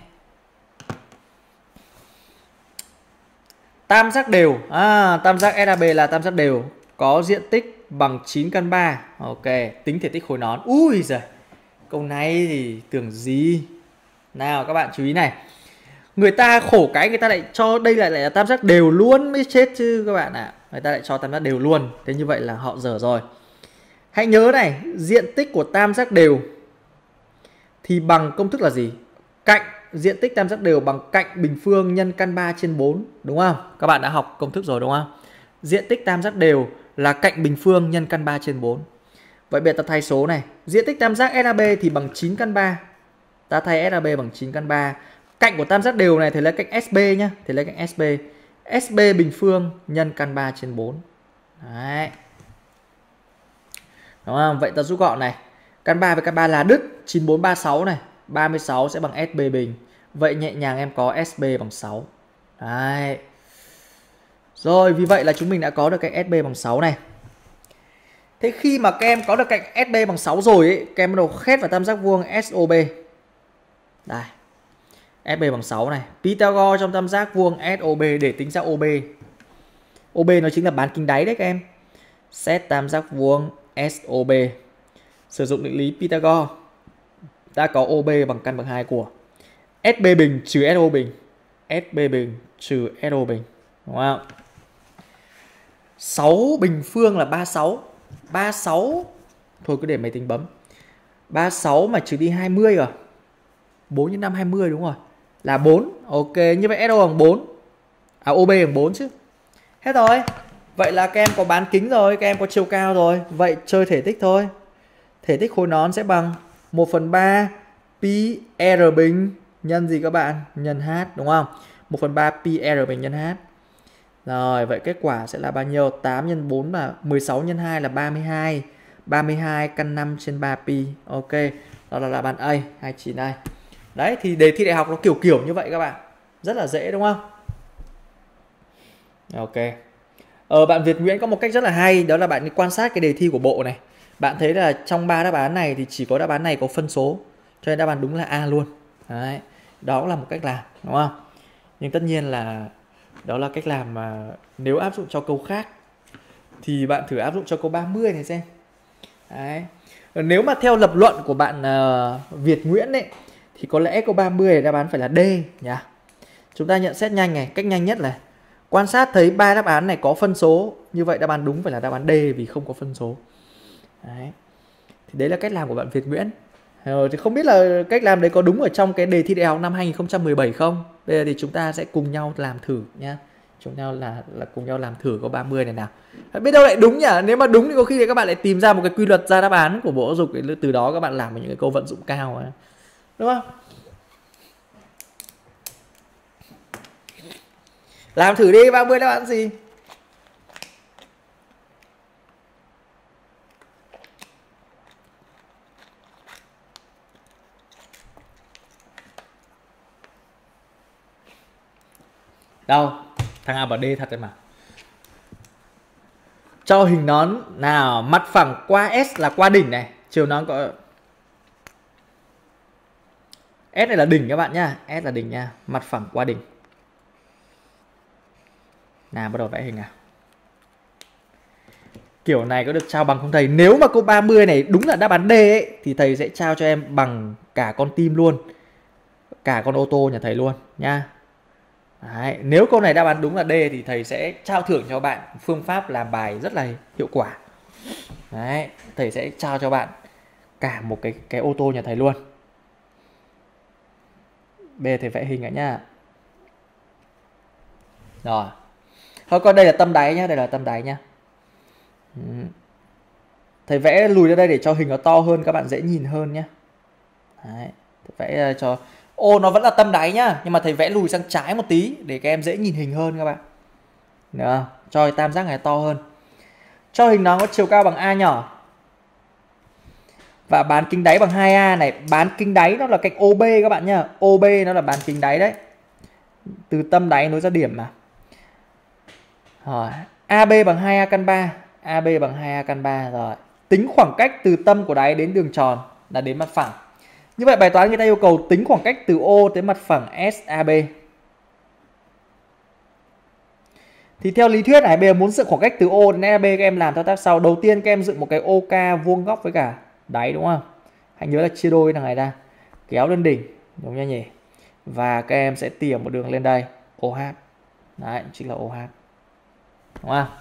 Tam giác đều. À, tam giác ét a bê là tam giác đều. Có diện tích bằng chín căn ba. Ok, tính thể tích khối nón. Ui giời. Câu này thì tưởng gì. Nào các bạn chú ý này. Người ta khổ cái người ta lại cho đây lại, lại là tam giác đều luôn mới chết chứ các bạn ạ. À. Người ta lại cho tam giác đều luôn. Thế như vậy là họ dở rồi. Hãy nhớ này, diện tích của tam giác đều thì bằng công thức là gì? Cạnh diện tích tam giác đều bằng cạnh bình phương nhân căn ba trên bốn, đúng không? Các bạn đã học công thức rồi đúng không? Diện tích tam giác đều là cạnh bình phương nhân căn ba trên bốn. Vậy bây giờ ta thay số này, diện tích tam giác ét a bê thì bằng chín căn ba. Ta thay ét a bê bằng chín căn ba. Cạnh của tam giác đều này thì lấy cạnh ét bê nhá, thì lấy cạnh ét bê. ét bê bình phương nhân căn ba trên bốn. Đấy. Đúng không? Vậy ta rút gọn này. Căn ba với căn ba là đứt, chín bốn ba sáu này, ba mươi sáu sẽ bằng ét bê bình. Vậy nhẹ nhàng em có ét bê bằng sáu. Đấy. Rồi, vì vậy là chúng mình đã có được cạnh ét bê bằng sáu này. Thế khi mà các em có được cạnh ét bê bằng sáu rồi ấy, các em bắt đầu khét vào tam giác vuông ét ô bê. Đây. ét bê bằng sáu này. Pythagore trong tam giác vuông ét ô bê để tính ra ô bê. ô bê nó chính là bán kính đáy đấy các em. Xét tam giác vuông ét ô bê. Sử dụng định lý Pythagore. Ta có ô bê bằng căn bậc hai của ét bê bình trừ ét ô bình. ét bê bình trừ ét ô bình. Đúng không? sáu bình phương là ba mươi sáu. ba mươi sáu. Thôi cứ để máy tính bấm. ba mươi sáu mà trừ đi hai mươi rồi. bốn nhân năm hai mươi đúng rồi. Là bốn. Ok, như vậy ét ô bằng bốn. À ô bê bằng bốn chứ. Hết rồi. Vậy là các em có bán kính rồi, các em có chiều cao rồi. Vậy chơi thể tích thôi. Thể tích khối nón sẽ bằng một phần ba pi r bình nhân gì các bạn? Nhân h đúng không? một phần ba pi r bình nhân h. Rồi, vậy kết quả sẽ là bao nhiêu? tám nhân bốn là mười sáu nhân hai là ba mươi hai. ba mươi hai căn năm trên ba pi. Ok, đó là đáp án A, hai mươi chín đây. Đấy, thì đề thi đại học nó kiểu kiểu như vậy các bạn. Rất là dễ đúng không? Ok. Ờ, bạn Việt Nguyễn có một cách rất là hay, đó là bạn quan sát cái đề thi của bộ này. Bạn thấy là trong ba đáp án này thì chỉ có đáp án này có phân số, cho nên đáp án đúng là A luôn. Đấy, đó cũng là một cách làm, đúng không? Nhưng tất nhiên là đó là cách làm mà nếu áp dụng cho câu khác thì bạn thử áp dụng cho câu ba mươi này xem. Đấy. Nếu mà theo lập luận của bạn uh, Việt Nguyễn ấy thì có lẽ câu ba mươi đáp án phải là D nhỉ. Chúng ta nhận xét nhanh này, cách nhanh nhất là quan sát thấy ba đáp án này có phân số, như vậy đáp án đúng phải là đáp án D vì không có phân số. Đấy. Thì đấy là cách làm của bạn Việt Nguyễn. Ờ, thì không biết là cách làm đấy có đúng ở trong cái đề thi đại học năm hai nghìn không trăm mười bảy không? Bây giờ thì chúng ta sẽ cùng nhau làm thử nhá. Chúng nhau là là cùng nhau làm thử câu ba mươi này nào. Biết đâu lại đúng nhỉ? Nếu mà đúng thì có khi thì các bạn lại tìm ra một cái quy luật ra đáp án của Bộ Giáo dục, để từ đó các bạn làm những cái câu vận dụng cao, đúng không? Làm thử đi, ba mươi đáp án gì? Đâu? Thằng A bảo D thật đấy mà. Cho hình nón nào, mặt phẳng qua S là qua đỉnh này, chiều nón có S này là đỉnh các bạn nhá, S là đỉnh nha, mặt phẳng qua đỉnh. Nào bắt đầu vẽ hình nào. Kiểu này có được trao bằng không thầy? Nếu mà câu ba mươi này đúng là đáp án D ấy, thì thầy sẽ trao cho em bằng cả con tim luôn, cả con ô tô nhà thầy luôn nha. Đấy, nếu câu này đáp án đúng là D thì thầy sẽ trao thưởng cho bạn phương pháp làm bài rất là hiệu quả. Đấy, thầy sẽ trao cho bạn cả một cái cái ô tô nhà thầy luôn. Bây giờ thầy vẽ hình cả nhá. Rồi. Thôi còn đây là tâm đáy nhá, đây là tâm đáy nhá. Thầy vẽ lùi ra đây để cho hình nó to hơn, các bạn dễ nhìn hơn nhá. Đấy, thầy vẽ cho ô nó vẫn là tâm đáy nhá, nhưng mà thầy vẽ lùi sang trái một tí để các em dễ nhìn hình hơn các bạn. Được không? Cho tam giác này to hơn. Cho hình nó có chiều cao bằng A nhỏ. Và bán kính đáy bằng hai A này. Bán kính đáy nó là cạnh ô bê các bạn nhá. ô bê nó là bán kính đáy đấy. Từ tâm đáy nối ra điểm mà. Rồi. a bê bằng hai A căn ba. a bê bằng hai A căn ba rồi. Tính khoảng cách từ tâm của đáy đến đường tròn là đến mặt phẳng. Như vậy bài toán người ta yêu cầu tính khoảng cách từ O tới mặt phẳng ét a bê. Thì theo lý thuyết này, bây giờ muốn dựng khoảng cách từ O đến ét a bê, các em làm thao tác sau. Đầu tiên các em dựng một cái ô ca vuông góc với cả đáy, đúng không? Hãy nhớ là chia đôi thằng này ra, kéo lên đỉnh, đúng chưa nhỉ? Và các em sẽ tỉa một đường lên đây, ô hát. Đấy, chính là ô hát. Đúng không?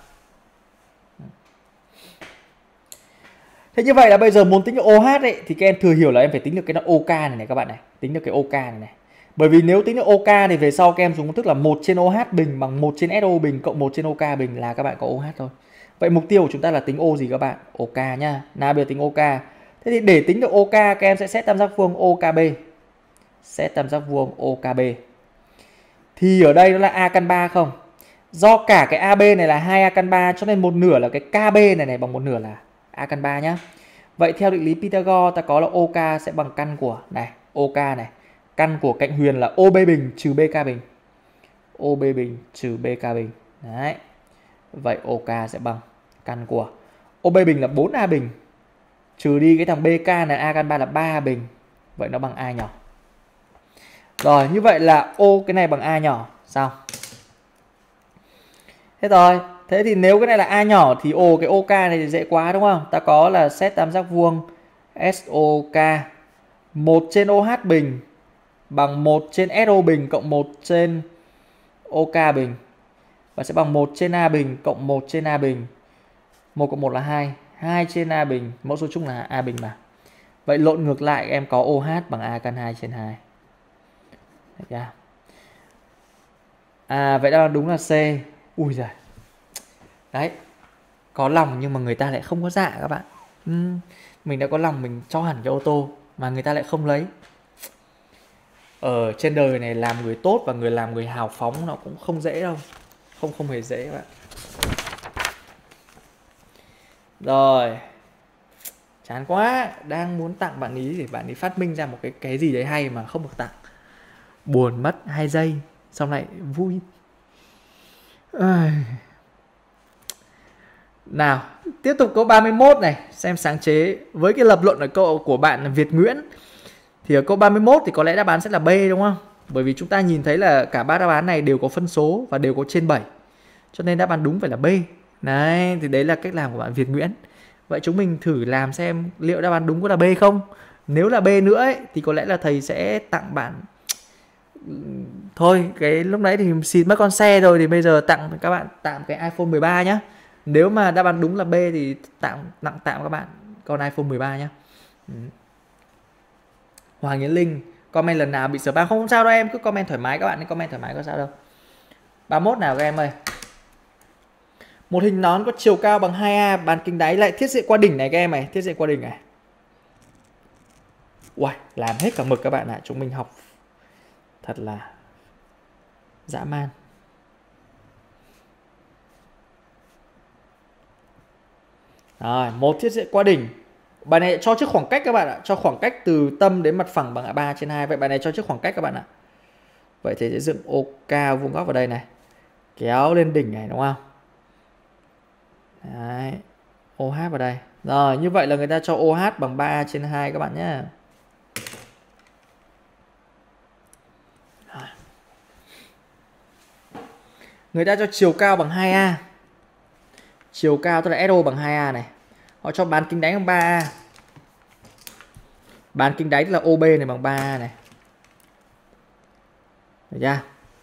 Thế như vậy là bây giờ muốn tính được ô hát ấy, thì các em thừa hiểu là em phải tính được cái ô ca này này các bạn này, tính được cái ô ca này này. Bởi vì nếu tính được OK thì về sau các em dùng công thức là một trên OH bình bằng một trên SO bình cộng một trên OK bình là các bạn có OH thôi. Vậy mục tiêu của chúng ta là tính O gì các bạn? OK nhá. Nào bây giờ tính OK. Thế thì để tính được OK các em sẽ xét tam giác vuông ô ca bê. Xét tam giác vuông ô ca bê. Thì ở đây nó là A căn ba không? Do cả cái a bê này là hai A căn ba cho nên một nửa là cái ca bê này này bằng một nửa là A căn ba nhá. Vậy theo định lý Pythagore ta có là OK sẽ bằng căn của này, OK này, căn của cạnh huyền là ô bê bình trừ bê ca bình. ô bê bình trừ bê ca bình. Đấy. Vậy OK sẽ bằng căn của ô bê bình là bốn A bình trừ đi cái thằng bê ca này A căn ba là ba A bình. Vậy nó bằng A nhỏ. Rồi, như vậy là O cái này bằng A nhỏ. Sao? Thế rồi, thế thì nếu cái này là A nhỏ thì O cái OK này thì dễ quá đúng không? Ta có là xét tam giác vuông ét ô ca một trên OH bình bằng một trên ét ô bình cộng một trên OK bình. Và sẽ bằng một trên A bình cộng một trên A bình. một cộng một là hai. hai trên A bình, mẫu số chung là A bình mà. Vậy lộn ngược lại em có OH bằng A căn hai trên hai. Được. À vậy đó đúng là C. Ui giời. Đấy. Có lòng nhưng mà người ta lại không có dạ các bạn. uhm, Mình đã có lòng mình cho hẳn cho ô tô mà người ta lại không lấy. Ở trên đời này làm người tốt và người làm người hào phóng nó cũng không dễ đâu. Không không hề dễ các bạn. Rồi. Chán quá. Đang muốn tặng bạn ý để bạn ấy phát minh ra một cái cái gì đấy hay mà không được tặng. Buồn mất hai giây. Xong lại vui. À. Nào, tiếp tục câu ba mươi mốt này. Xem sáng chế với cái lập luận ở câu của bạn Việt Nguyễn. Thì ở câu ba mươi mốt thì có lẽ đáp án sẽ là B đúng không? Bởi vì chúng ta nhìn thấy là cả ba đáp án này đều có phân số và đều có trên bảy. Cho nên đáp án đúng phải là B. Đấy, thì đấy là cách làm của bạn Việt Nguyễn. Vậy chúng mình thử làm xem liệu đáp án đúng có là B không? Nếu là B nữa ấy, thì có lẽ là thầy sẽ tặng bạn. Thôi, cái lúc nãy thì xịt mất con xe rồi thì bây giờ tặng các bạn tạm cái iPhone mười ba nhá. Nếu mà đáp án đúng là B thì tặng tặng tạm các bạn con iPhone mười ba nhá. Ừ. Hoàng Yến Linh comment lần nào bị spam không, không sao đâu em, cứ comment thoải mái các bạn, comment thoải mái có sao đâu. ba mươi mốt nào các em ơi. Một hình nón có chiều cao bằng hai A, bán kính đáy lại thiết diện qua đỉnh này các em này, thiết diện qua đỉnh này. Uầy, làm hết cả mực các bạn ạ, à. Chúng mình học thật là dã man. Rồi, một thiết diện qua đỉnh. Bài này cho trước khoảng cách các bạn ạ, cho khoảng cách từ tâm đến mặt phẳng bằng ba trên hai. Vậy bài này cho trước khoảng cách các bạn ạ. Vậy thì sẽ dựng ô cao vuông góc vào đây này, kéo lên đỉnh này đúng không? Đấy, ô hát vào đây. Rồi, như vậy là người ta cho ô hát bằng ba trên hai các bạn nhé. Người ta cho chiều cao bằng hai A. Chiều cao tức là ét ô bằng hai A này. Họ cho bán kính đáy bằng ba A. Bán kính đáy là ô bê này bằng ba A này. Được chưa?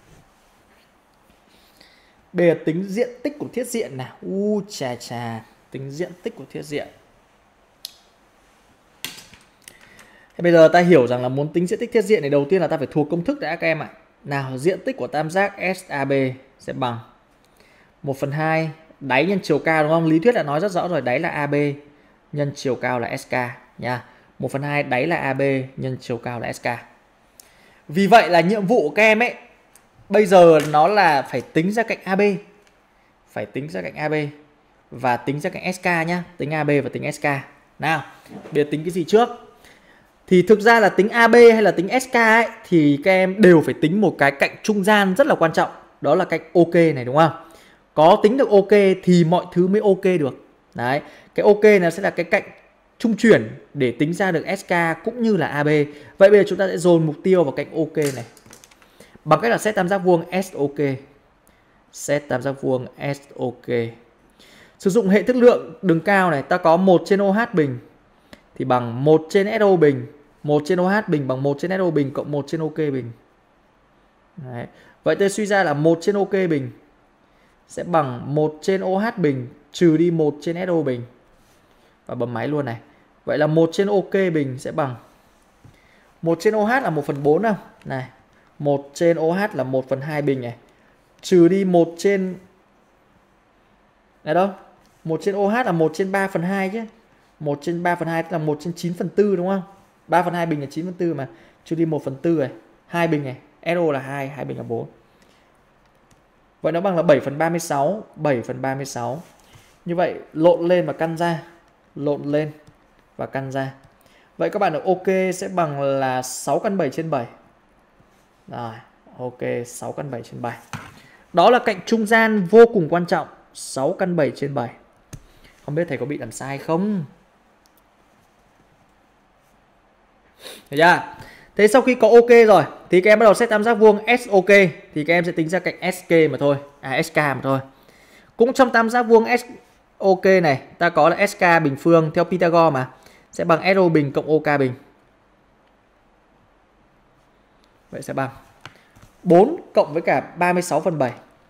Bây giờ tính diện tích của thiết diện nào. U chà chà, tính diện tích của thiết diện. Thế bây giờ ta hiểu rằng là muốn tính diện tích thiết diện thì đầu tiên là ta phải thuộc công thức đã các em ạ. Nào, diện tích của tam giác ét a bê sẽ bằng một phần hai đáy nhân chiều cao đúng không? Lý thuyết đã nói rất rõ rồi, đáy là a bê nhân chiều cao là ét ca nha. một phần hai đáy là a bê nhân chiều cao là ét ca. Vì vậy là nhiệm vụ của các em ấy bây giờ nó là phải tính ra cạnh a bê. Phải tính ra cạnh a bê và tính ra cạnh ét ca nhá, tính a bê và tính ét ca. Nào, bây giờ tính cái gì trước? Thì thực ra là tính a bê hay là tính ét ca ấy thì các em đều phải tính một cái cạnh trung gian rất là quan trọng, đó là cạnh OK này đúng không? Có tính được OK thì mọi thứ mới OK được. Đấy, cái OK này sẽ là cái cạnh trung chuyển để tính ra được ét ca cũng như là a bê. Vậy bây giờ chúng ta sẽ dồn mục tiêu vào cạnh OK này bằng cách là xét tam giác vuông ét ô ca. Xét tam giác vuông ét ô ca. Sử dụng hệ thức lượng đường cao này, ta có một trên OH bình thì bằng một trên ét ô bình, một trên OH bình bằng một trên ét ô bình cộng một trên OK bình. Đấy. Vậy tôi suy ra là một trên OK bình sẽ bằng một trên OH bình trừ đi một trên ét ô bình. Và bấm máy luôn này. Vậy là một trên OK bình sẽ bằng một trên OH là một phần bốn không? Này, một trên OH là một phần hai bình này. Trừ đi một trên này đâu? một trên OH là một trên ba phần hai chứ. một trên ba phần hai tức là một trên chín phần tư đúng không? ba phần hai bình là chín phần tư mà. Trừ đi một phần tư này, hai bình này, ét o là hai, hai bình là bốn. Vậy nó bằng là bảy phần ba mươi sáu, bảy phần ba mươi sáu. Như vậy lộn lên và căn ra, lộn lên và căn ra. Vậy các bạn được ok sẽ bằng là sáu căn bảy trên bảy. Rồi, ok, sáu căn bảy trên bảy. Đó là cạnh trung gian vô cùng quan trọng, sáu căn bảy trên bảy. Không biết thầy có bị làm sai không? Được chưa? Thế sau khi có ok rồi thì các em bắt đầu xét tam giác vuông ét ô ca thì các em sẽ tính ra cạnh ét ca mà thôi, à ét ca mà thôi. Cũng trong tam giác vuông ét ô ca này ta có là ét ca bình phương theo Pythagore mà sẽ bằng ét ô bình cộng ô ca bình. Vậy sẽ bằng bốn cộng với cả ba mươi sáu phần bảy.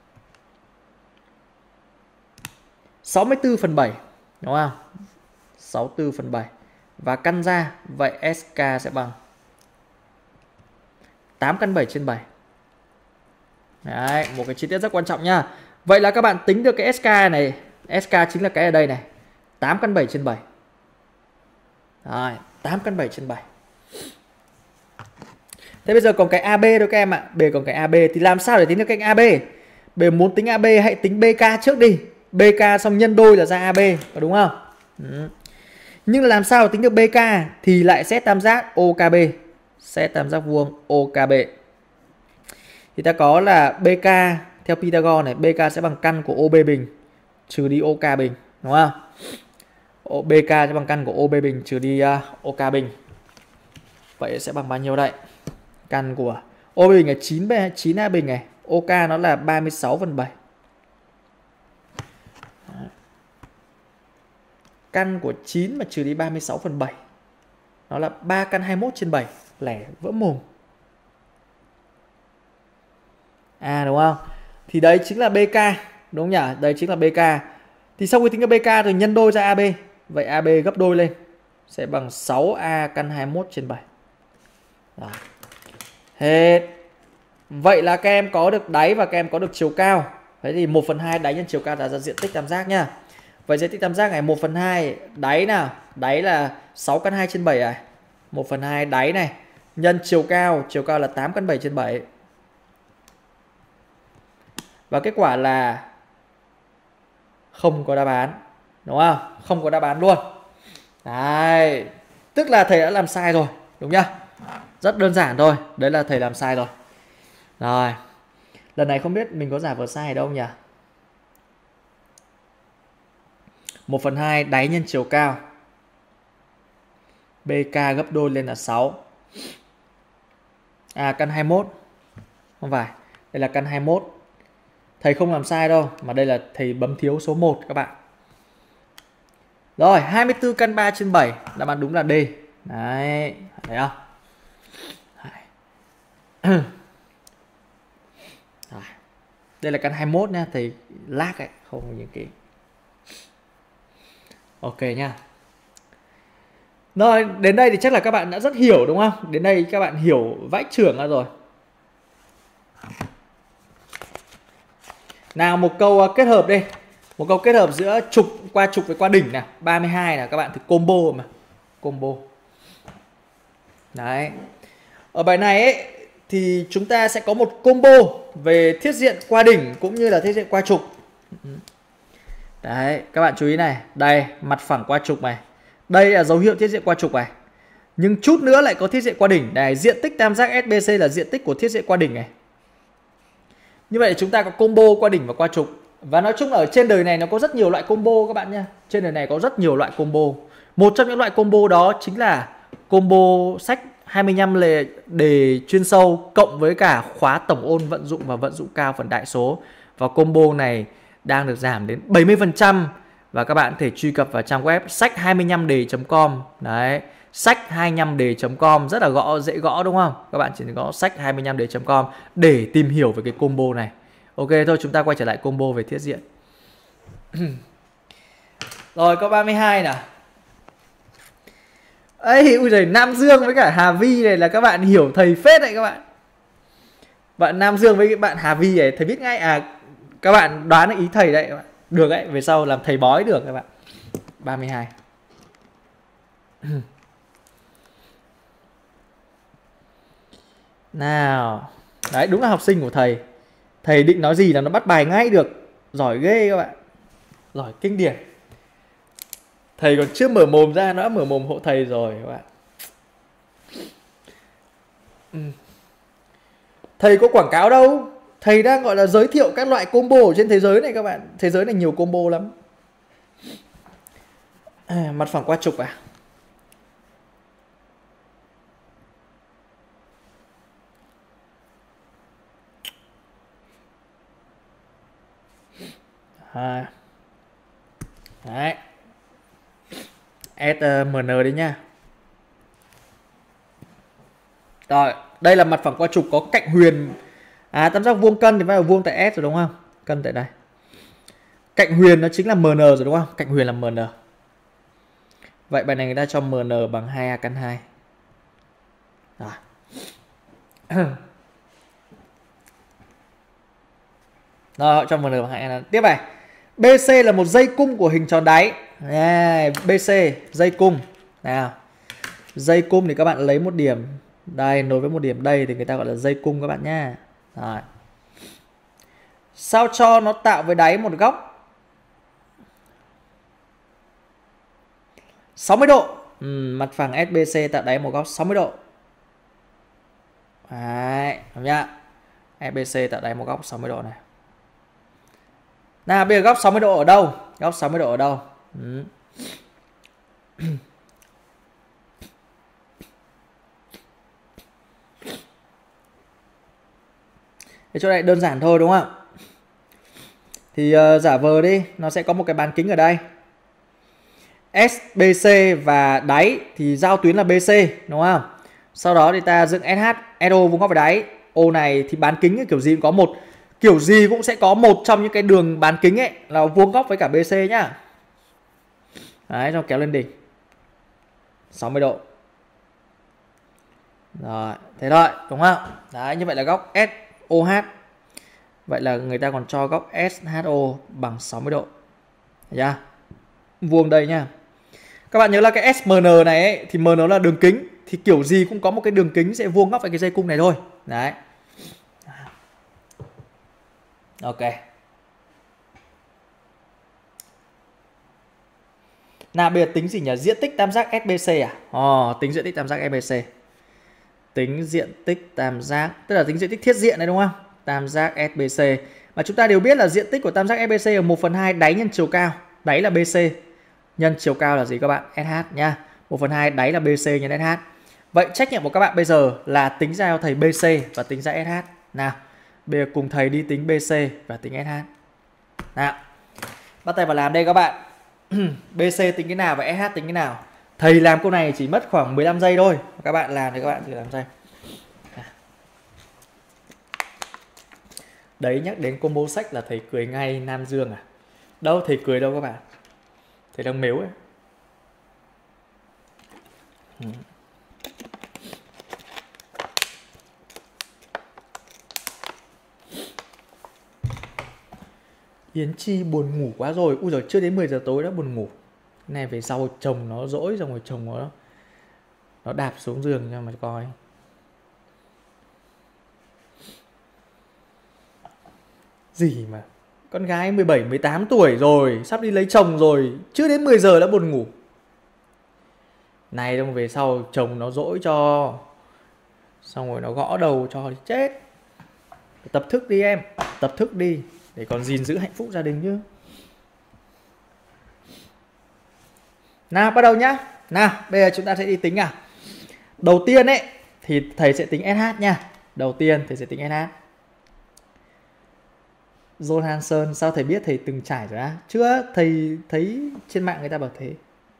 sáu mươi tư phần bảy đúng không? sáu mươi tư phần bảy và căn ra vậy ét ca sẽ bằng tám căn bảy trên bảy. Đấy, một cái chi tiết rất quan trọng nha. Vậy là các bạn tính được cái ét ca này, ét ca chính là cái ở đây này, tám căn bảy trên bảy. Rồi, tám căn bảy trên bảy. Thế bây giờ còn cái a bê đâu các em ạ. B còn cái a bê thì làm sao để tính được cạnh a bê? B muốn tính a bê hãy tính bê ca trước đi. bê ca xong nhân đôi là ra a bê, có đúng không? Ừ. Nhưng làm sao để tính được bê ca thì lại xét tam giác ô ca bê. Xét tam giác vuông ô ca bê. Thì ta có là bê ca theo Pythagore này, bê ca sẽ bằng căn của ô bê bình trừ đi ô ca bình, đúng không? bê ca sẽ bằng căn của ô bê bình trừ đi uh, ô ca bình. Vậy sẽ bằng bao nhiêu đây? Căn của ô bê bình là chín, chín a bình này, ô ca nó là ba mươi sáu phần bảy. Căn của chín mà trừ đi ba mươi sáu phần bảy. Nó là ba căn hai mươi mốt trên bảy. Lẻ vỡ mồm. À đúng không? Thì đấy chính là bê ca, đúng nhỉ? Đây chính là bê ca. Thì sau khi tính cái bê ca rồi nhân đôi ra a bê. Vậy a bê gấp đôi lên sẽ bằng sáu a căn hai mươi mốt trên bảy. Đó. Hết. Vậy là các em có được đáy và các em có được chiều cao. Thế thì một phần hai đáy nhân chiều cao là ra diện tích tam giác nhá. Vậy diện tích tam giác này một phần hai đáy nào? Đáy là sáu căn hai trên bảy này. một phần hai đáy này nhân chiều cao, chiều cao là tám căn bảy trên bảy. Và kết quả là không có đáp án, đúng không? Không có đáp án luôn. Đấy, tức là thầy đã làm sai rồi, đúng nhá? Rất đơn giản thôi, đấy là thầy làm sai rồi. Rồi, lần này không biết mình có giả vờ sai ở đâu nhỉ? một phần hai đáy nhân chiều cao. bê ca gấp đôi lên là sáu. À căn hai mươi mốt. Không phải, đây là căn hai mươi mốt. Thầy không làm sai đâu, mà đây là thầy bấm thiếu số một các bạn. Rồi, hai mươi tư căn ba trên bảy, đáp án đúng là D. Đấy, thấy không? Rồi. Đây là căn hai mươi mốt nha, thầy lag ấy, không có những cái. Ok nha. Rồi, đến đây thì chắc là các bạn đã rất hiểu đúng không? Đến đây các bạn hiểu vãi chưởng ra rồi. Nào một câu kết hợp đi. Một câu kết hợp giữa trục qua trục với qua đỉnh nào. ba mươi hai là các bạn thử combo mà. Combo. Đấy. Ở bài này ấy thì chúng ta sẽ có một combo về thiết diện qua đỉnh cũng như là thiết diện qua trục. Đấy, các bạn chú ý này. Đây, mặt phẳng qua trục này. Đây là dấu hiệu thiết diện qua trục này. Nhưng chút nữa lại có thiết diện qua đỉnh. Này, diện tích tam giác ét bê xê là diện tích của thiết diện qua đỉnh này. Như vậy chúng ta có combo qua đỉnh và qua trục. Và nói chung là ở trên đời này nó có rất nhiều loại combo các bạn nha. Trên đời này có rất nhiều loại combo. Một trong những loại combo đó chính là combo sách hai mươi lăm lề đề chuyên sâu cộng với cả khóa tổng ôn vận dụng và vận dụng cao phần đại số. Và combo này đang được giảm đến bảy mươi phần trăm. Và các bạn có thể truy cập vào trang web sách hai mươi lăm đề chấm com. Đấy, sách hai mươi lăm đề chấm com rất là gõ, dễ gõ đúng không? Các bạn chỉ gõ sách hai mươi lăm đề chấm com để tìm hiểu về cái combo này. Ok thôi, chúng ta quay trở lại combo về thiết diện. Rồi câu ba mươi hai nào. Ây, ui giời, Nam Dương với cả Hà Vi này là các bạn hiểu thầy phết đấy các bạn. Bạn Nam Dương với bạn Hà Vi ấy, thầy biết ngay. À, các bạn đoán được ý thầy đấy. Được đấy, về sau làm thầy bói được các bạn. ba mươi hai. Nào. Đấy, đúng là học sinh của thầy. Thầy định nói gì là nó bắt bài ngay được. Giỏi ghê các bạn. Giỏi kinh điển. Thầy còn chưa mở mồm ra, nó đã mở mồm hộ thầy rồi các bạn. Thầy có quảng cáo đâu. Thầy đang gọi là giới thiệu các loại combo ở trên thế giới này các bạn. Thế giới này nhiều combo lắm. À, mặt phẳng qua trục à? À. Đấy. ét em en đấy nha. Rồi, đây là mặt phẳng qua trục có cạnh huyền. À, tam giác vuông cân thì phải là vuông tại S rồi đúng không? Cân tại đây. Cạnh huyền nó chính là em en rồi đúng không? Cạnh huyền là em en. Vậy bài này người ta cho em en bằng hai a căn hai. Rồi. Rồi, họ cho em en bằng hai a. Tiếp này. bê xê là một dây cung của hình tròn đáy. À, bê xê, dây cung. Nào. Dây cung thì các bạn lấy một điểm đây nối với một điểm đây thì người ta gọi là dây cung các bạn nha. Rồi. Sao cho nó tạo với đáy một góc sáu mươi độ. Ừ, mặt phẳng ét bê xê tạo đáy một góc sáu mươi độ. Đấy, không nhá. ét bê xê tạo đáy một góc sáu mươi độ này. Nào, bây giờ góc sáu mươi độ ở đâu? Góc sáu mươi độ ở đâu? Ừ. Cái chỗ này đơn giản thôi đúng không? Thì uh, giả vờ đi, nó sẽ có một cái bán kính ở đây. ét bê xê và đáy thì giao tuyến là bê xê đúng không? Sau đó thì ta dựng ét hát, ét ô vuông góc với đáy. Ô này thì bán kính kiểu gì cũng có một, kiểu gì cũng sẽ có một trong những cái đường bán kính ấy là vuông góc với cả bê xê nhá. Đấy, cho kéo lên đỉnh sáu mươi độ. Rồi, thế thôi, đúng không? Đấy, như vậy là góc ét ô hát. Vậy là người ta còn cho góc ét hát ô bằng sáu mươi độ. Thấy chưa? Vuông đây nhá. Các bạn nhớ là cái ét em en này ấy, thì em en là đường kính, thì kiểu gì cũng có một cái đường kính sẽ vuông góc với cái dây cung này thôi. Đấy. Ok. Nào bây giờ tính gì nhỉ? Diện tích tam giác ét bê xê à? Ồ, tính diện tích tam giác ét bê xê. Tính diện tích tam giác, tức là tính diện tích thiết diện đấy đúng không? Tam giác ét bê xê. Mà chúng ta đều biết là diện tích của tam giác ét bê xê là một phần hai đáy nhân chiều cao. Đáy là bê xê nhân chiều cao là gì các bạn? ét hát nha. một phần hai đáy là bê xê nhân ét hát. Vậy trách nhiệm của các bạn bây giờ là tính ra cho thầy bê xê và tính ra ét hát. Nào, bây giờ cùng thầy đi tính bê xê và tính ét hát. Nào, bắt tay vào làm đây các bạn. bê xê tính cái nào và ét hát tính cái nào? Thầy làm câu này chỉ mất khoảng mười lăm giây thôi. Các bạn làm thì các bạn chỉ làm giây. Đấy, nhắc đến combo sách là thầy cười ngay. Nam Dương à? Đâu, thầy cười đâu các bạn? Thầy đang mếu ấy. Ừ. Yến Chi buồn ngủ quá rồi. Ui giời, chưa đến mười giờ tối đã buồn ngủ. Cái này về sau chồng nó dỗi xong rồi chồng nó nó đạp xuống giường cho mà coi. Gì mà con gái mười bảy mười tám tuổi rồi, sắp đi lấy chồng rồi, chưa đến mười giờ đã buồn ngủ. Này, đông về sau chồng nó dỗi cho, xong rồi nó gõ đầu cho thì chết. Tập thức đi em, tập thức đi để còn gìn giữ hạnh phúc gia đình chứ. Nào, bắt đầu nhá. Nào, bây giờ chúng ta sẽ đi tính à. Đầu tiên ấy thì thầy sẽ tính ét hát nha. Đầu tiên thầy sẽ tính ét hát. John Hanson, sao thầy biết? Thầy từng trải rồi á? Chưa, thầy thấy trên mạng người ta bảo thế.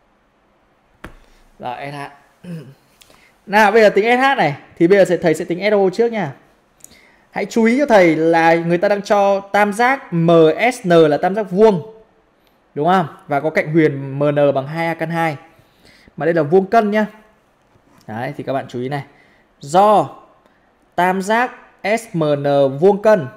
Rồi, ét hát. Nào, bây giờ tính ét hát này thì bây giờ thầy sẽ tính ét ô trước nha. Hãy chú ý cho thầy là người ta đang cho tam giác em ét en là tam giác vuông, đúng không? Và có cạnh huyền em en bằng hai a căn hai. Mà đây là vuông cân nhá. Đấy, thì các bạn chú ý này. Do tam giác ét em en vuông cân.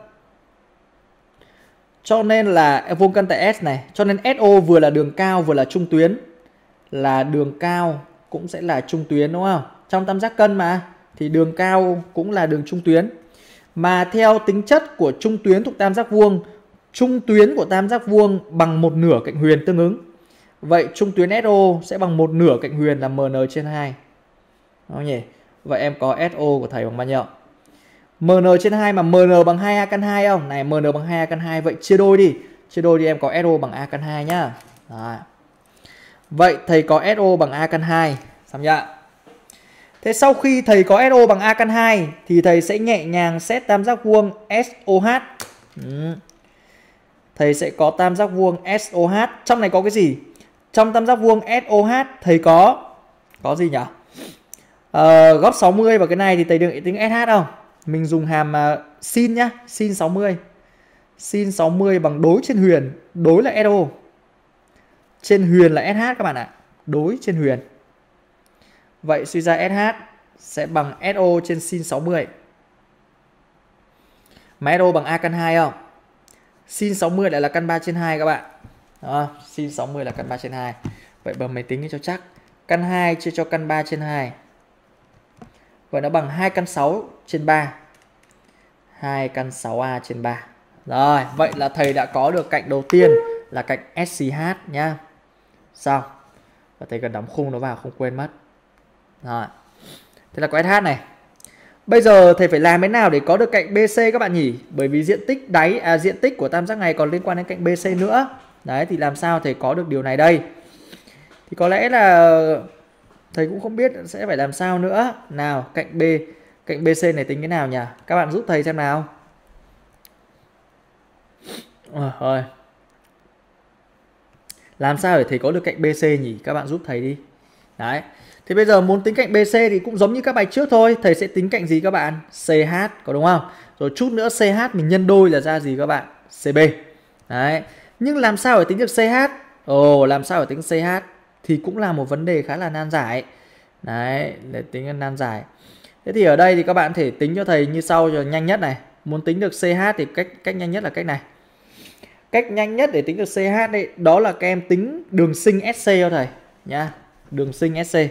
Cho nên là vuông cân tại S này, cho nên ét o vừa là đường cao vừa là trung tuyến. Là đường cao cũng sẽ là trung tuyến đúng không? Trong tam giác cân mà thì đường cao cũng là đường trung tuyến. Mà theo tính chất của trung tuyến thuộc tam giác vuông, trung tuyến của tam giác vuông bằng một nửa cạnh huyền tương ứng. Vậy trung tuyến ét o sẽ bằng một nửa cạnh huyền là em en trên hai. Đúng nhỉ? Vậy em có ét o của thầy bằng bao nhiêu? em en trên hai mà em en bằng hai a căn hai không? Này em en bằng hai a căn hai, vậy chia đôi đi. Chia đôi đi em có ét o bằng a căn hai nhá. Đấy. Vậy thầy có ét o bằng a căn hai, xong chưa? Thế sau khi thầy có ét o bằng a căn hai thì thầy sẽ nhẹ nhàng xét tam giác vuông ét o hát. Ừ. Thầy sẽ có tam giác vuông ét o hát. Trong này có cái gì? Trong tam giác vuông ét o hát thầy có có gì nhỉ? À, góc sáu mươi vào cái này thì thầy đừng tính ét hát không? Mình dùng hàm uh, sin nhá, sin sáu mươi. Sin sáu mươi bằng đối trên huyền, đối là ét o. Trên huyền là ét hát các bạn ạ. Đối trên huyền. Vậy suy ra ét hát sẽ bằng ét o trên sin sáu mươi. Mà ét o bằng a căn hai không? Sin sáu mươi lại là căn ba trên hai các bạn. Đó, sin sáu mươi là căn ba trên hai. Vậy bấm máy tính cho chắc. Căn hai chia cho căn ba trên hai. Vậy nó bằng hai căn sáu trên ba. hai căn sáu a trên ba. Rồi, vậy là thầy đã có được cạnh đầu tiên là cạnh ét xê hát nhá. Xong. Và thầy cần đóng khung nó vào không quên mất. Rồi. Thế là có ét hát này. Bây giờ thầy phải làm thế nào để có được cạnh bê xê các bạn nhỉ? Bởi vì diện tích đáy à, diện tích của tam giác này còn liên quan đến cạnh bê xê nữa. Đấy thì làm sao thầy có được điều này đây? Thì có lẽ là thầy cũng không biết sẽ phải làm sao nữa. Nào, cạnh B, cạnh bê xê này tính cái nào nhỉ? Các bạn giúp thầy xem nào. À, rồi. Làm sao để thầy có được cạnh bê xê nhỉ? Các bạn giúp thầy đi. Đấy. Thì bây giờ muốn tính cạnh bê xê thì cũng giống như các bài trước thôi. Thầy sẽ tính cạnh gì các bạn? xê hát, có đúng không? Rồi chút nữa xê hát mình nhân đôi là ra gì các bạn? xê bê. Đấy. Nhưng làm sao để tính được xê hát? Ồ, làm sao để tính xê hát? Thì cũng là một vấn đề khá là nan giải. Đấy, để tính nan giải. Thế thì ở đây thì các bạn thể tính cho thầy như sau cho nhanh nhất này. Muốn tính được xê hát thì cách cách nhanh nhất là cách này. Cách nhanh nhất để tính được xê hát đây, đó là các em tính đường sinh ét xê cho thầy nhá. Đường sinh ét xê.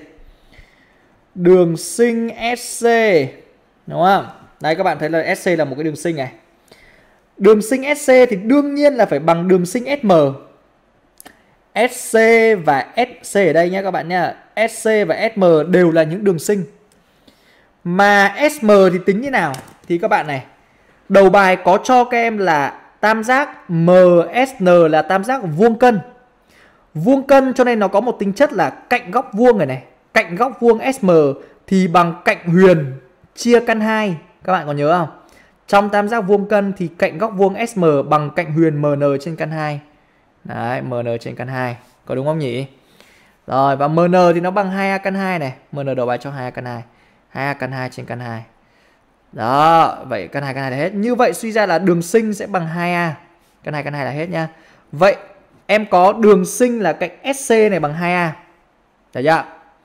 Đường sinh ét xê, đúng không? Đây các bạn thấy là ét xê là một cái đường sinh này. Đường sinh ét xê thì đương nhiên là phải bằng đường sinh ét em. ét xê và ét xê ở đây nhé các bạn nhé. ét xê và ét em đều là những đường sinh. Mà ét em thì tính như nào? Thì các bạn này, đầu bài có cho các em là tam giác em ét en là tam giác vuông cân. Vuông cân cho nên nó có một tính chất là cạnh góc vuông này này. Cạnh góc vuông ét em thì bằng cạnh huyền chia căn hai. Các bạn còn nhớ không? Trong tam giác vuông cân thì cạnh góc vuông ét em bằng cạnh huyền em en trên căn hai. Đấy, em en trên căn hai. Có đúng không nhỉ? Rồi, và em en thì nó bằng hai a căn hai này. em en đầu bài cho hai a căn hai. hai a căn hai trên căn hai. Đó, vậy căn hai căn hai là hết. Như vậy suy ra là đường sinh sẽ bằng hai a. Căn hai căn hai là hết nhá. Vậy em có đường sinh là cạnh ét xê này bằng hai a. Được chưa?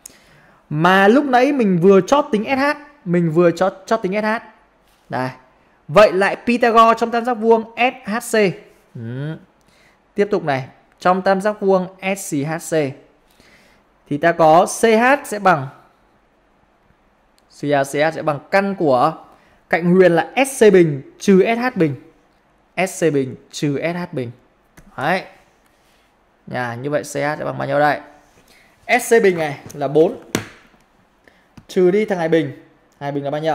Mà lúc nãy mình vừa chót tính ét hát, mình vừa chót chót tính ét hát. Đây. Vậy lại Pythagore trong tam giác vuông ét hát xê. Ừ. Tiếp tục này, trong tam giác vuông ét xê hát xê thì ta có xê hát sẽ bằng suy ra xê hát sẽ bằng căn của cạnh huyền là ét xê bình trừ ét hát bình. ét xê bình trừ ét hát bình. Đấy. Nhà, như vậy xê hát sẽ bằng bao nhiêu đây? ét xê bình này là bốn. Trừ đi thằng hai bình. hai bình là bao nhiêu?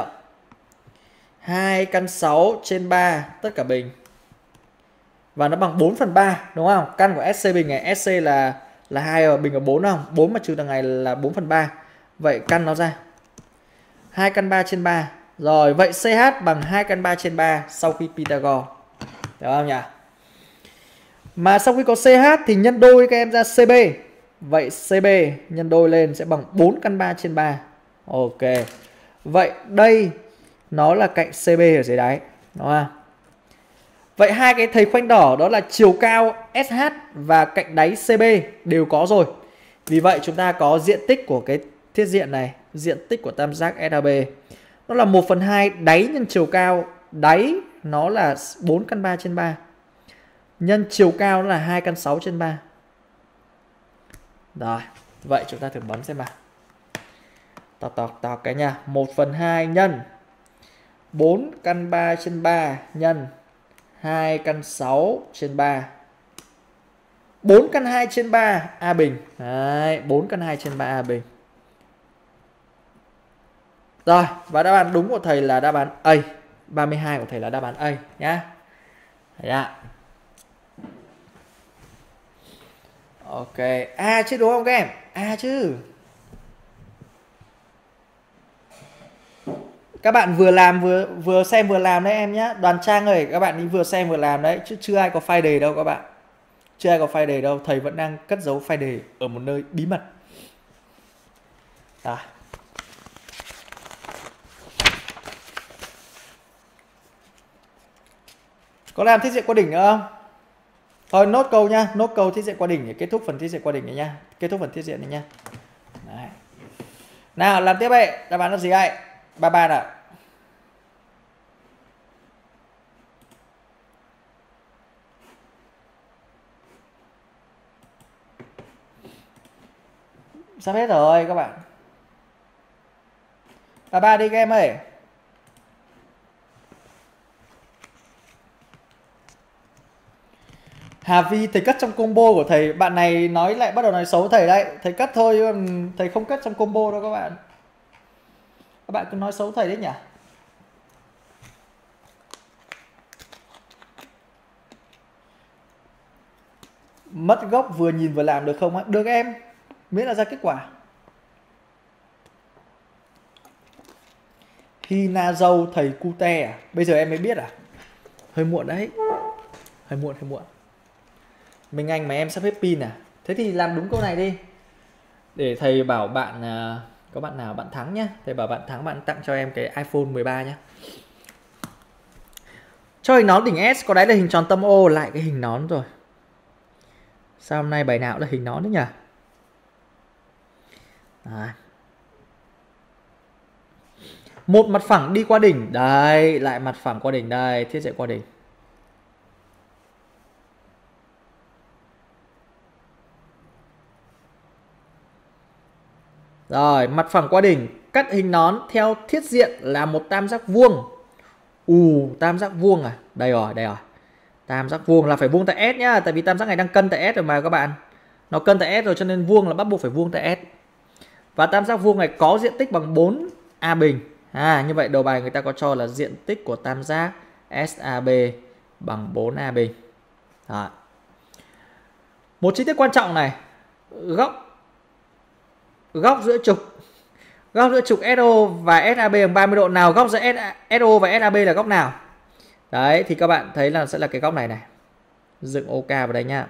hai căn sáu trên ba tất cả bình. Và nó bằng bốn phần ba, đúng không? Căn của ét xê bình này, ét xê là là hai và bình là bốn không? bốn mà trừ thằng này là bốn phần ba. Vậy căn nó ra hai căn ba trên ba. Rồi, vậy xê hát bằng hai căn ba trên ba sau khi Pythagore. Được không nhỉ? Mà sau khi có xê hát thì nhân đôi các em ra xê bê. Vậy xê bê nhân đôi lên sẽ bằng bốn căn ba trên ba. Ok. Vậy đây nó là cạnh xê bê ở dưới đáy, đúng không? Vậy hai cái thầy khoanh đỏ đó là chiều cao ét hát và cạnh đáy xê bê đều có rồi. Vì vậy chúng ta có diện tích của cái thiết diện này, diện tích của tam giác ét a bê Nó là một phần hai đáy nhân chiều cao. Đáy nó là bốn căn ba trên ba. Nhân chiều cao nó là hai căn sáu trên ba. Rồi, vậy chúng ta thử bấm xem nào. Tọc tọc tọc cái nha. một phần hai nhân bốn căn ba trên ba nhân hai căn sáu trên ba. bốn căn hai trên ba A bình. Đấy, bốn căn hai trên ba A bình. Rồi, và đáp án đúng của thầy là đáp án A. ba mươi hai của thầy là đáp án A nhá. Đấy ạ. Ok, A chứ đúng không các em? A chứ. Các bạn vừa làm vừa vừa xem vừa làm đấy em nhá. Đoàn Trang ơi, các bạn đi vừa xem vừa làm đấy chứ chưa ai có file đề đâu các bạn. Chưa ai có file đề đâu, thầy vẫn đang cất giấu file đề ở một nơi bí mật. Đó. Có làm thiết diện qua đỉnh nữa không? Thôi nốt câu nhá, nốt câu thiết diện qua đỉnh để kết thúc phần thiết diện qua đỉnh này nha. Kết thúc phần thiết diện này nha. Đấy. Nào làm tiếp đây, đáp án là gì đây? ba ba nào. Sắp hết rồi các bạn. ba ba đi các em ơi. Hà Vi, thầy cất trong combo của thầy. Bạn này nói lại bắt đầu nói xấu thầy đấy. Thầy cất thôi, thầy không cất trong combo đâu các bạn. Các bạn cứ nói xấu thầy đấy nhỉ. Mất gốc vừa nhìn vừa làm được không á? Được em, miễn là ra kết quả. Hina dâu thầy cute à? Bây giờ em mới biết à? Hơi muộn đấy. Hơi muộn, hơi muộn. Minh Anh mà em sắp hết pin à? Thế thì làm đúng câu này đi. Để thầy bảo bạn, có bạn nào bạn thắng nhá. Thầy bảo bạn thắng bạn tặng cho em cái iPhone mười ba nhá. Cho hình nón đỉnh S có đáy là hình tròn tâm O, lại cái hình nón rồi. Sao hôm nay bài nào cũng là hình nón đấy nhỉ? À. Một mặt phẳng đi qua đỉnh. Đây, lại mặt phẳng qua đỉnh đây, thiết diện qua đỉnh. Rồi, mặt phẳng qua đỉnh, cắt hình nón theo thiết diện là một tam giác vuông. Ù, tam giác vuông à? Đây rồi, đây rồi. Tam giác vuông là phải vuông tại S nhá, tại vì tam giác này đang cân tại S rồi mà các bạn. Nó cân tại S rồi cho nên vuông là bắt buộc phải vuông tại S. Và tam giác vuông này có diện tích bằng bốn A bình. À, như vậy đầu bài người ta có cho là diện tích của tam giác ét a bê bằng bốn A bình. Đó. Một chi tiết quan trọng này, góc góc giữa trục góc giữa trục ét o và ét a bê bằng ba mươi độ, nào góc giữa ét o và ét a bê là góc nào? Đấy thì các bạn thấy là sẽ là cái góc này này. Dựng OK vào đây nhá.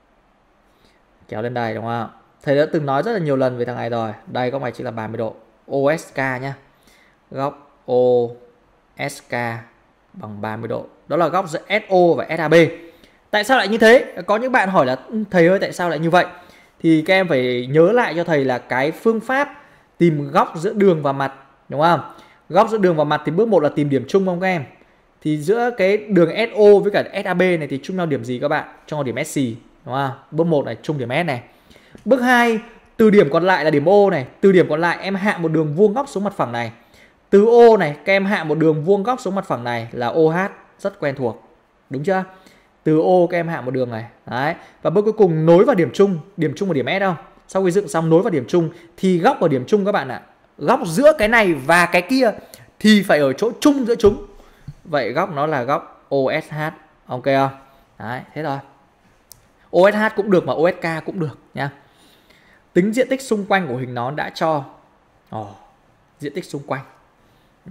Kéo lên đây đúng không? Thầy đã từng nói rất là nhiều lần về thằng này rồi. Đây góc này chính là ba mươi độ. ô ét ca nhá. Góc ô ét ca bằng ba mươi độ. Đó là góc giữa ét o và ét a bê. Tại sao lại như thế? Có những bạn hỏi là thầy ơi tại sao lại như vậy? Thì các em phải nhớ lại cho thầy là cái phương pháp tìm góc giữa đường và mặt, đúng không? Góc giữa đường và mặt thì bước một là tìm điểm chung không các em? Thì giữa cái đường ét o với cả ét a bê này thì chung nhau điểm gì các bạn? Chung nhau điểm ét xê, đúng không? Bước một này chung điểm S này. Bước hai, từ điểm còn lại là điểm O này, từ điểm còn lại em hạ một đường vuông góc xuống mặt phẳng này. Từ O này các em hạ một đường vuông góc xuống mặt phẳng này là ô hát, rất quen thuộc. Đúng chưa? Từ O các em hạ một đường này. Đấy. Và bước cuối cùng nối vào điểm chung, điểm chung vào điểm S không? Sau khi dựng xong nối vào điểm chung thì góc ở điểm chung các bạn ạ. Góc giữa cái này và cái kia thì phải ở chỗ chung giữa chúng. Vậy góc nó là góc ô ét hát. Ok không? Đấy, thế rồi. ô ét hát cũng được mà ô ét ca cũng được nha. Tính diện tích xung quanh của hình nón đã cho. Ồ, diện tích xung quanh. Ừ.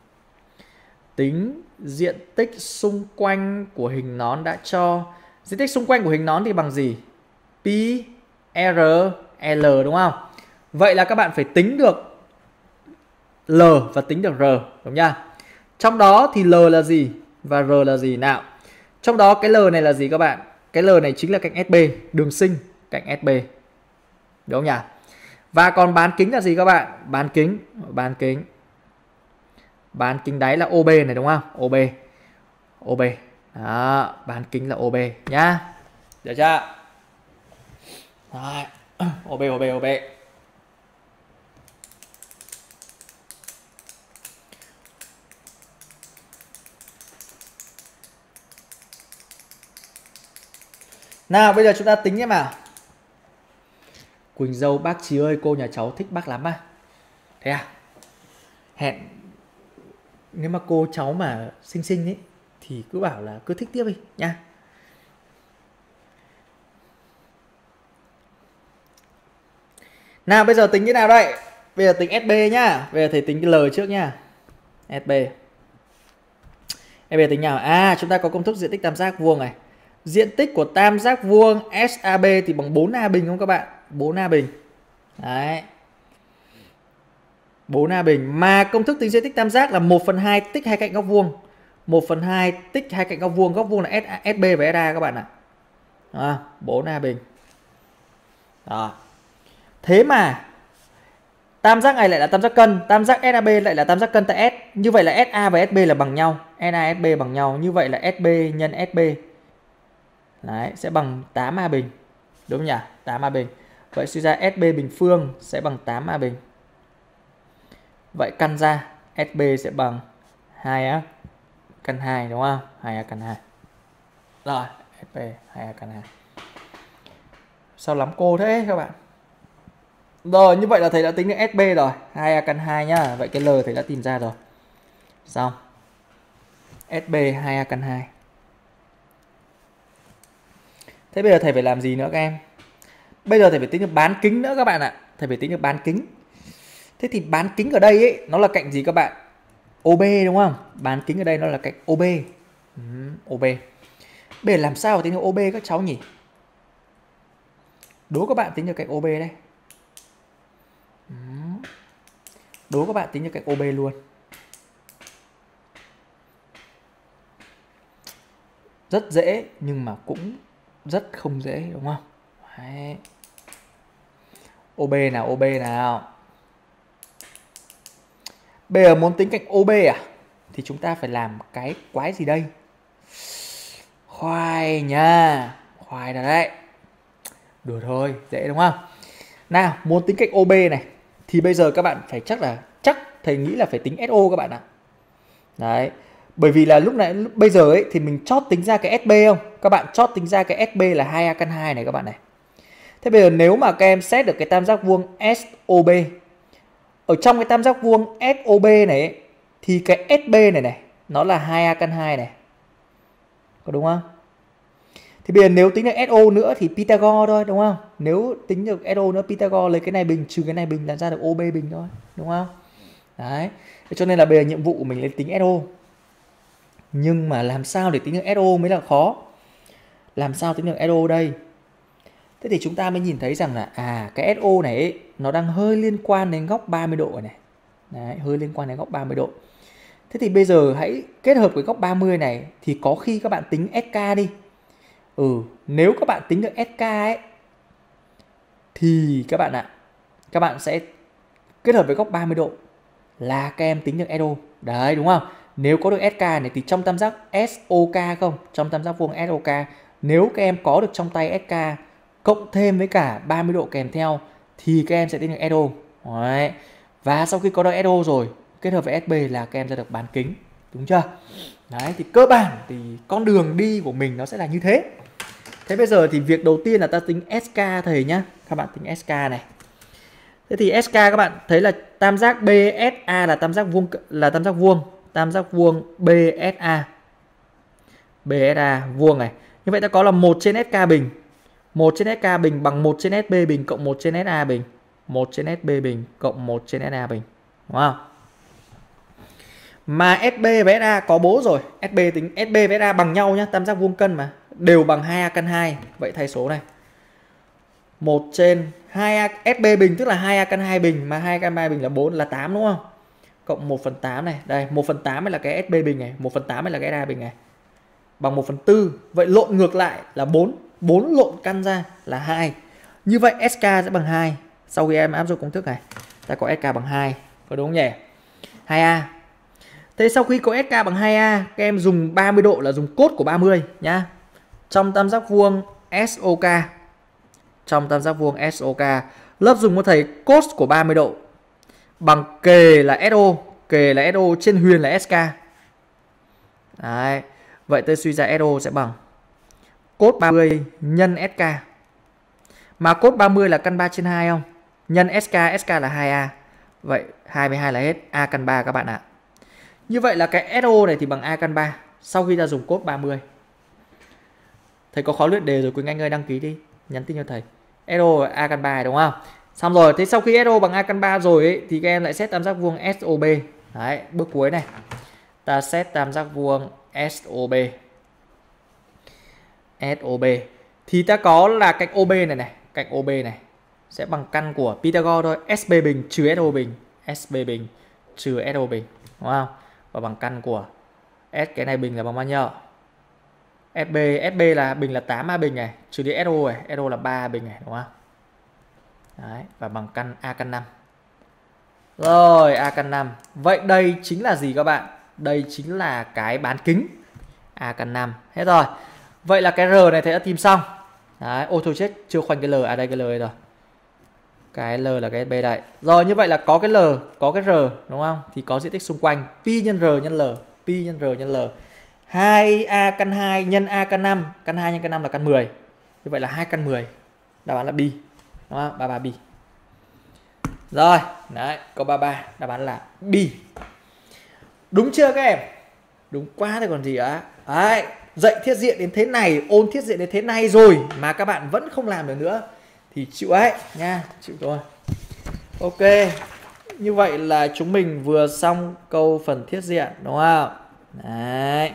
Tính diện tích xung quanh của hình nón đã cho. Diện tích xung quanh của hình nón thì bằng gì? Pi R L đúng không? Vậy là các bạn phải tính được L và tính được R, đúng nha. Trong đó thì L là gì và R là gì nào? Trong đó cái L này là gì các bạn? Cái L này chính là cạnh ét bê, đường sinh cạnh ét bê. Đúng không nhỉ? Và còn bán kính là gì các bạn? Bán kính, bán kính Bán kính đáy là ô bê này đúng không? ô bê. ô bê. Đó, bán kính là ô bê nhá. Được chưa? Rồi. ô bê ô bê ô bê. Nào bây giờ chúng ta tính nhé mà. Quỳnh Dâu, bác Trí ơi, cô nhà cháu thích bác lắm à? Thế à? Hẹn nếu mà cô cháu mà xinh xinh ấy thì cứ bảo là cứ thích tiếp đi nha. Nào bây giờ tính cái nào đây? Bây giờ tính ét bê nhá. Bây giờ thầy tính cái L trước nhá. ét bê. ét bê tính nào? À, chúng ta có công thức diện tích tam giác vuông này. Diện tích của tam giác vuông ét a bê thì bằng bốn a bình không các bạn? bốn a bình. Đấy. bốn a bình. Mà công thức tính diện tích tam giác là một phần hai tích hai cạnh góc vuông. một phần hai tích hai cạnh góc vuông. Góc vuông là ét bê và ét a các bạn ạ. À, bốn a bình. Đó. Thế mà tam giác này lại là tam giác cân. Tam giác ét a bê lại là tam giác cân tại S. Như vậy là ét a và ét bê là bằng nhau. ét a ét bê bằng nhau. Như vậy là ét bê nhân ét bê đấy, sẽ bằng tám a bình. Đúng không nhỉ? tám a bình. Vậy suy ra ét bê bình phương sẽ bằng tám a bình. Vậy căn ra ét bê sẽ bằng hai a căn hai đúng không? hai a căn hai. Rồi, ét bê hai a căn hai. Sao lắm cô thế các bạn? Rồi, như vậy là thầy đã tính được ét bê rồi, hai a căn hai nhá. Vậy cái L thầy đã tìm ra rồi. Xong. ét bê hai a căn hai. Thế bây giờ thầy phải làm gì nữa các em? Bây giờ thầy phải tính được bán kính nữa các bạn ạ. Thầy phải tính được bán kính. Thế thì bán kính ở đây ấy, nó là cạnh gì các bạn? ô bê đúng không? Bán kính ở đây nó là cạnh ô bê. Ừ, ô bê. Bây giờ làm sao để tính được ô bê các cháu nhỉ? Đố các bạn tính được cạnh ô bê đây. Ừ. Đố các bạn tính được cạnh ô bê luôn. Rất dễ nhưng mà cũng rất không dễ đúng không? Đấy. ô bê nào, ô bê nào. Bây giờ muốn tính cạnh ô bê à? Thì chúng ta phải làm cái quái gì đây? Khoai nha. Khoai là đấy. Được thôi, dễ đúng không? Nào, muốn tính cạnh ô bê này thì bây giờ các bạn phải chắc là chắc thầy nghĩ là phải tính ét ô các bạn ạ. Đấy. Bởi vì là lúc này lúc bây giờ ấy thì mình chót tính ra cái ét bê không? Các bạn chót tính ra cái ét bê là hai a căn hai này các bạn này. Thế bây giờ nếu mà các em xét được cái tam giác vuông ét ô bê, ở trong cái tam giác vuông ét ô bê này ấy, thì cái ét bê này này nó là hai a căn hai này. Có đúng không? Thì bây giờ nếu tính được ét ô nữa thì Pythagore thôi đúng không? Nếu tính được ét ô nữa Pythagore lấy cái này bình trừ cái này bình là ra được ô bê bình thôi, đúng không? Đấy. Cho nên là bây giờ nhiệm vụ của mình là tính ét ô. Nhưng mà làm sao để tính được ét ô mới là khó. Làm sao tính được ét ô đây? Thế thì chúng ta mới nhìn thấy rằng là à cái ét ô này ấy, nó đang hơi liên quan đến góc ba mươi độ này. Đấy, hơi liên quan đến góc ba mươi độ. Thế thì bây giờ hãy kết hợp với góc ba mươi này thì có khi các bạn tính ét ca đi. Ừ, nếu các bạn tính được ét ca ấy thì các bạn ạ, các bạn sẽ kết hợp với góc ba mươi độ là các em tính được ét ô. Đấy đúng không? Nếu có được ét ca này thì trong tam giác ét ô ca không? Trong tam giác vuông ét ô ca, nếu các em có được trong tay ét ca cộng thêm với cả ba mươi độ kèm theo thì các em sẽ tính được ét ô. Đấy. Và sau khi có được ét ô rồi, kết hợp với ét bê là các em ra được bán kính. Đúng chưa? Đấy, thì cơ bản thì con đường đi của mình nó sẽ là như thế. Thế bây giờ thì việc đầu tiên là ta tính ét ca thầy nhá. Các bạn tính ét ca này. Thế thì ét ca các bạn thấy là tam giác bê ét a là tam giác vuông là tam giác vuông, tam giác vuông bê ét a. bê ét a vuông này. Như vậy ta có là một trên ét ca bình. một trên ét ca bình bằng một trên ét bê bình cộng một trên ét a bình. một trên ét bê bình cộng một trên ét a bình. Đúng không? Mà ét bê và ét a có bố rồi. ét bê tính ét bê và ét a bằng nhau nhá, tam giác vuông cân mà, đều bằng hai a căn hai. Vậy thay số này. một trên hai a ét bê bình tức là hai a căn hai bình, mà hai a căn hai bình là bốn là tám đúng không? Cộng một phần tám này. Đây, một phần tám là cái ét bê bình này, một phần tám là cái ét a bình này. Bằng một phần tư. Vậy lộn ngược lại là bốn. bốn lộn căn ra là hai. Như vậy ét ca sẽ bằng hai. Sau khi em áp dụng công thức này, ta có ét ca bằng hai. Có đúng không nhỉ? hai a. Thế sau khi có ét ca bằng hai a, các em dùng ba mươi độ là dùng cốt của ba mươi nhá. Trong tam giác vuông ét o ca, trong tam giác vuông ét o ca, lớp dùng có thầy cos của ba mươi độ bằng kề là ét o, kề là ét o trên huyền là ét ca. Đấy. Vậy tôi suy ra ét o sẽ bằng cos ba mươi nhân ét ca. Mà cos ba mươi là căn ba trên hai không? Nhân ét ca, ét ca là hai a. Vậy hai mươi hai là hết, a căn ba các bạn ạ. Như vậy là cái ét o này thì bằng a căn ba sau khi ta dùng cos ba mươi. Thầy có khó luyện đề rồi, Quỳnh Anh ơi đăng ký đi, nhắn tin cho thầy. ét o a căn ba đúng không? Xong rồi, thế sau khi ét o bằng a căn ba rồi ấy, thì các em lại xét tam giác vuông ét o bê. Đấy, bước cuối này. Ta xét tam giác vuông ét o bê. ét o bê thì ta có là cạnh ô bê này này, cạnh ô bê này sẽ bằng căn của Pythagore thôi, ét bê bình trừ ét o bình, ét bê bình trừ ét o bình, đúng không? Và bằng căn của S, cái này bình là bằng bao nhiêu? ét bê, ét bê là bình là tám a bình này, trừ đi ét o này, ét o là ba a bình này, đúng không? Đấy, và bằng căn a căn năm. Rồi, a căn năm. Vậy đây chính là gì các bạn? Đây chính là cái bán kính a căn năm. Hết rồi. Vậy là cái R này thầy đã tìm xong. Đấy, ô thôi chết, chưa khoanh cái L, à đây cái L đây rồi. Cái L là cái B đây. Rồi, như vậy là có cái L, có cái R, đúng không? Thì có diện tích xung quanh pi nhân R nhân L, pi nhân R nhân L. hai a căn hai nhân a căn năm, căn hai nhân căn năm là căn mười. Như vậy là hai căn mười. Đáp án là B. Đúng không? ba mươi ba B. Rồi, đấy, câu ba mươi ba, đáp án là B. Đúng chưa các em? Đúng quá thì còn gì ạ? Đấy, dạy thiết diện đến thế này, ôn thiết diện đến thế này rồi mà các bạn vẫn không làm được nữa thì chịu ấy nha, chịu thôi. Ok, như vậy là chúng mình vừa xong câu phần thiết diện, đúng không? Đấy.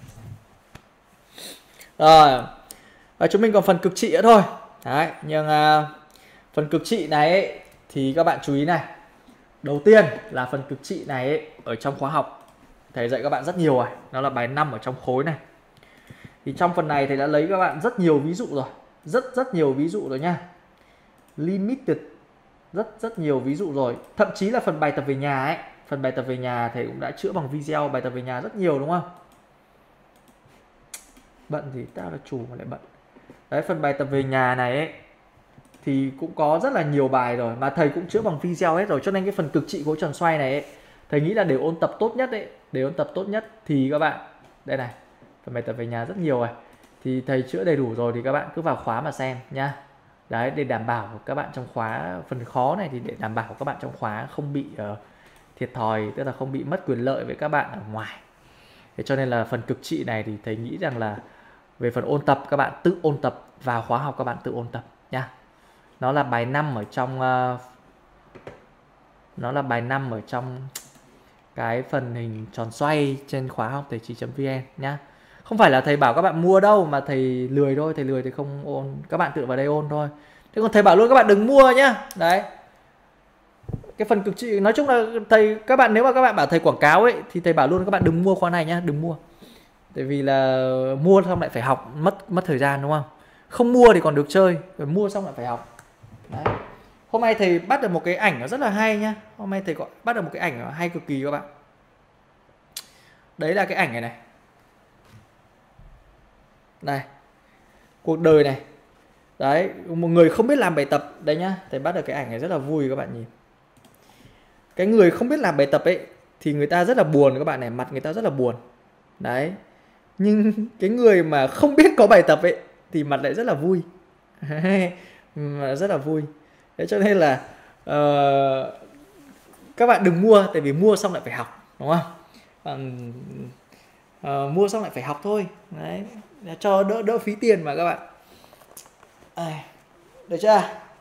Rồi, và chúng mình còn phần cực trị nữa thôi. Đấy, nhưng uh, phần cực trị này ấy, thì các bạn chú ý này. Đầu tiên là phần cực trị này ấy, ở trong khóa học thầy dạy các bạn rất nhiều rồi, nó là bài năm ở trong khối này. Thì trong phần này thầy đã lấy các bạn rất nhiều ví dụ rồi, rất rất nhiều ví dụ rồi nha. Limited, rất rất nhiều ví dụ rồi. Thậm chí là phần bài tập về nhà ấy, phần bài tập về nhà thầy cũng đã chữa bằng video bài tập về nhà rất nhiều, đúng không? Bận thì tao là chủ mà lại bận. Đấy, phần bài tập về nhà này ấy thì cũng có rất là nhiều bài rồi mà thầy cũng chữa bằng video hết rồi, cho nên cái phần cực trị khối tròn xoay này ấy, thầy nghĩ là để ôn tập tốt nhất ấy, để ôn tập tốt nhất thì các bạn đây này, phần bài tập về nhà rất nhiều rồi thì thầy chữa đầy đủ rồi thì các bạn cứ vào khóa mà xem nhá. Đấy, để đảm bảo các bạn trong khóa phần khó này thì để đảm bảo các bạn trong khóa không bị uh, thiệt thòi, tức là không bị mất quyền lợi với các bạn ở ngoài. Thế cho nên là phần cực trị này thì thầy nghĩ rằng là về phần ôn tập các bạn tự ôn tập, vào khóa học các bạn tự ôn tập nhá. Nó là bài năm ở trong uh, nó là bài năm ở trong cái phần hình tròn xoay trên khóa học tài trí chấm vn nhá. Không phải là thầy bảo các bạn mua đâu mà thầy lười thôi, thầy lười thì không ôn, các bạn tự vào đây ôn thôi. Thế còn thầy bảo luôn các bạn đừng mua nhá. Đấy. Cái phần cực trị nói chung là thầy các bạn, nếu mà các bạn bảo thầy quảng cáo ấy thì thầy bảo luôn các bạn đừng mua khóa này nhá, đừng mua. Tại vì là mua xong lại phải học, mất mất thời gian, đúng không? Không mua thì còn được chơi, rồi mua xong lại phải học. Đấy. Hôm nay thầy bắt được một cái ảnh nó rất là hay nhá. Hôm nay thầy có bắt được một cái ảnh hay cực kỳ các bạn. Đấy là cái ảnh này này. Này. Cuộc đời này. Đấy, một người không biết làm bài tập. Đấy nhá, thầy bắt được cái ảnh này rất là vui các bạn nhìn. Cái người không biết làm bài tập ấy thì người ta rất là buồn các bạn này, mặt người ta rất là buồn. Đấy. Nhưng cái người mà không biết có bài tập ấy thì mặt lại rất là vui. Rất là vui. Thế cho nên là uh, các bạn đừng mua, tại vì mua xong lại phải học, đúng không? Bạn, uh, mua xong lại phải học thôi. Đấy, cho đỡ đỡ phí tiền mà các bạn. À, được chưa?